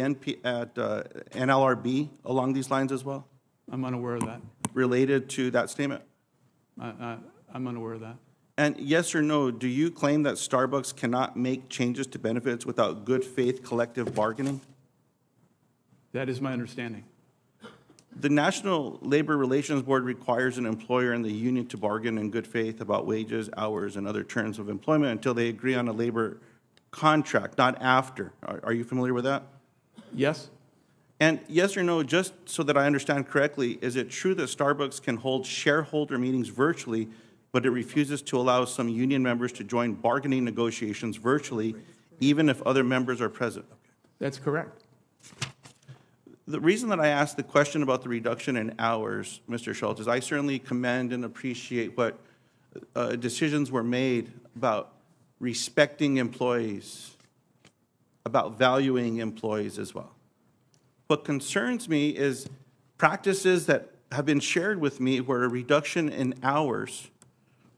NLRB along these lines as well? I'm unaware of that. Related to that statement? I'm unaware of that. And yes or no, do you claim that Starbucks cannot make changes to benefits without good faith collective bargaining? That is my understanding. The National Labor Relations Board requires an employer and the union to bargain in good faith about wages, hours, and other terms of employment until they agree on a labor contract, not after. Are you familiar with that? Yes. And yes or no, just so that I understand correctly, is it true that Starbucks can hold shareholder meetings virtually, but it refuses to allow some union members to join bargaining negotiations virtually, even if other members are present? That's correct. The reason that I asked the question about the reduction in hours, Mr. Schultz, is I certainly commend and appreciate what decisions were made about respecting employees, about valuing employees as well. What concerns me is practices that have been shared with me where a reduction in hours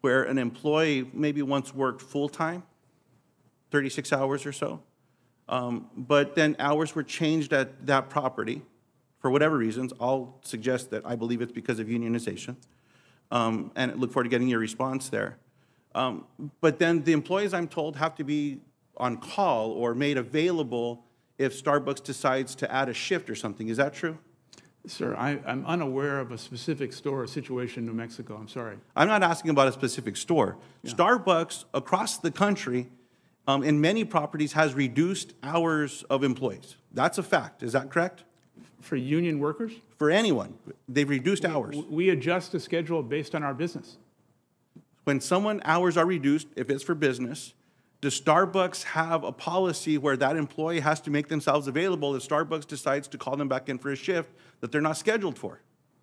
where an employee maybe once worked full-time, 36 hours or so, but then hours were changed at that property for whatever reasons. I'll suggest that I believe it's because of unionization, and I look forward to getting your response there. But then the employees, I'm told, have to be on call or made available if Starbucks decides to add a shift or something. Is that true? Sir, I'm unaware of a specific store or situation in New Mexico. I'm sorry. I'm not asking about a specific store. Yeah. Starbucks across the country, in many properties, has reduced hours of employees. That's a fact. Is that correct? For union workers? For anyone. They've reduced hours. We adjust the schedule based on our business. When someone hours are reduced, if it's for business, does Starbucks have a policy where that employee has to make themselves available if Starbucks decides to call them back in for a shift that they're not scheduled for?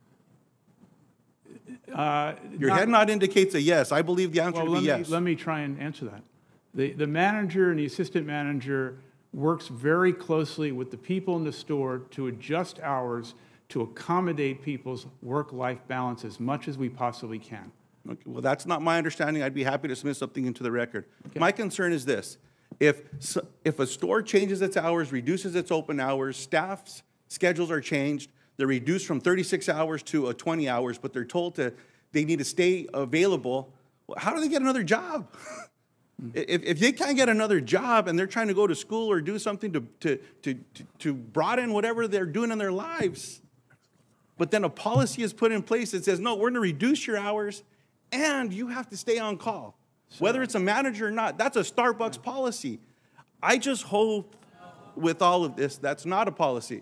Your head nod indicates a yes. I believe the answer would be yes. Let me try and answer that. The manager and the assistant manager works very closely with the people in the store to adjust hours to accommodate people's work-life balance as much as we possibly can. Okay, well, that's not my understanding. I'd be happy to submit something into the record. Okay. My concern is this. If a store changes its hours, reduces its open hours, staff's schedules are changed, they're reduced from 36 hours to 20 hours, but they're told they need to stay available, well, how do they get another job? If they can't get another job and they're trying to go to school or do something to broaden whatever they're doing in their lives, but then a policy is put in place that says, no, we're going to reduce your hours and you have to stay on call. Whether it's a manager or not, that's a Starbucks policy. I just hope with all of this, that's not a policy.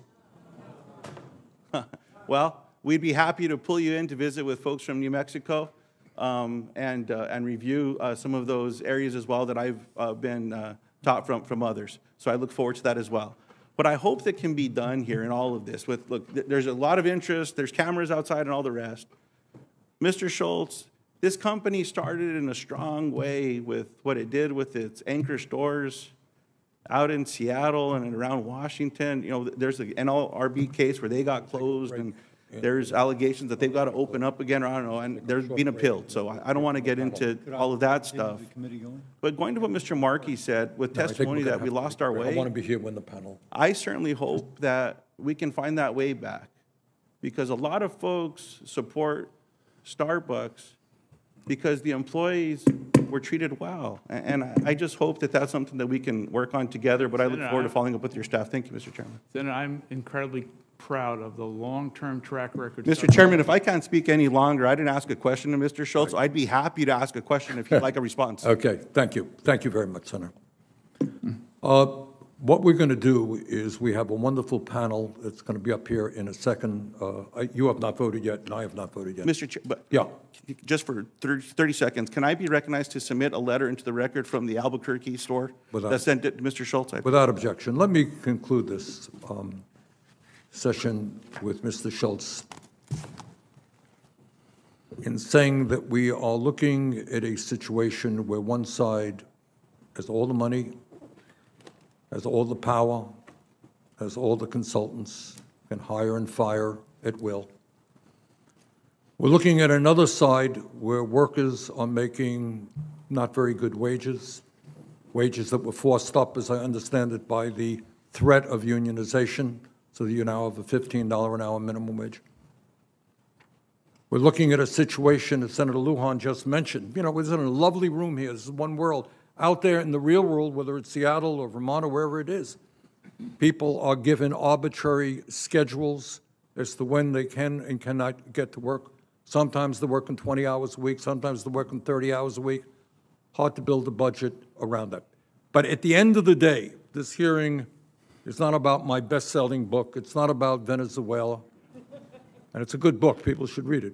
Well, we'd be happy to pull you in to visit with folks from New Mexico and review some of those areas as well that I've been taught from others. So I look forward to that as well. What I hope that can be done here in all of this, look, there's a lot of interest, there's cameras outside and all the rest. Mr. Schultz, this company started in a strong way with what it did with its anchor stores out in Seattle and around Washington. You know, there's the NLRB case where they got closed, and there's allegations that they've got to open up again, or I don't know, and they're being appealed. So I don't want to get into all of that stuff. But going to what Mr. Markey said, with testimony that we lost our way, I want to be here when the panel. I certainly hope that we can find that way back, because a lot of folks support Starbucks because the employees were treated well. And I just hope that that's something that we can work on together, but I look forward to following up with your staff. Thank you, Mr. Chairman. Senator, I'm incredibly proud of the long-term track record. Mr. Chairman, if I can't speak any longer, I didn't ask a question to Mr. Schultz. I'd be happy to ask a question if you'd like a response. Okay, thank you. Thank you very much, Senator. What we're going to do is we have a wonderful panel that's going to be up here in a second. You have not voted yet, and I have not voted yet. Mr. Chair, but yeah. Just for 30 seconds, can I be recognized to submit a letter into the record from the Albuquerque store that sent it to Mr. Schultz? Without objection. Let me conclude this session with Mr. Schultz in saying that we are looking at a situation where one side has all the money, has all the power, has all the consultants, can hire and fire at will. We're looking at another side where workers are making not very good wages, wages that were forced up, as I understand it, by the threat of unionization, so that you now have a $15 an hour minimum wage. We're looking at a situation that Senator Lujan just mentioned. You know, we're in a lovely room here. This is one world. Out there in the real world, whether it's Seattle or Vermont or wherever it is, people are given arbitrary schedules as to when they can and cannot get to work. Sometimes they're working 20 hours a week. Sometimes they're working 30 hours a week. Hard to build a budget around that. But at the end of the day, this hearing is not about my best-selling book. It's not about Venezuela. And it's a good book. People should read it.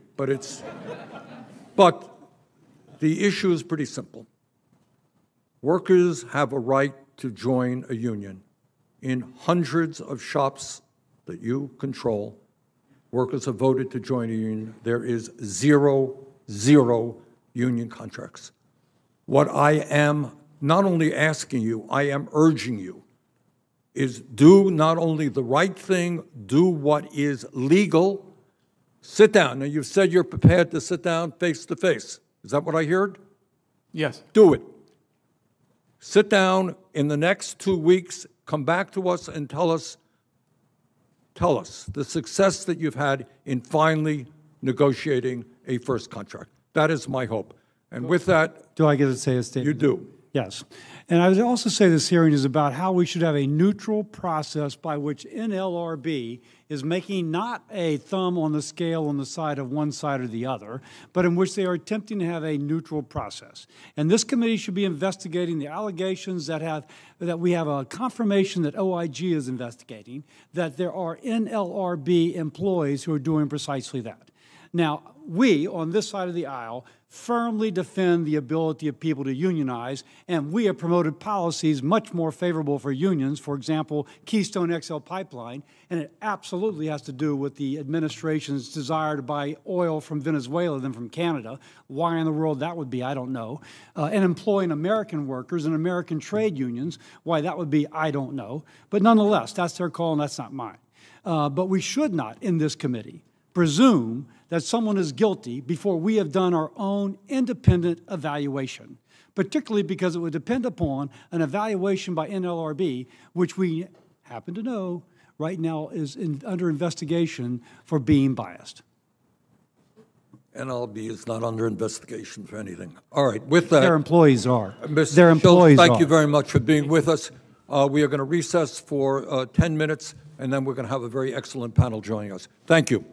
But the issue is pretty simple. Workers have a right to join a union. In hundreds of shops that you control, workers have voted to join a union. There is zero union contracts. What I am not only asking you, I am urging you, is do not only the right thing, do what is legal. Sit down. Now, you've said you're prepared to sit down face to face. Is that what I heard? Yes. Do it. Sit down in the next 2 weeks, come back to us and tell us the success that you've had in finally negotiating a first contract. That is my hope. And with that, do I get to say a statement? You do. Yes. And I would also say this hearing is about how we should have a neutral process by which NLRB is making not a thumb on the scale on the side of one side or the other, but in which they are attempting to have a neutral process. And this committee should be investigating the allegations that we have a confirmation that OIG is investigating, that there are NLRB employees who are doing precisely that. Now, we, on this side of the aisle, firmly defend the ability of people to unionize, and we have promoted policies much more favorable for unions, for example, Keystone XL Pipeline, and it absolutely has to do with the administration's desire to buy oil from Venezuela than from Canada. Why in the world that would be, I don't know. And employing American workers and American trade unions, why that would be, I don't know. But nonetheless, that's their call and that's not mine. But we should not, in this committee, presume that someone is guilty before we have done our own independent evaluation, particularly because it would depend upon an evaluation by NLRB, which we happen to know right now is under investigation for being biased. NLRB is not under investigation for anything. All right, with that. Their employees are. Mr. Their employees Schultz, thank are. you very much for being with us. We are going to recess for 10 minutes, and then we're going to have a very excellent panel joining us. Thank you.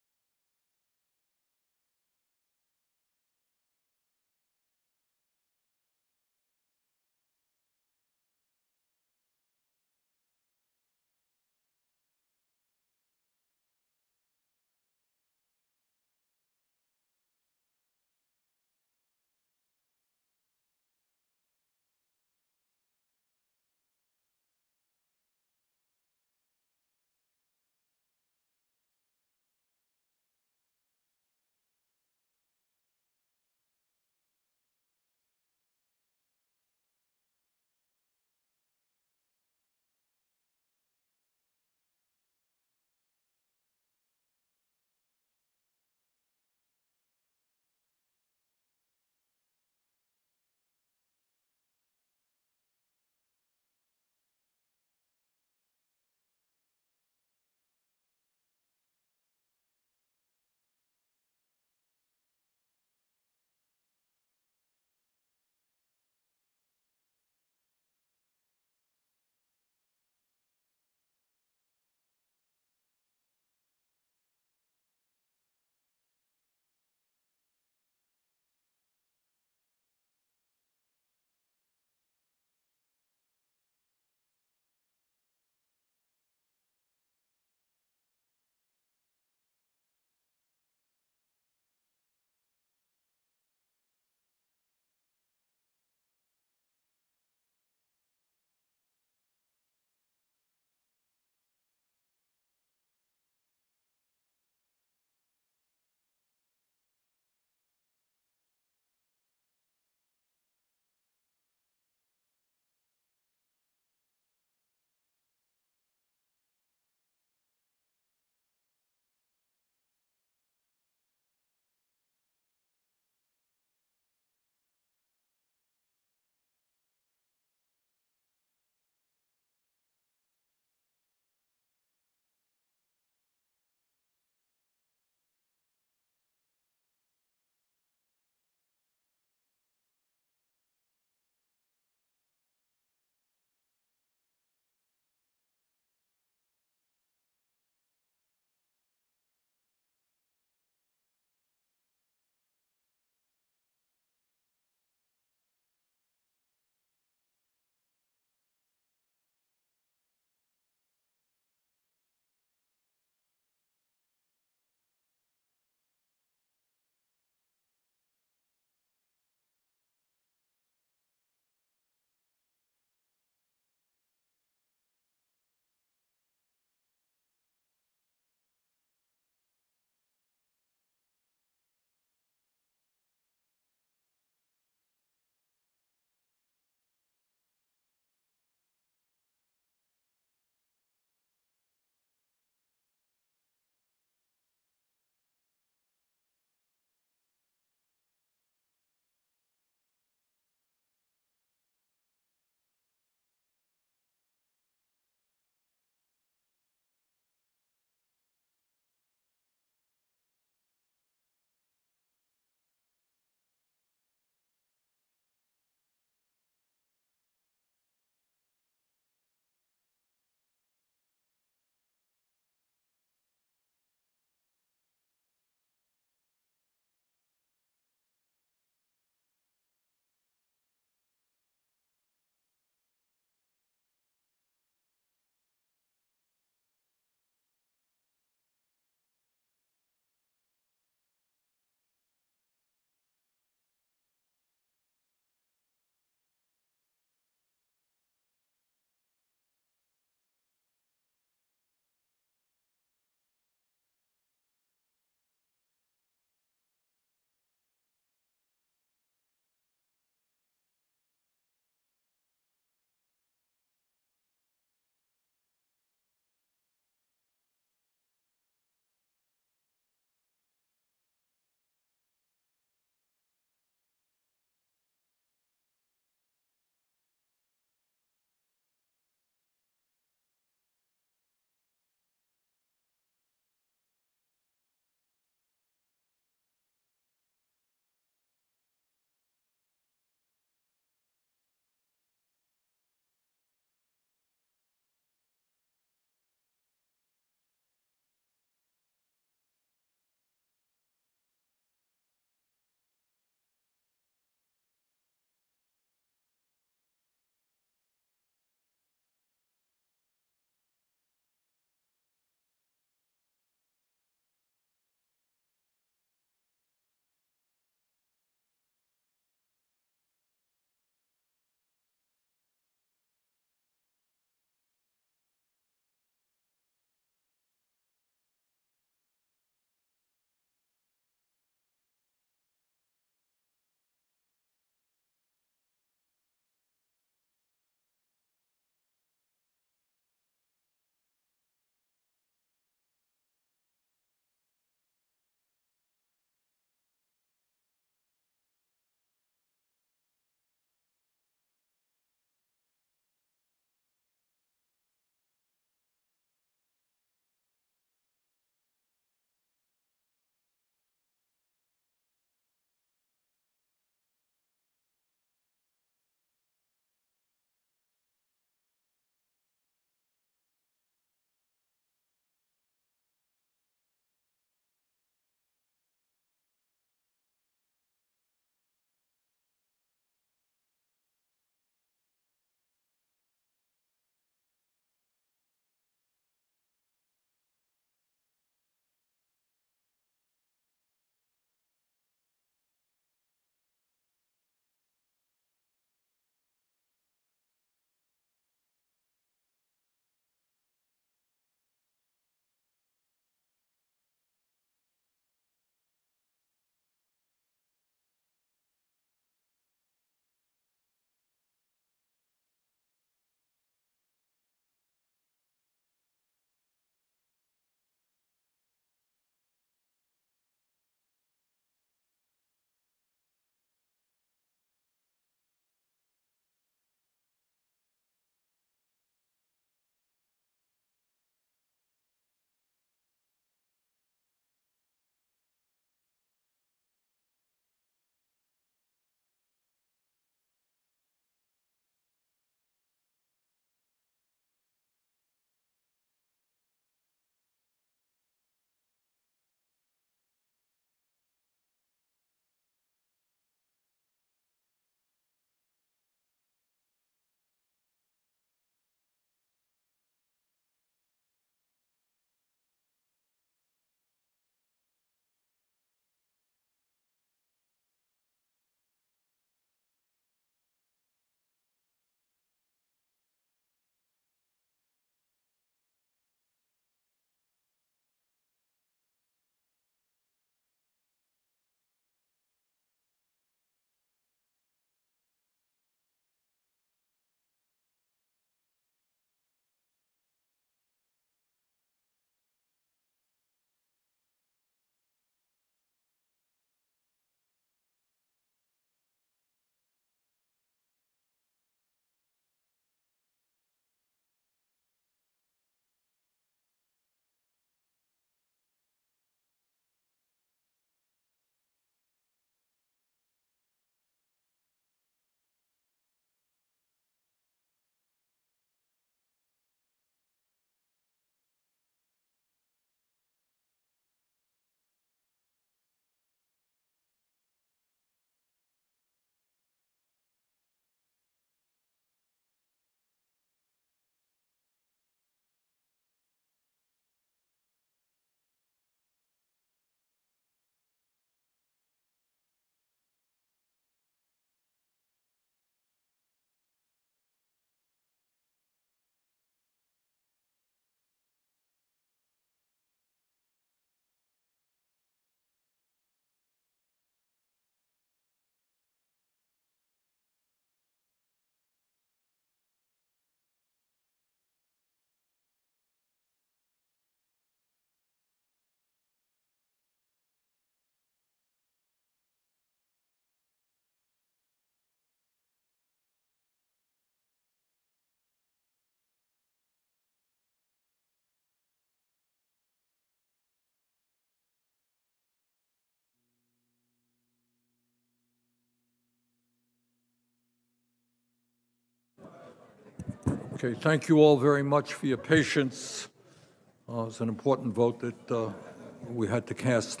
Okay, thank you all very much for your patience. It's an important vote that we had to cast.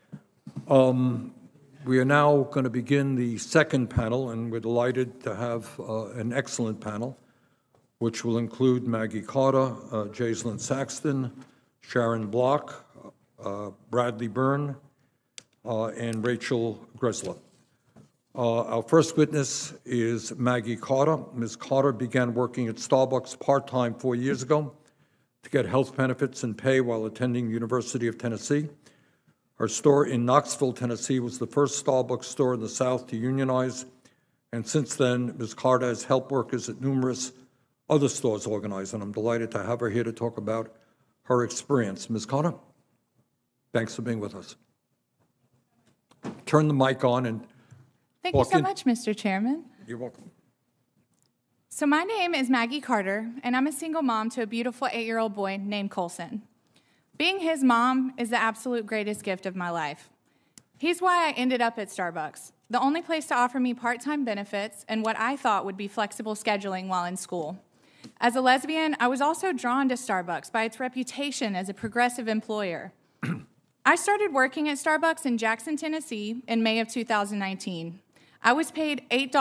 We are now going to begin the second panel, and we're delighted to have an excellent panel, which will include Maggie Carter, Jaislyn Saxton, Sharon Block, Bradley Byrne, and Rachel Gressler. Our first witness is Maggie Carter. Ms. Carter began working at Starbucks part-time 4 years ago to get health benefits and pay while attending the University of Tennessee. Her store in Knoxville, Tennessee was the first Starbucks store in the South to unionize, and since then, Ms. Carter has helped workers at numerous other stores organize, and I'm delighted to have her here to talk about her experience. Ms. Carter, thanks for being with us. Turn the mic on and Thank you so much, Mr. Chairman. You're welcome. So my name is Maggie Carter, and I'm a single mom to a beautiful 8-year-old boy named Colson. Being his mom is the absolute greatest gift of my life. He's why I ended up at Starbucks, the only place to offer me part-time benefits and what I thought would be flexible scheduling while in school. As a lesbian, I was also drawn to Starbucks by its reputation as a progressive employer. I started working at Starbucks in Jackson, Tennessee in May of 2019. I was paid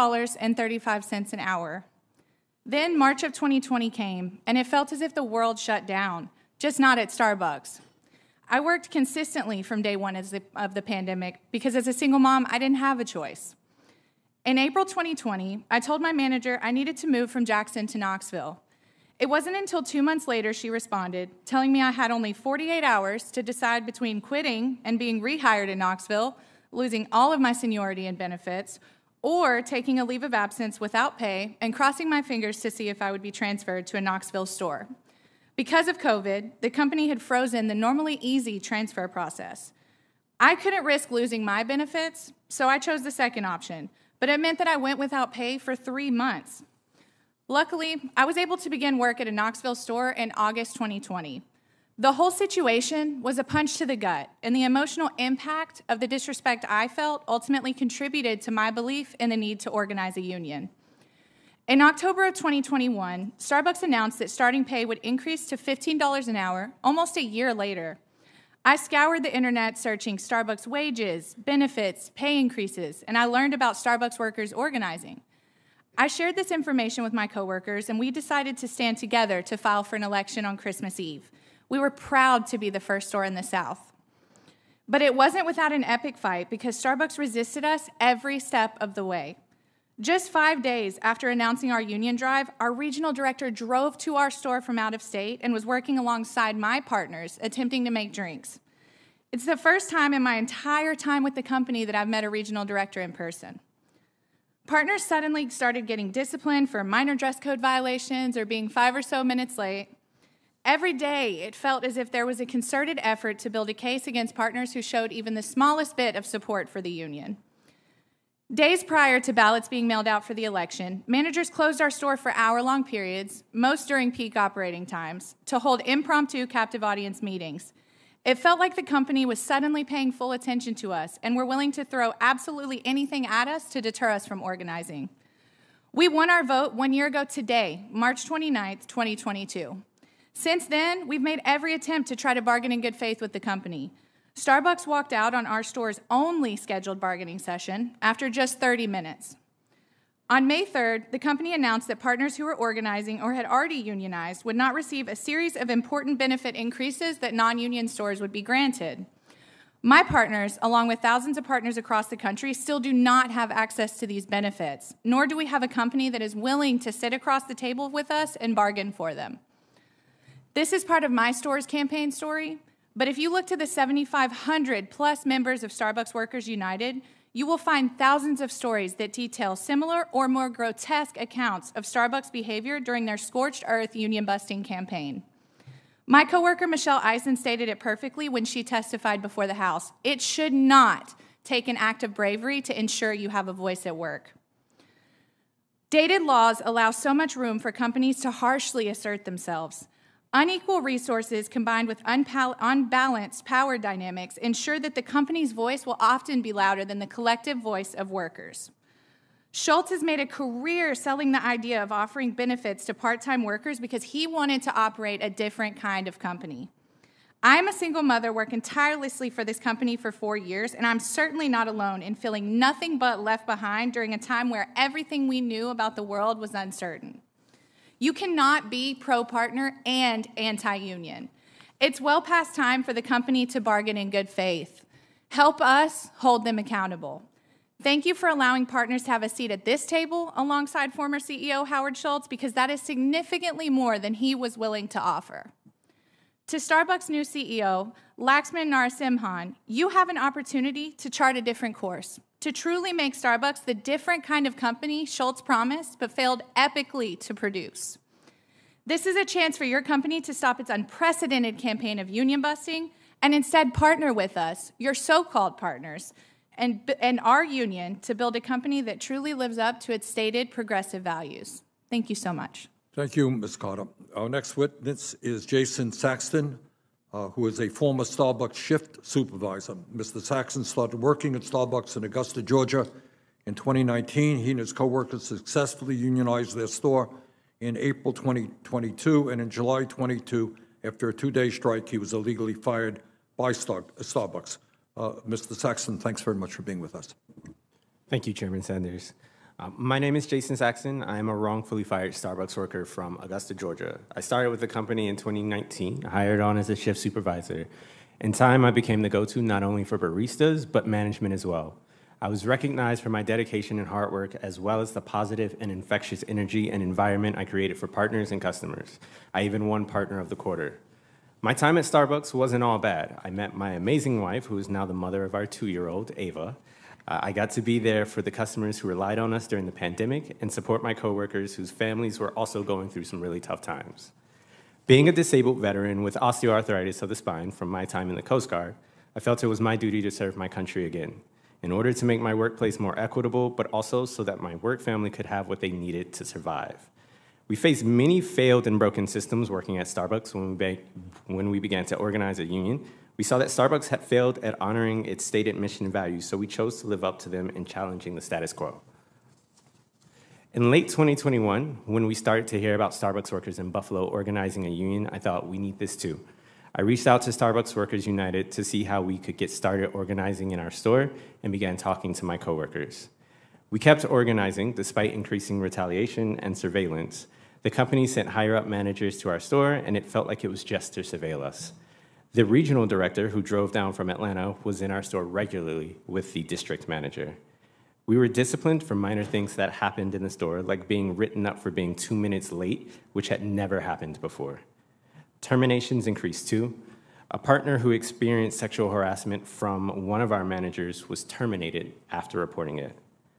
$8.35 an hour. Then March of 2020 came, and it felt as if the world shut down, just not at Starbucks. I worked consistently from day one of the pandemic because as a single mom, I didn't have a choice. In April 2020, I told my manager I needed to move from Jackson to Knoxville. It wasn't until 2 months later she responded, telling me I had only 48 hours to decide between quitting and being rehired in Knoxville, losing all of my seniority and benefits, or taking a leave of absence without pay and crossing my fingers to see if I would be transferred to a Knoxville store. Because of COVID, the company had frozen the normally easy transfer process. I couldn't risk losing my benefits, so I chose the second option, but it meant that I went without pay for 3 months. Luckily, I was able to begin work at a Knoxville store in August 2020. The whole situation was a punch to the gut, and the emotional impact of the disrespect I felt ultimately contributed to my belief in the need to organize a union. In October of 2021, Starbucks announced that starting pay would increase to $15 an hour almost a year later. I scoured the internet searching Starbucks wages, benefits, pay increases, and I learned about Starbucks workers organizing. I shared this information with my coworkers, and we decided to stand together to file for an election on Christmas Eve. We were proud to be the first store in the South. But it wasn't without an epic fight because Starbucks resisted us every step of the way. Just 5 days after announcing our union drive, our regional director drove to our store from out of state and was working alongside my partners, attempting to make drinks. It's the first time in my entire time with the company that I've met a regional director in person. Partners suddenly started getting disciplined for minor dress code violations or being 5 or so minutes late. Every day, it felt as if there was a concerted effort to build a case against partners who showed even the smallest bit of support for the union. Days prior to ballots being mailed out for the election, managers closed our store for hour-long periods, most during peak operating times, to hold impromptu captive audience meetings. It felt like the company was suddenly paying full attention to us and were willing to throw absolutely anything at us to deter us from organizing. We won our vote 1 year ago today, March 29th, 2022. Since then, we've made every attempt to try to bargain in good faith with the company. Starbucks walked out on our store's only scheduled bargaining session after just 30 minutes. On May 3rd, the company announced that partners who were organizing or had already unionized would not receive a series of important benefit increases that non-union stores would be granted. My partners, along with thousands of partners across the country, still do not have access to these benefits, nor do we have a company that is willing to sit across the table with us and bargain for them. This is part of my store's campaign story, but if you look to the 7,500 plus members of Starbucks Workers United, you will find thousands of stories that detail similar or more grotesque accounts of Starbucks behavior during their scorched earth union busting campaign. My coworker Michelle Eisen stated it perfectly when she testified before the House. It should not take an act of bravery to ensure you have a voice at work. Dated laws allow so much room for companies to harshly assert themselves. Unequal resources combined with unbalanced power dynamics ensure that the company's voice will often be louder than the collective voice of workers. Schultz has made a career selling the idea of offering benefits to part-time workers because he wanted to operate a different kind of company. I'm a single mother working tirelessly for this company for 4 years, and I'm certainly not alone in feeling nothing but left behind during a time where everything we knew about the world was uncertain. You cannot be pro-partner and anti-union. It's well past time for the company to bargain in good faith. Help us hold them accountable. Thank you for allowing partners to have a seat at this table alongside former CEO Howard Schultz, because that is significantly more than he was willing to offer. To Starbucks' new CEO, Laxman Narasimhan, you have an opportunity to chart a different course, to truly make Starbucks the different kind of company Schultz promised but failed epically to produce. This is a chance for your company to stop its unprecedented campaign of union busting and instead partner with us, your so-called partners, and our union to build a company that truly lives up to its stated progressive values. Thank you so much. Thank you, Ms. Carter. Our next witness is Jason Saxton, who is a former Starbucks shift supervisor. Mr. Saxton started working at Starbucks in Augusta, Georgia in 2019. He and his coworkers successfully unionized their store in April 2022, and in July 22, after a 2-day strike, he was illegally fired by Starbucks. Mr. Saxton, thanks very much for being with us. Thank you, Chairman Sanders. My name is Jason Saxton. I am a wrongfully fired Starbucks worker from Augusta, Georgia. I started with the company in 2019, hired on as a shift supervisor. In time, I became the go-to not only for baristas, but management as well. I was recognized for my dedication and hard work, as well as the positive and infectious energy and environment I created for partners and customers. I even won Partner of the Quarter. My time at Starbucks wasn't all bad. I met my amazing wife, who is now the mother of our 2-year-old, Ava. I got to be there for the customers who relied on us during the pandemic and support my coworkers whose families were also going through some really tough times. Being a disabled veteran with osteoarthritis of the spine from my time in the Coast Guard, I felt it was my duty to serve my country again, in order to make my workplace more equitable, but also so that my work family could have what they needed to survive. We faced many failed and broken systems working at Starbucks when we began to organize a union. We saw that Starbucks had failed at honoring its stated mission and values, so we chose to live up to them in challenging the status quo. In late 2021, when we started to hear about Starbucks workers in Buffalo organizing a union, I thought, we need this too. I reached out to Starbucks Workers United to see how we could get started organizing in our store and began talking to my coworkers. We kept organizing despite increasing retaliation and surveillance. The company sent higher-up managers to our store, and it felt like it was just to surveil us. The regional director, who drove down from Atlanta, was in our store regularly with the district manager. We were disciplined for minor things that happened in the store, like being written up for being 2 minutes late, which had never happened before. Terminations increased too. A partner who experienced sexual harassment from one of our managers was terminated after reporting it.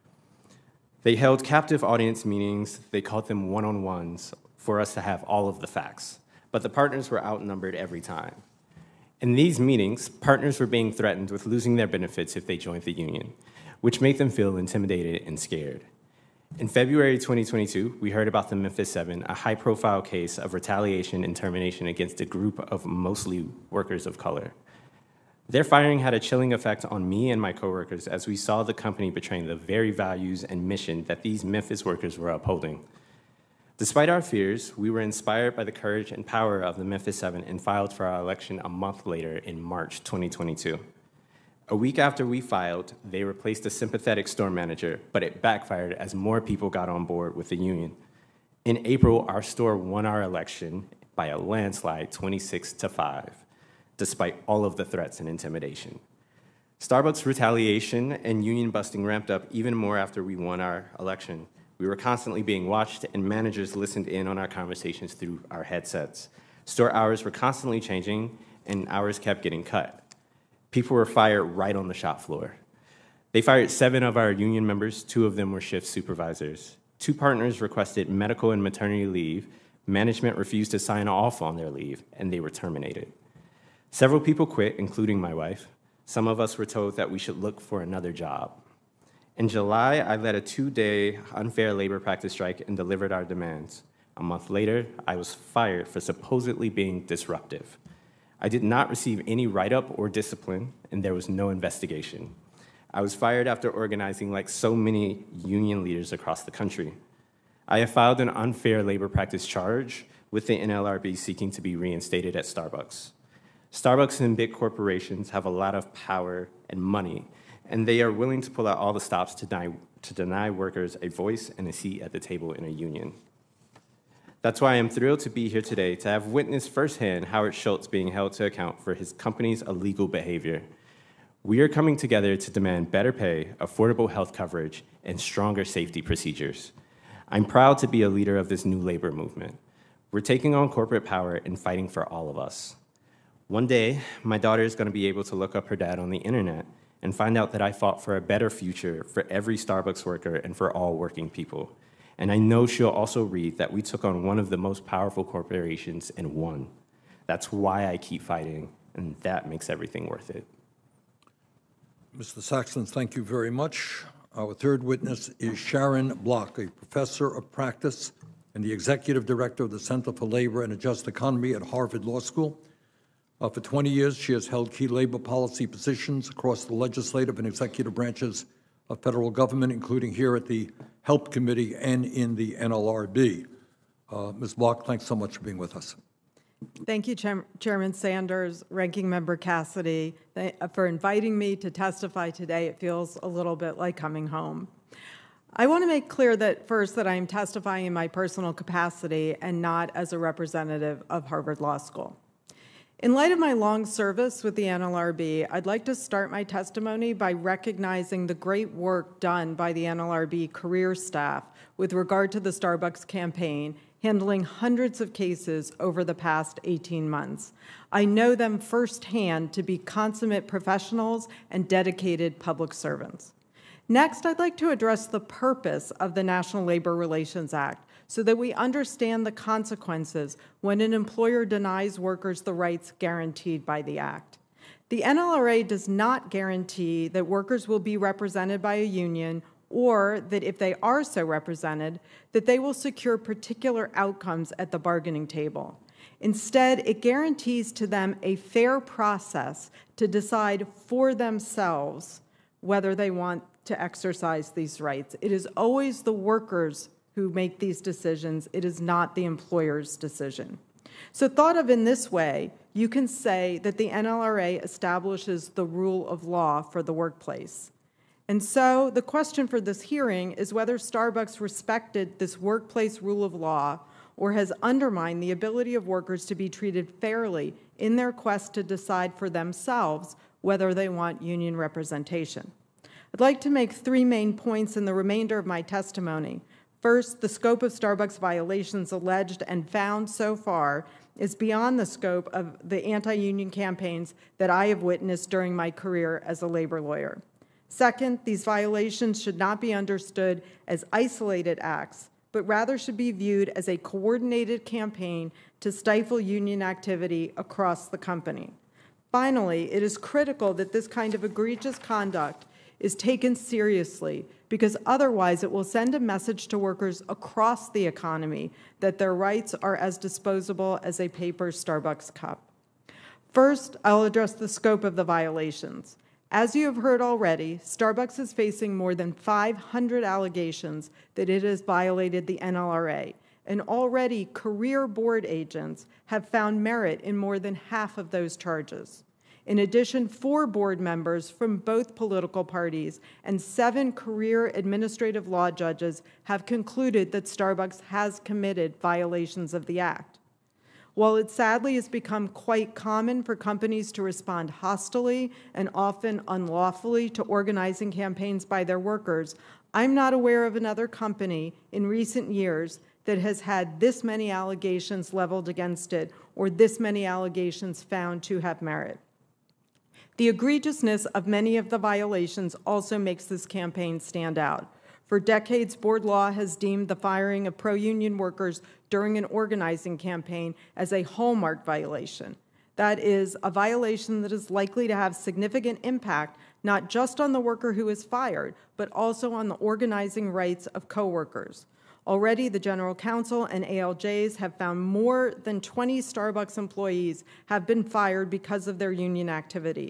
They held captive audience meetings. They called them one-on-ones for us to have all of the facts, but the partners were outnumbered every time. In these meetings, partners were being threatened with losing their benefits if they joined the union, which made them feel intimidated and scared. In February 2022, we heard about the Memphis 7, a high-profile case of retaliation and termination against a group of mostly workers of color. Their firing had a chilling effect on me and my coworkers as we saw the company betraying the very values and mission that these Memphis workers were upholding. Despite our fears, we were inspired by the courage and power of the Memphis 7 and filed for our election a month later in March 2022. A week after we filed, they replaced a sympathetic store manager, but it backfired as more people got on board with the union. In April, our store won our election by a landslide, 26-5. Despite all of the threats and intimidation. Starbucks retaliation and union busting ramped up even more after we won our election. We were constantly being watched, and managers listened in on our conversations through our headsets. Store hours were constantly changing, and hours kept getting cut. People were fired right on the shop floor. They fired 7 of our union members. 2 of them were shift supervisors. 2 partners requested medical and maternity leave. Management refused to sign off on their leave, and they were terminated. Several people quit, including my wife. Some of us were told that we should look for another job. In July, I led a 2-day unfair labor practice strike and delivered our demands. A month later, I was fired for supposedly being disruptive. I did not receive any write-up or discipline, and there was no investigation. I was fired after organizing like so many union leaders across the country. I have filed an unfair labor practice charge with the NLRB seeking to be reinstated at Starbucks. Starbucks and big corporations have a lot of power and money, and they are willing to pull out all the stops to deny workers a voice and a seat at the table in a union. That's why I'm thrilled to be here today to have witnessed firsthand Howard Schultz being held to account for his company's illegal behavior. We are coming together to demand better pay, affordable health coverage, and stronger safety procedures. I'm proud to be a leader of this new labor movement. We're taking on corporate power and fighting for all of us. One day, my daughter is going to be able to look up her dad on the internet and find out that I fought for a better future for every Starbucks worker and for all working people. And I know she'll also read that we took on one of the most powerful corporations and won. That's why I keep fighting, and that makes everything worth it. Mr. Saxon, thank you very much. Our third witness is Sharon Block, a professor of practice and the executive director of the Center for Labor and a Just Economy at Harvard Law School. For 20 years, she has held key labor policy positions across the legislative and executive branches of federal government, including here at the HELP Committee and in the NLRB. Ms. Block, thanks so much for being with us. Thank you, Chairman Sanders, Ranking Member Cassidy, for inviting me to testify today. It feels a little bit like coming home. I want to make clear that first that I am testifying in my personal capacity and not as a representative of Harvard Law School. In light of my long service with the NLRB, I'd like to start my testimony by recognizing the great work done by the NLRB career staff with regard to the Starbucks campaign, handling hundreds of cases over the past 18 months. I know them firsthand to be consummate professionals and dedicated public servants. Next, I'd like to address the purpose of the National Labor Relations Act so that we understand the consequences when an employer denies workers the rights guaranteed by the Act. The NLRA does not guarantee that workers will be represented by a union or that if they are so represented, that they will secure particular outcomes at the bargaining table. Instead, it guarantees to them a fair process to decide for themselves whether they want to exercise these rights. It is always the workers who make these decisions. It is not the employer's decision. So thought of in this way, you can say that the NLRA establishes the rule of law for the workplace. And so the question for this hearing is whether Starbucks respected this workplace rule of law or has undermined the ability of workers to be treated fairly in their quest to decide for themselves whether they want union representation. I'd like to make three main points in the remainder of my testimony. First, the scope of Starbucks violations alleged and found so far is beyond the scope of the anti-union campaigns that I have witnessed during my career as a labor lawyer. Second, these violations should not be understood as isolated acts, but rather should be viewed as a coordinated campaign to stifle union activity across the company. Finally, it is critical that this kind of egregious conduct is taken seriously because otherwise it will send a message to workers across the economy that their rights are as disposable as a paper Starbucks cup. First, I'll address the scope of the violations. As you have heard already, Starbucks is facing more than 500 allegations that it has violated the NLRA, and already career board agents have found merit in more than half of those charges. In addition, 4 board members from both political parties and 7 career administrative law judges have concluded that Starbucks has committed violations of the Act. While it sadly has become quite common for companies to respond hostilely and often unlawfully to organizing campaigns by their workers, I'm not aware of another company in recent years that has had this many allegations leveled against it or this many allegations found to have merit. The egregiousness of many of the violations also makes this campaign stand out. For decades, board law has deemed the firing of pro-union workers during an organizing campaign as a hallmark violation. That is, a violation that is likely to have significant impact not just on the worker who is fired, but also on the organizing rights of coworkers. Already, the General Counsel and ALJs have found more than 20 Starbucks employees have been fired because of their union activity.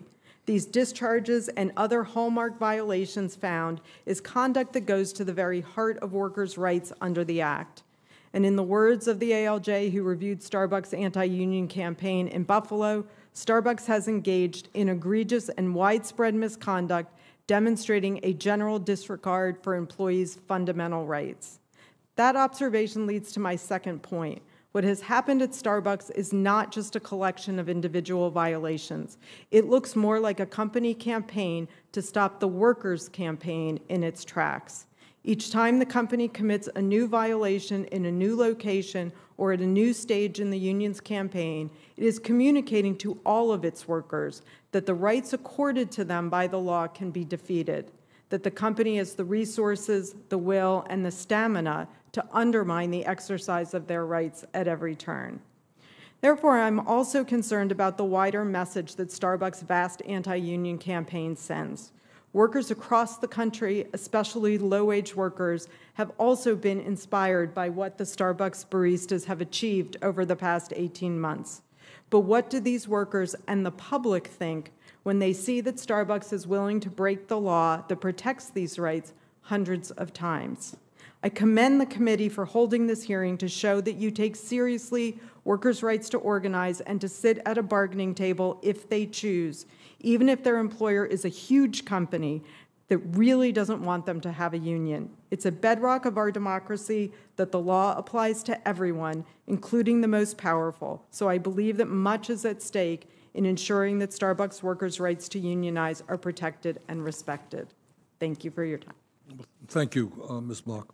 These discharges and other hallmark violations found is conduct that goes to the very heart of workers' rights under the Act. And in the words of the ALJ who reviewed Starbucks' anti-union campaign in Buffalo, Starbucks has engaged in egregious and widespread misconduct, demonstrating a general disregard for employees' fundamental rights. That observation leads to my second point. What has happened at Starbucks is not just a collection of individual violations. It looks more like a company campaign to stop the workers' campaign in its tracks. Each time the company commits a new violation in a new location or at a new stage in the union's campaign, it is communicating to all of its workers that the rights accorded to them by the law can be defeated, that the company has the resources, the will, and the stamina to undermine the exercise of their rights at every turn. Therefore, I'm also concerned about the wider message that Starbucks' vast anti-union campaign sends. Workers across the country, especially low-wage workers, have also been inspired by what the Starbucks baristas have achieved over the past 18 months. But what do these workers and the public think when they see that Starbucks is willing to break the law that protects these rights hundreds of times? I commend the committee for holding this hearing to show that you take seriously workers' rights to organize and to sit at a bargaining table if they choose, even if their employer is a huge company that really doesn't want them to have a union. It's a bedrock of our democracy that the law applies to everyone, including the most powerful. So I believe that much is at stake in ensuring that Starbucks workers' rights to unionize are protected and respected. Thank you for your time. Thank you, Ms. Block.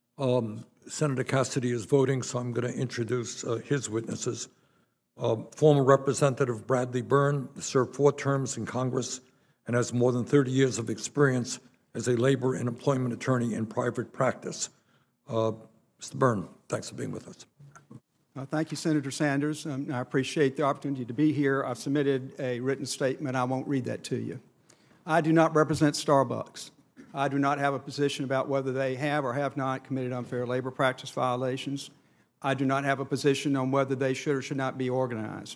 Senator Cassidy is voting, so I'm going to introduce his witnesses. Former Representative Bradley Byrne served 4 terms in Congress and has more than 30 years of experience as a labor and employment attorney in private practice. Mr. Byrne, thanks for being with us. Thank you, Senator Sanders. I appreciate the opportunity to be here. I've submitted a written statement. I won't read that to you. I do not represent Starbucks. I do not have a position about whether they have or have not committed unfair labor practice violations. I do not have a position on whether they should or should not be organized.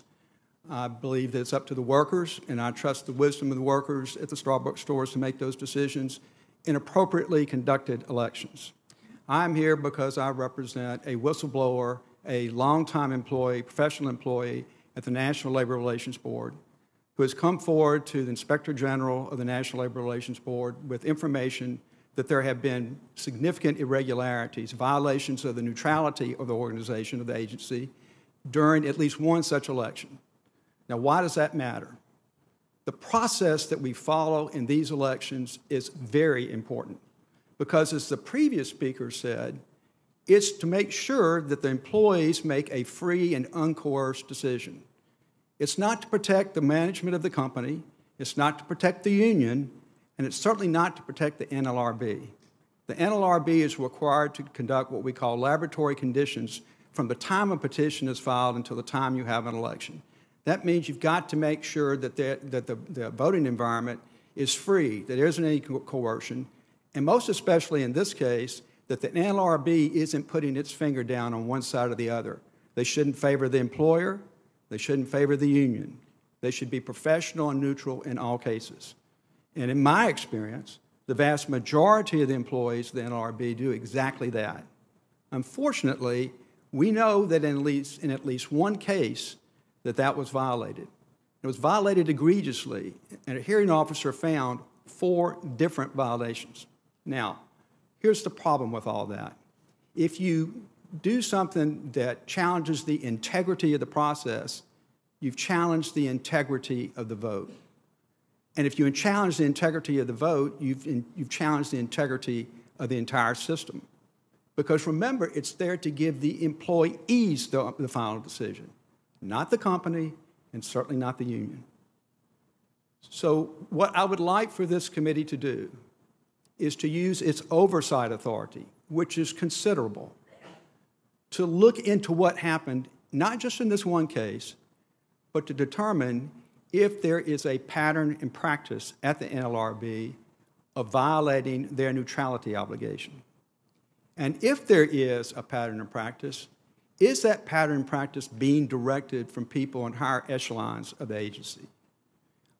I believe that it's up to the workers, and I trust the wisdom of the workers at the Starbucks stores to make those decisions in appropriately conducted elections. I'm here because I represent a whistleblower, a longtime employee, professional employee at the National Labor Relations Board, who has come forward to the Inspector General of the National Labor Relations Board with information that there have been significant irregularities, violations of the neutrality of the organization of the agency during at least one such election. Now, why does that matter? The process that we follow in these elections is very important because, as the previous speaker said, it's to make sure that the employees make a free and uncoerced decision. It's not to protect the management of the company, it's not to protect the union, and it's certainly not to protect the NLRB. The NLRB is required to conduct what we call laboratory conditions from the time a petition is filed until the time you have an election. That means you've got to make sure that the voting environment is free, that there isn't any coercion, and most especially in this case, that the NLRB isn't putting its finger down on one side or the other. They shouldn't favor the employer, they shouldn't favor the union. They should be professional and neutral in all cases. And in my experience, the vast majority of the employees of the NLRB do exactly that. Unfortunately, we know that in at least one case that was violated. It was violated egregiously, and a hearing officer found 4 different violations. Now, here's the problem with all that. If you do something that challenges the integrity of the process, you've challenged the integrity of the vote. And if you challenge the integrity of the vote, you've challenged the integrity of the entire system. Because remember, it's there to give the employees the final decision, not the company, and certainly not the union. So what I would like for this committee to do is to use its oversight authority, which is considerable, to look into what happened, not just in this one case, but to determine if there is a pattern in practice at the NLRB of violating their neutrality obligation. And if there is a pattern in practice, is that pattern in practice being directed from people in higher echelons of the agency?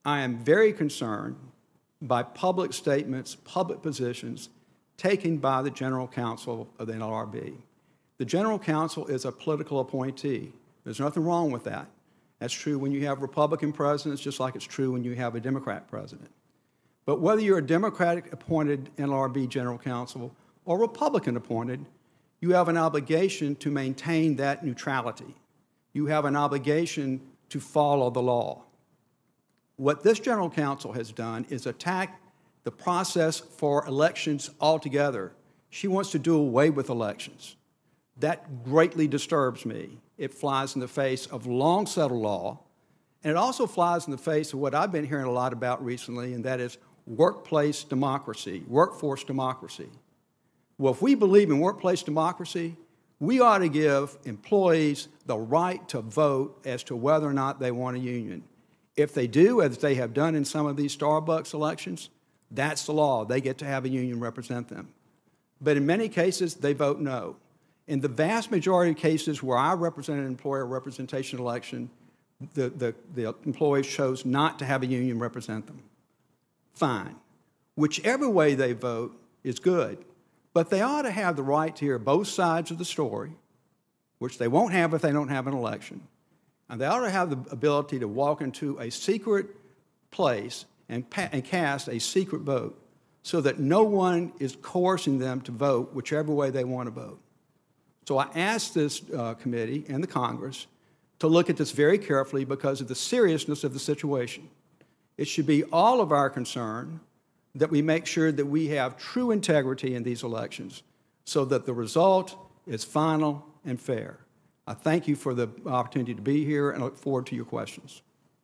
I am very concerned by public statements, public positions taken by the General Counsel of the NLRB. The General Counsel is a political appointee. There's nothing wrong with that. That's true when you have Republican presidents, just like it's true when you have a Democrat president. But whether you're a Democratic-appointed NLRB General Counsel or Republican-appointed, you have an obligation to maintain that neutrality. You have an obligation to follow the law. What this General Counsel has done is attack the process for elections altogether. She wants to do away with elections. That greatly disturbs me. It flies in the face of long-settled law, and it also flies in the face of what I've been hearing a lot about recently, and that is workplace democracy, workforce democracy. Well, if we believe in workplace democracy, we ought to give employees the right to vote as to whether or not they want a union. If they do, as they have done in some of these Starbucks elections, that's the law. They get to have a union represent them. But in many cases, they vote no. In the vast majority of cases where I represented an employer representation election, the employees chose not to have a union represent them. Fine. Whichever way they vote is good. But they ought to have the right to hear both sides of the story, which they won't have if they don't have an election. And they ought to have the ability to walk into a secret place and cast a secret vote so that no one is coercing them to vote whichever way they want to vote. So I asked this committee and the Congress to look at this very carefully because of the seriousness of the situation. It should be all of our concern that we make sure that we have true integrity in these elections so that the result is final and fair. I thank you for the opportunity to be here and I look forward to your questions.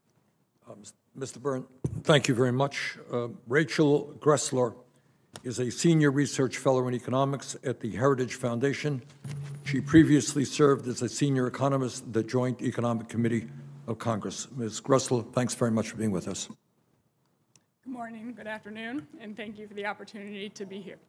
Mr. Byrne, thank you very much. Rachel Gressler is a senior research fellow in economics at the Heritage Foundation. She previously served as a senior economist at the Joint Economic Committee of Congress. Ms. Gressler, thanks very much for being with us. Good morning, good afternoon, and thank you for the opportunity to be here.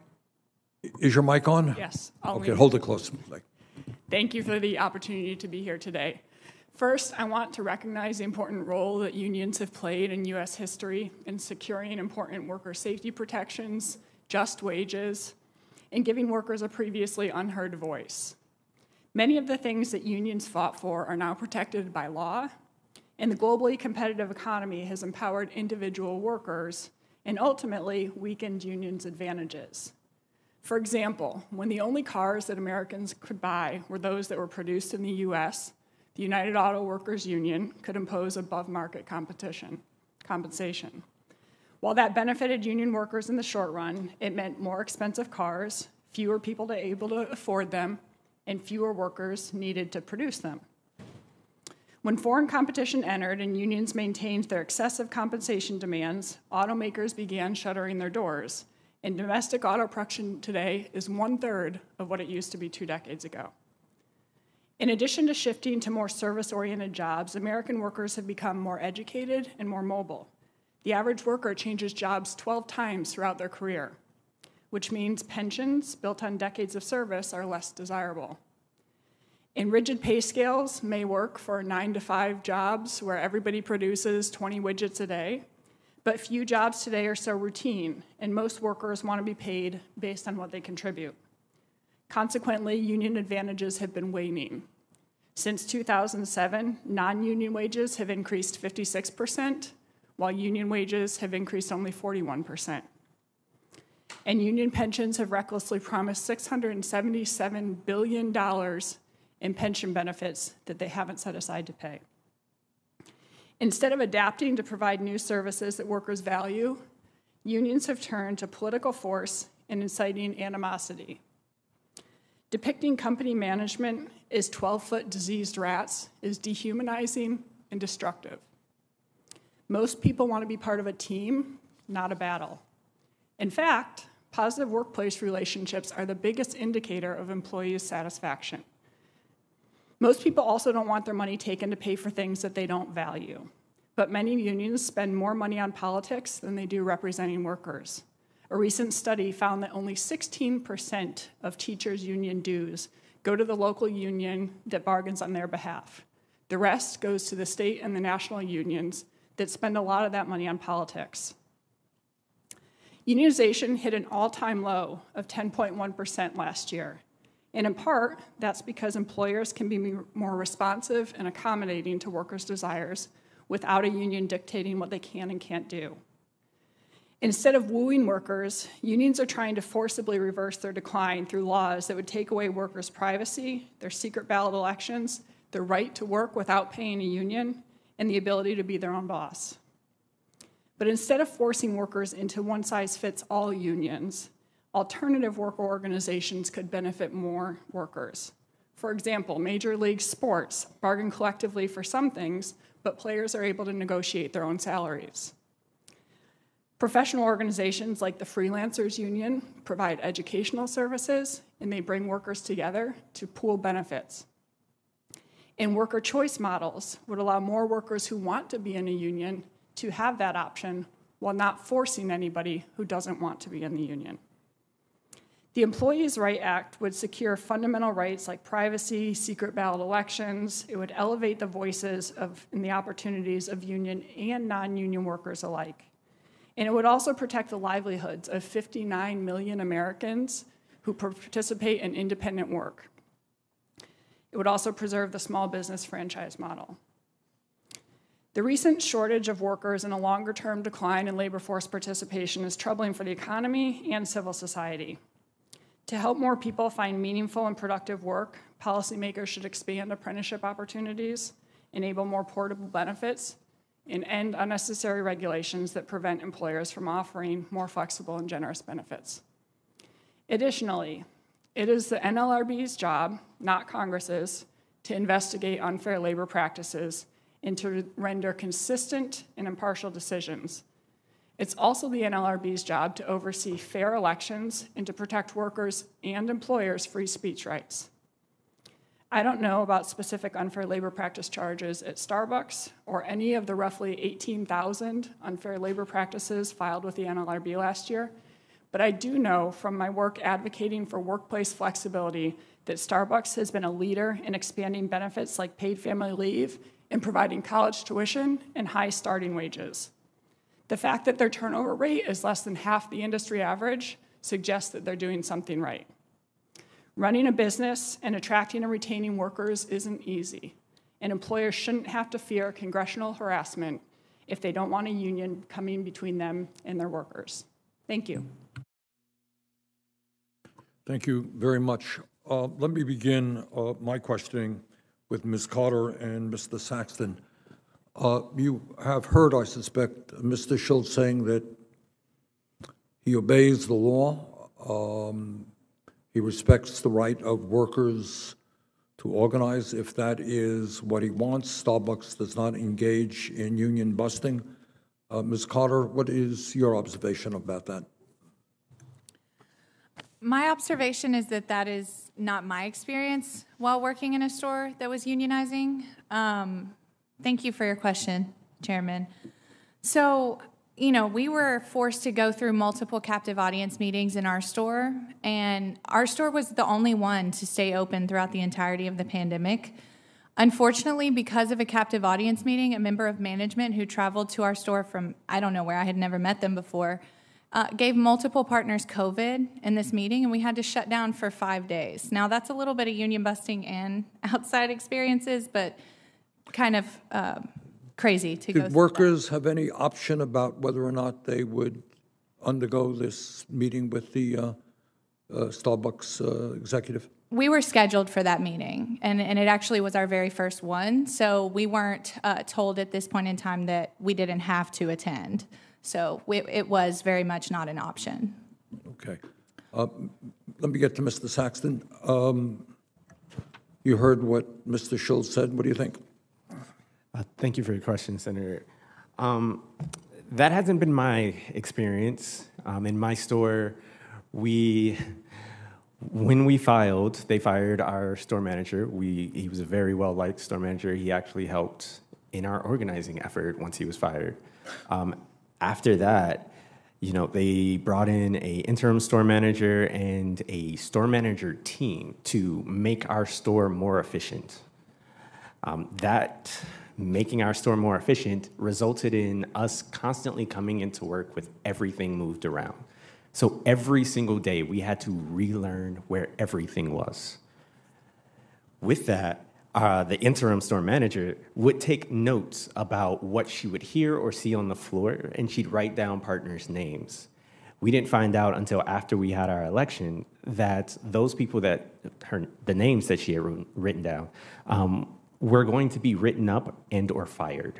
Is your mic on? Yes. Okay, hold it close. Thank you for the opportunity to be here today. First, I want to recognize the important role that unions have played in U.S. history in securing important worker safety protections, just wages, and giving workers a previously unheard voice. Many of the things that unions fought for are now protected by law, and the globally competitive economy has empowered individual workers and ultimately weakened unions' advantages. For example, when the only cars that Americans could buy were those that were produced in the U.S., the United Auto Workers Union could impose above-market compensation. While that benefited union workers in the short run, it meant more expensive cars, fewer people able to afford them, and fewer workers needed to produce them. When foreign competition entered and unions maintained their excessive compensation demands, automakers began shuttering their doors, and domestic auto production today is 1/3 of what it used to be 2 decades ago. In addition to shifting to more service-oriented jobs, American workers have become more educated and more mobile. The average worker changes jobs 12 times throughout their career, which means pensions built on decades of service are less desirable. And rigid pay scales may work for 9-to-5 jobs where everybody produces 20 widgets a day, but few jobs today are so routine, and most workers want to be paid based on what they contribute. Consequently, union advantages have been waning. Since 2007, non-union wages have increased 56%, while union wages have increased only 41%. And union pensions have recklessly promised $677 billion in pension benefits that they haven't set aside to pay. Instead of adapting to provide new services that workers value, unions have turned to political force and inciting animosity. Depicting company management as 12-foot diseased rats is dehumanizing and destructive. Most people want to be part of a team, not a battle. In fact, positive workplace relationships are the biggest indicator of employee satisfaction. Most people also don't want their money taken to pay for things that they don't value. But many unions spend more money on politics than they do representing workers. A recent study found that only 16% of teachers' union dues go to the local union that bargains on their behalf. The rest goes to the state and the national unions that spend a lot of that money on politics. Unionization hit an all-time low of 10.1% last year. And in part, that's because employers can be more responsive and accommodating to workers' desires without a union dictating what they can and can't do. Instead of wooing workers, unions are trying to forcibly reverse their decline through laws that would take away workers' privacy, their secret ballot elections, their right to work without paying a union, and the ability to be their own boss. But instead of forcing workers into one-size-fits-all unions, alternative worker organizations could benefit more workers. For example, Major League Sports bargain collectively for some things, but players are able to negotiate their own salaries. Professional organizations like the Freelancers Union provide educational services, and they bring workers together to pool benefits. And worker choice models would allow more workers who want to be in a union to have that option while not forcing anybody who doesn't want to be in the union. The Employees' Right Act would secure fundamental rights like privacy, secret ballot elections. It would elevate the voices and the opportunities of union and non-union workers alike. And it would also protect the livelihoods of 59 million Americans who participate in independent work. It would also preserve the small business franchise model. The recent shortage of workers and a longer-term decline in labor force participation is troubling for the economy and civil society. To help more people find meaningful and productive work, policymakers should expand apprenticeship opportunities, enable more portable benefits, and end unnecessary regulations that prevent employers from offering more flexible and generous benefits. Additionally, it is the NLRB's job, not Congress's, to investigate unfair labor practices and to render consistent and impartial decisions. It's also the NLRB's job to oversee fair elections and to protect workers' and employers' free speech rights. I don't know about specific unfair labor practice charges at Starbucks or any of the roughly 18,000 unfair labor practices filed with the NLRB last year, but I do know from my work advocating for workplace flexibility that Starbucks has been a leader in expanding benefits like paid family leave and providing college tuition and high starting wages. The fact that their turnover rate is less than half the industry average suggests that they're doing something right. Running a business and attracting and retaining workers isn't easy, and employers shouldn't have to fear congressional harassment if they don't want a union coming between them and their workers. Thank you. Thank you very much. Let me begin my questioning with Ms. Carter and Mr. Saxton. You have heard, I suspect, Mr. Schultz saying that he obeys the law. He respects the right of workers to organize if that is what he wants. Starbucks does not engage in union busting. Ms. Carter, what is your observation about that? My observation is that that is not my experience while working in a store that was unionizing. Thank you for your question, Chairman. So, we were forced to go through multiple captive audience meetings in our store, and our store was the only one to stay open throughout the entirety of the pandemic. Unfortunately, because of a captive audience meeting, a member of management who traveled to our store from, I don't know where, I had never met them before, gave multiple partners COVID in this meeting, and we had to shut down for 5 days. Now, that's a little bit of union busting and outside experiences, but kind of crazy to go through. Did workers have any option about whether or not they would undergo this meeting with the Starbucks executive? We were scheduled for that meeting, and it actually was our very first one, so we weren't told at this point in time that we didn't have to attend. So it was very much not an option. Okay. Let me get to Mr. Saxton. You heard what Mr. Schultz said. What do you think? Thank you for your question, Senator. That hasn't been my experience. In my store, when we filed, they fired our store manager. He was a very well-liked store manager. He actually helped in our organizing effort once he was fired. After that, they brought in an interim store manager and a store manager team to make our store more efficient. That making our store more efficient resulted in us constantly coming into work with everything moved around. So every single day, we had to relearn where everything was. With that, the interim store manager would take notes about what she would hear or see on the floor, and she'd write down partners' names. We didn't find out until after we had our election that those people that, the names that she had written down, were going to be written up and or fired.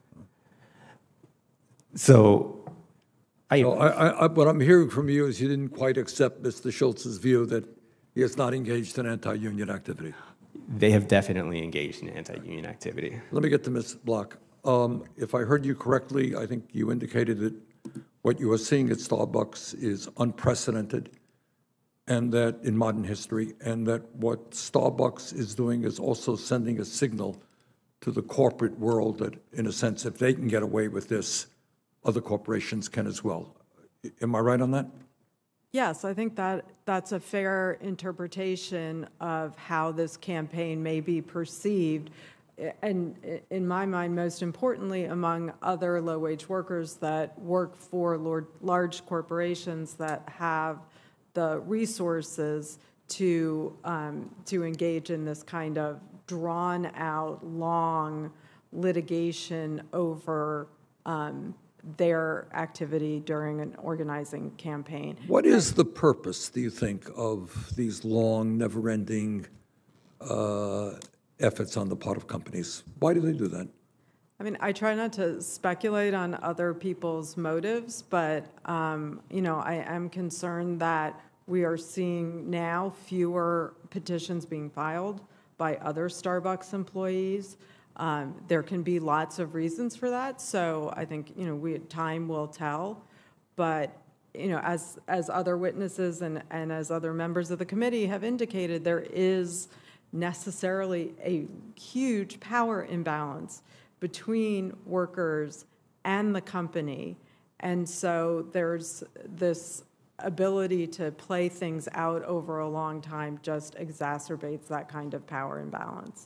So, what I'm hearing from you is you didn't quite accept Mr. Schultz's view that he is not engaged in anti-union activity. They have definitely engaged in anti-union activity. Let me get to Ms. Block. If I heard you correctly, I think you indicated that what you are seeing at Starbucks is unprecedented and that in modern history, and that what Starbucks is doing is also sending a signal to the corporate world that, in a sense, if they can get away with this, other corporations can as well. Am I right on that? Yes, I think that that's a fair interpretation of how this campaign may be perceived. And in my mind, most importantly, among other low-wage workers that work for large corporations that have the resources to engage in this kind of drawn-out, long litigation over their activity during an organizing campaign. What is the purpose, do you think, of these long, never-ending efforts on the part of companies? Why do they do that? I mean, I try not to speculate on other people's motives, but you know, I am concerned that we are seeing now fewer petitions being filed by other Starbucks employees. There can be lots of reasons for that, so I think, you know, time will tell. But, you know, as other witnesses and as other members of the committee have indicated, there is necessarily a huge power imbalance between workers and the company. And so there's this ability to play things out over a long time just exacerbates that kind of power imbalance.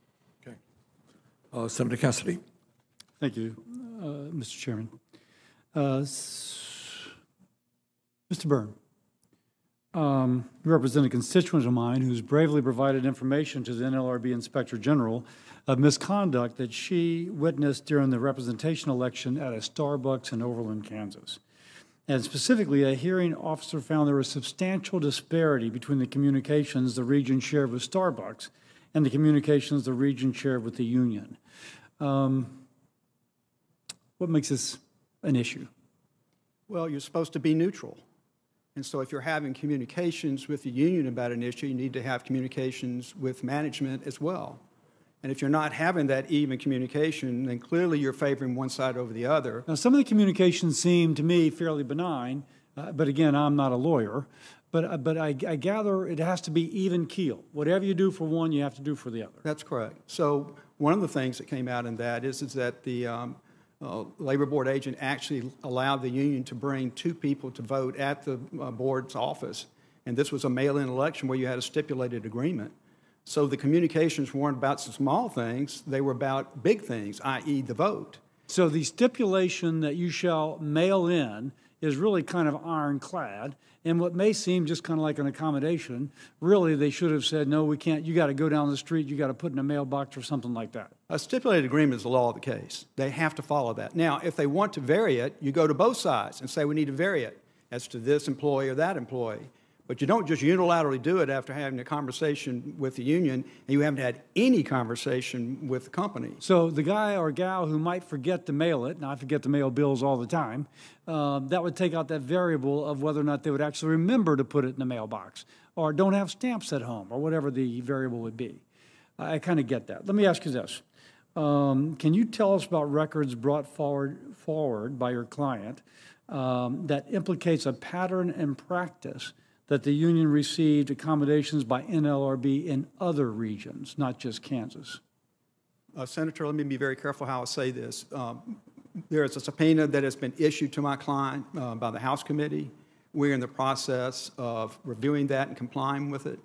Senator Cassidy. Thank you, Mr. Chairman. Mr. Byrne, you represent a constituent of mine who's bravely provided information to the NLRB Inspector General of misconduct that she witnessed during the representation election at a Starbucks in Overland, Kansas. And specifically, a hearing officer found there was substantial disparity between the communications the region shared with Starbucks and the communications the region shared with the union. What makes this an issue? Well, you're supposed to be neutral. And so if you're having communications with the union about an issue, you need to have communications with management as well. And if you're not having that even communication, then clearly you're favoring one side over the other. Now, some of the communications seem to me fairly benign, but again, I'm not a lawyer. But I gather it has to be even keel. Whatever you do for one, you have to do for the other. That's correct. So one of the things that came out in that is that the labor board agent actually allowed the union to bring 2 people to vote at the board's office. And this was a mail-in election where you had a stipulated agreement. So the communications weren't about some small things. They were about big things, i.e. the vote. So the stipulation that you shall mail in is really kind of ironclad. And what may seem just kind of like an accommodation, really they should have said, no, we can't, you got to go down the street, you got to put in a mailbox or something like that. A stipulated agreement is the law of the case. They have to follow that. Now, if they want to vary it, you go to both sides and say we need to vary it as to this employee or that employee. But you don't just unilaterally do it after having a conversation with the union and you haven't had any conversation with the company. So the guy or gal who might forget to mail it, and I forget to mail bills all the time, that would take out that variable of whether or not they would actually remember to put it in the mailbox or don't have stamps at home or whatever the variable would be. I kind of get that. Let me ask you this. Can you tell us about records brought forward by your client that implicates a pattern and practice that the union received accommodations by NLRB in other regions, not just Kansas? Senator, let me be very careful how I say this. There is a subpoena that has been issued to my client by the House Committee. We're in the process of reviewing that and complying with it.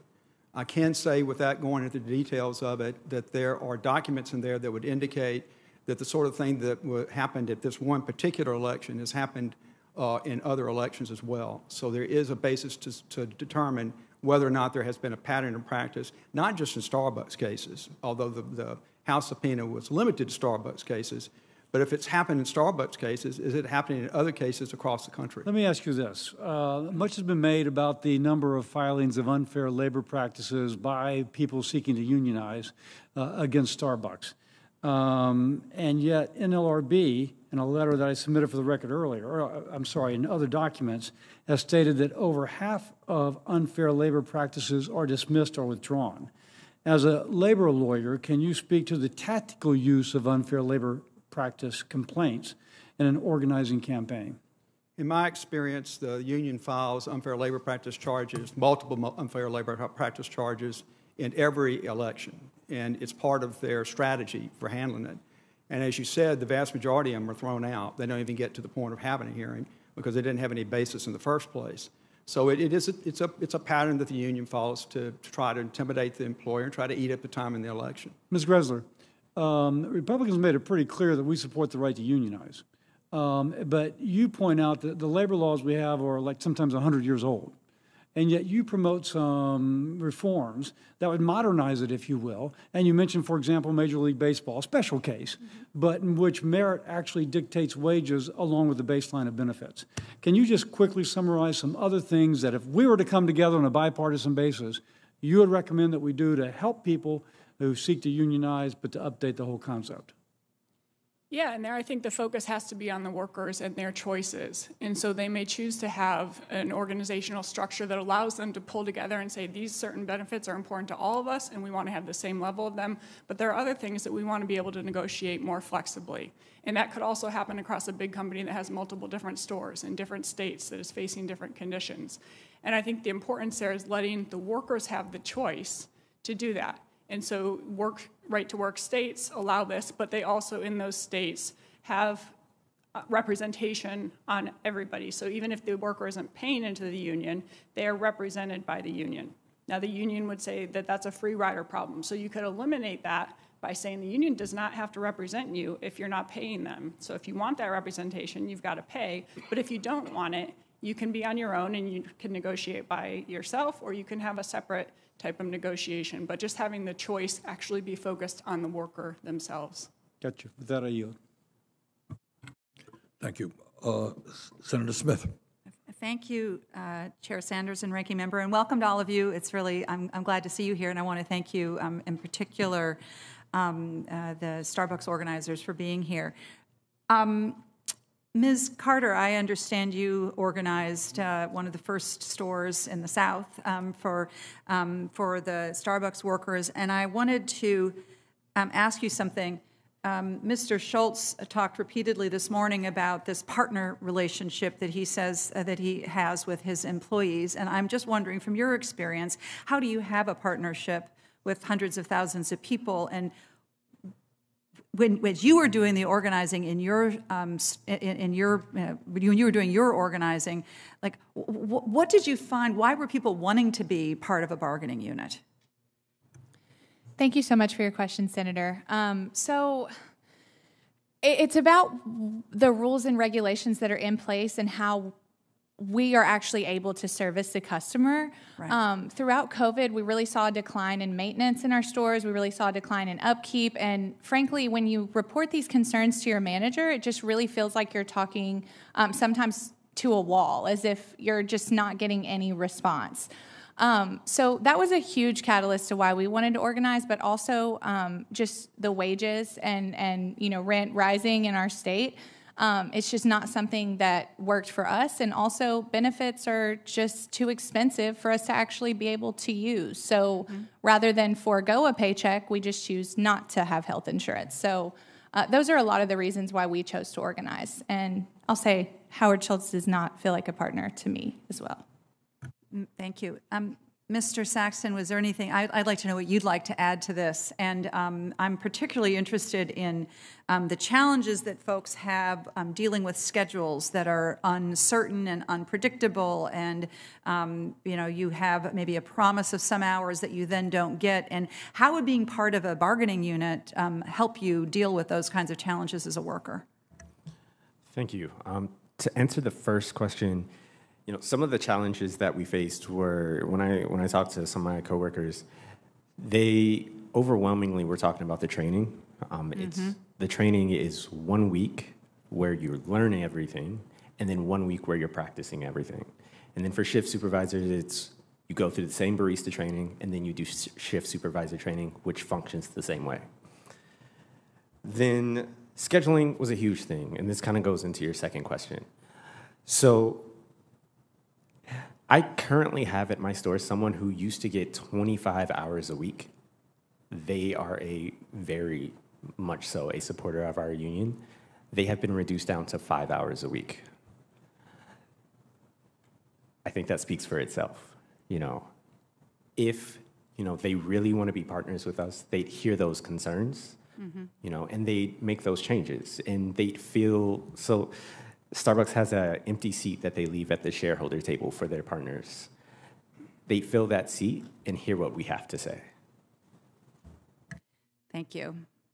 I can say, without going into the details of it, that there are documents in there that would indicate that the sort of thing that happened at this one particular election has happened in other elections as well. So there is a basis to determine whether or not there has been a pattern of practice, not just in Starbucks cases, although the House subpoena was limited to Starbucks cases, but if it's happened in Starbucks cases, is it happening in other cases across the country? Let me ask you this. Much has been made about the number of filings of unfair labor practices by people seeking to unionize against Starbucks. And yet NLRB, in a letter that I submitted for the record earlier, in other documents, has stated that over half of unfair labor practices are dismissed or withdrawn. As a labor lawyer, can you speak to the tactical use of unfair labor practice complaints in an organizing campaign? In my experience, the union files unfair labor practice charges, multiple unfair labor practice charges in every election, and it's part of their strategy for handling it. And as you said, the vast majority of them are thrown out. They don't even get to the point of having a hearing because they didn't have any basis in the first place. So it's a pattern that the union follows to try to intimidate the employer and try to eat up the time in the election. Ms. Gressler, Republicans made it pretty clear that we support the right to unionize. But you point out that the labor laws we have are like sometimes 100 years old. And yet you promote some reforms that would modernize it, if you will. And you mentioned, for example, Major League Baseball, a special case, but in which merit actually dictates wages along with the baseline of benefits. Can you just quickly summarize some other things that if we were to come together on a bipartisan basis, you would recommend that we do to help people who seek to unionize, but to update the whole concept? Yeah, and there I think the focus has to be on the workers and their choices. And so they may choose to have an organizational structure that allows them to pull together and say these certain benefits are important to all of us and we want to have the same level of them. But there are other things that we want to be able to negotiate more flexibly. And that could also happen across a big company that has multiple different stores in different states that is facing different conditions. And I think the importance there is letting the workers have the choice to do that. And so right-to-work states allow this, but they also, in those states, have representation on everybody. So even if the worker isn't paying into the union, they are represented by the union. Now, the union would say that that's a free rider problem. So you could eliminate that by saying the union does not have to represent you if you're not paying them. So if you want that representation, you've got to pay. But if you don't want it, you can be on your own and you can negotiate by yourself, or you can have a separate type of negotiation, but just having the choice actually be focused on the worker themselves. Gotcha. With that, I yield. Thank you. Senator Smith. Thank you, Chair Sanders and Ranking Member, and welcome to all of you. It's really, I'm glad to see you here, and I want to thank you in particular, the Starbucks organizers for being here. Ms. Carter, I understand you organized one of the first stores in the South for the Starbucks workers, and I wanted to ask you something. Mr. Schultz talked repeatedly this morning about this partner relationship that he says that he has with his employees, and I'm just wondering, from your experience, how do you have a partnership with hundreds of thousands of people, and when you were doing the organizing in your when you were doing your organizing, like what did you find? Why were people wanting to be part of a bargaining unit? Thank you so much for your question, Senator. So it's about the rules and regulations that are in place and how we are actually able to service the customer. Right. Throughout COVID, we really saw a decline in maintenance in our stores. We really saw a decline in upkeep. And frankly, when you report these concerns to your manager, it just really feels like you're talking sometimes to a wall, as if you're just not getting any response. So that was a huge catalyst to why we wanted to organize, but also just the wages and rent rising in our state. It's just not something that worked for us, and also benefits are just too expensive for us to actually be able to use. So rather than forego a paycheck, we just choose not to have health insurance. So those are a lot of the reasons why we chose to organize. And I'll say Howard Schultz does not feel like a partner to me as well. Thank you. Mr. Saxton, was there anything, I'd like to know what you'd like to add to this. And I'm particularly interested in the challenges that folks have dealing with schedules that are uncertain and unpredictable. And, you know, you have maybe a promise of some hours that you then don't get. And how would being part of a bargaining unit help you deal with those kinds of challenges as a worker? Thank you. To answer the first question, you know, some of the challenges that we faced were when I talked to some of my coworkers, they overwhelmingly were talking about the training. The training is 1 week where you're learning everything, and then 1 week where you're practicing everything. And then for shift supervisors, it's you go through the same barista training, and then you do shift supervisor training, which functions the same way. Then scheduling was a huge thing, and this kind of goes into your second question. So I currently have at my store someone who used to get 25 hours a week. They are a very much so a supporter of our union. They have been reduced down to 5 hours a week. I think that speaks for itself. You know, if, you know, they really want to be partners with us, they'd hear those concerns, you know, and they make those changes, and they'd feel so. Starbucks has an empty seat that they leave at the shareholder table for their partners. They fill that seat and hear what we have to say. Thank you.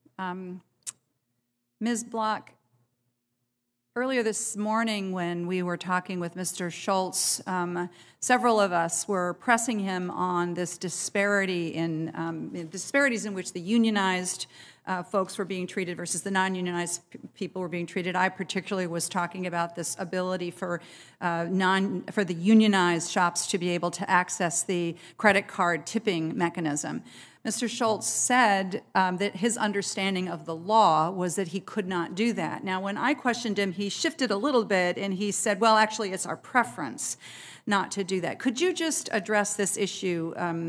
Ms. Block, earlier this morning when we were talking with Mr. Schultz, several of us were pressing him on this disparity in disparities in which the unionized folks were being treated versus the non-unionized people were being treated. I particularly was talking about this ability for the unionized shops to be able to access the credit card tipping mechanism. Mr. Schultz said that his understanding of the law was that he could not do that. Now, when I questioned him, he shifted a little bit and he said, well, actually, it's our preference not to do that. Could you just address this issue?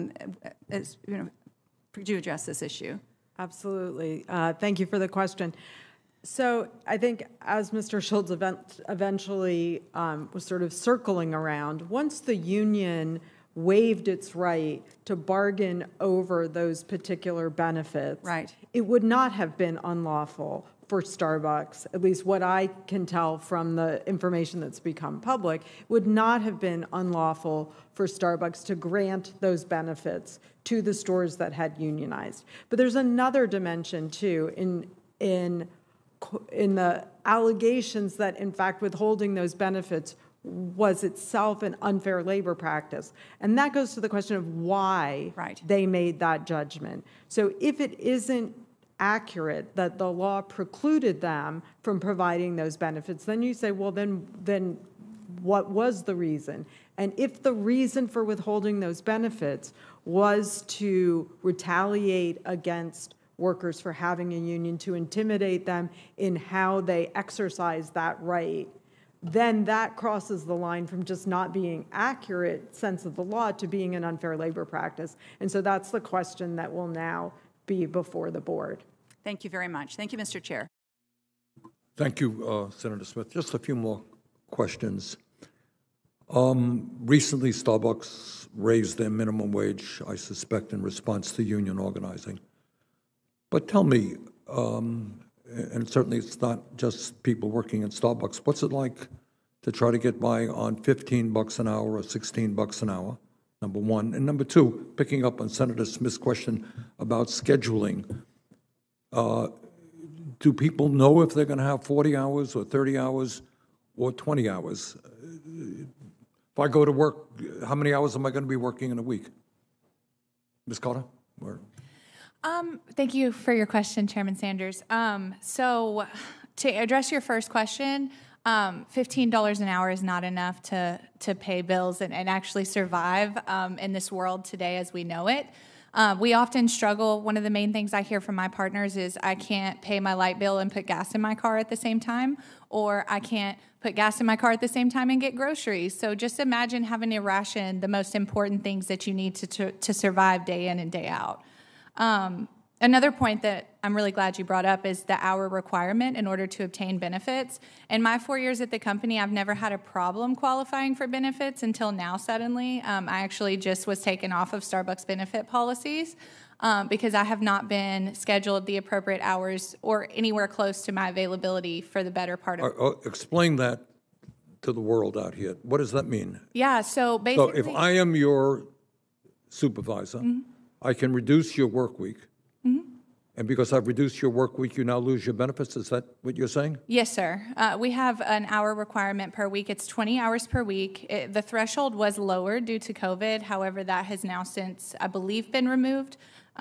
Could you address this issue? Absolutely. Thank you for the question. So I think as Mr. Schultz eventually was sort of circling around, once the union waived its right to bargain over those particular benefits, it would not have been unlawful for Starbucks, at least what I can tell from the information that's become public, would not have been unlawful for Starbucks to grant those benefits to the stores that had unionized. But there's another dimension too in the allegations that in fact withholding those benefits was itself an unfair labor practice. And that goes to the question of why they made that judgment. So if it isn't accurate that the law precluded them from providing those benefits, then you say, well, then what was the reason? And if the reason for withholding those benefits was to retaliate against workers for having a union, to intimidate them in how they exercise that right, then that crosses the line from just not being accurate sense of the law to being an unfair labor practice. And so that's the question that will now be before the board. Thank you very much. Thank you, Mr. Chair. Thank you, Senator Smith. Just a few more questions. Recently, Starbucks raised their minimum wage, I suspect, in response to union organizing. But tell me, and certainly it's not just people working in Starbucks, what's it like to try to get by on $15 an hour or $16 an hour, number one? And number two, picking up on Senator Smith's question about scheduling, do people know if they're going to have 40 hours or 30 hours or 20 hours? If I go to work, how many hours am I going to be working in a week? Ms. Carter? Thank you for your question, Chairman Sanders. So to address your first question, $15 an hour is not enough to pay bills and actually survive in this world today as we know it. We often struggle. One of the main things I hear from my partners is I can't pay my light bill and put gas in my car at the same time, or I can't put gas in my car at the same time and get groceries. So just imagine having to ration the most important things that you need to survive day in and day out. Another point that I'm really glad you brought up is the hour requirement in order to obtain benefits. In my 4 years at the company, I've never had a problem qualifying for benefits until now suddenly. I actually just was taken off of Starbucks benefit policies because I have not been scheduled the appropriate hours or anywhere close to my availability for the better part of Explain that to the world out here. What does that mean? Yeah, so basically... So if I am your supervisor, I can reduce your work week. And because I've reduced your work week, you now lose your benefits? Is that what you're saying? Yes, sir. We have an hour requirement per week. It's 20 hours per week. The threshold was lowered due to COVID. However, that has now since, I believe, been removed.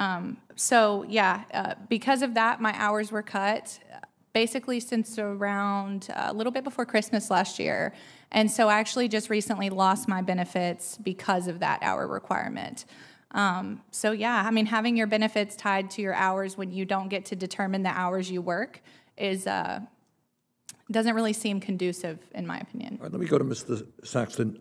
Because of that, my hours were cut basically since around a little bit before Christmas last year. And so I actually just recently lost my benefits because of that hour requirement. Having your benefits tied to your hours when you don't get to determine the hours you work is doesn't really seem conducive, in my opinion. All right, let me go to Mr. Saxton.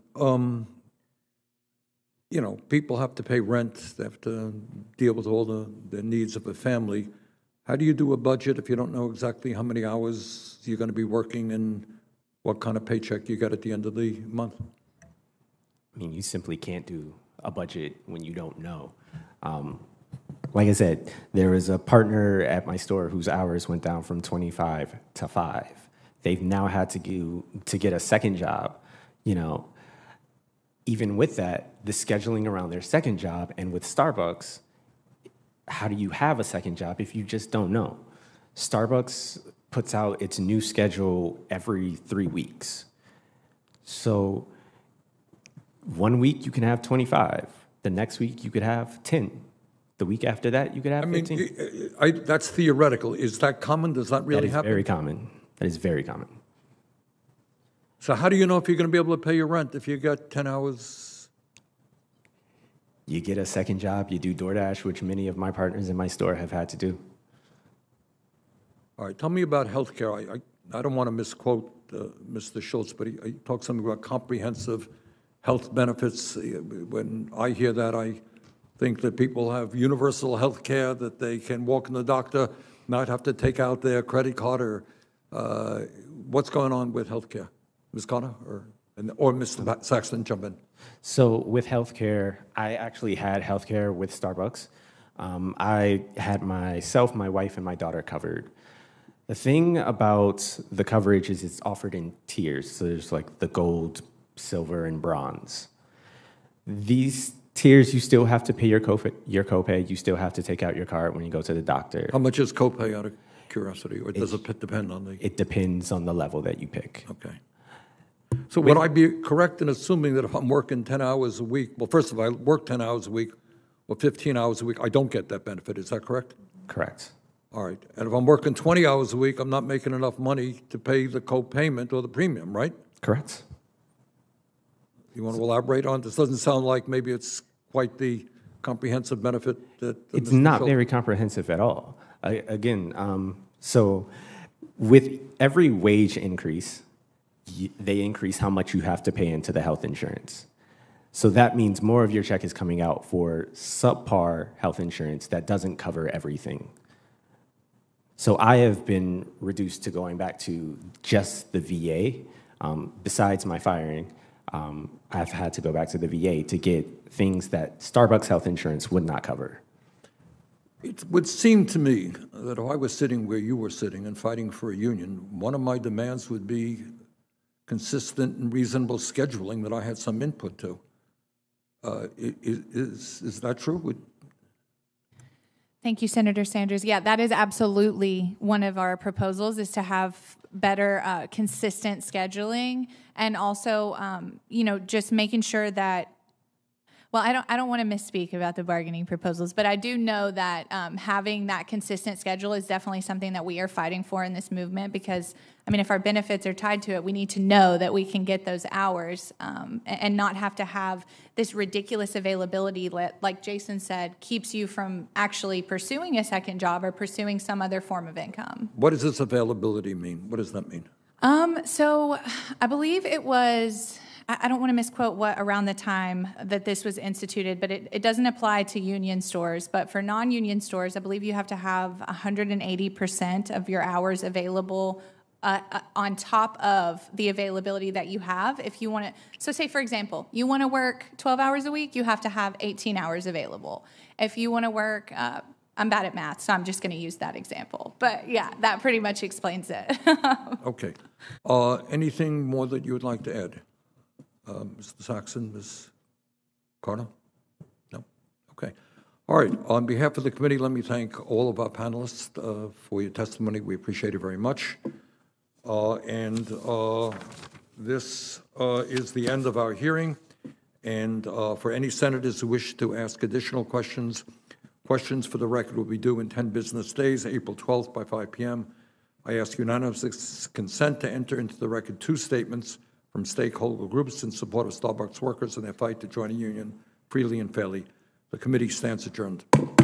People have to pay rent. They have to deal with all the needs of a family. How do you do a budget if you don't know exactly how many hours you're going to be working and what kind of paycheck you get at the end of the month? I mean, you simply can't do a budget when you don't know. Like I said, there was a partner at my store whose hours went down from 25 to 5. They've now had to get a second job. Even with that, the scheduling around their second job, and with Starbucks, how do you have a second job if you just don't know? Starbucks puts out its new schedule every 3 weeks. So 1 week you can have 25. The next week you could have 10. The week after that you could have 15. That's theoretical. Is that common? Does that really happen? That is very common. That is very common. So how do you know if you're going to be able to pay your rent if you got 10 hours? You get a second job, you do DoorDash, which many of my partners in my store have had to do. All right, tell me about health care. I don't want to misquote Mr. Schultz, but he talked something about comprehensive health benefits. When I hear that, I think that people have universal health care, that they can walk in the doctor, not have to take out their credit card, or what's going on with health care? Ms. Carter or Mr. Saxton, jump in. So with healthcare, I actually had healthcare with Starbucks. I had myself, my wife, and my daughter covered. The thing about the coverage is it's offered in tiers. So there's like the gold, silver, and bronze. These tiers, you still have to pay your copay. You still have to take out your card when you go to the doctor. How much is copay, out of curiosity, or does it depend on the? It depends on the level that you pick. Okay. So would I be correct in assuming that if I'm working 10 hours a week, well, first of all, I work 10 hours a week or 15 hours a week, I don't get that benefit. Is that correct? Correct. All right. And if I'm working 20 hours a week, I'm not making enough money to pay the co-payment or the premium, right? Correct. You want to elaborate on this? Doesn't sound like maybe it's quite the comprehensive benefit that it's Mr. not Schultz. very comprehensive at all. So with every wage increase, they increase how much you have to pay into the health insurance. So that means more of your check is coming out for subpar health insurance that doesn't cover everything. So I have been reduced to going back to just the VA. Besides my firing, I've had to go back to the VA to get things that Starbucks health insurance would not cover. It would seem to me that if I was sitting where you were sitting and fighting for a union, one of my demands would be consistent and reasonable scheduling that I had some input to. Is that true? Thank you, Senator Sanders. Yeah, that is absolutely one of our proposals, is to have better consistent scheduling, and also, just making sure that, well, I don't want to misspeak about the bargaining proposals, but I do know that having that consistent schedule is definitely something that we are fighting for in this movement, because, if our benefits are tied to it, we need to know that we can get those hours and not have to have this ridiculous availability that, like Jason said, keeps you from actually pursuing a second job or pursuing some other form of income. What does this availability mean? What does that mean? So I believe it was I don't want to misquote what around the time that this was instituted, but it doesn't apply to union stores. But for non-union stores, I believe you have to have 180% of your hours available on top of the availability that you have. If you want to, so say for example, you want to work 12 hours a week, you have to have 18 hours available. If you want to work, I'm bad at math, so I'm just going to use that example. But yeah, that pretty much explains it. Okay. Anything more that you would like to add? Mr. Saxon, Ms. Carter? No? Okay. All right. On behalf of the committee, let me thank all of our panelists for your testimony. We appreciate it very much. This is the end of our hearing. And for any senators who wish to ask additional questions, questions for the record will be due in 10 business days, April 12th by 5 p.m. I ask unanimous consent to enter into the record 2 statements from stakeholder groups in support of Starbucks workers in their fight to join a union freely and fairly. The committee stands adjourned.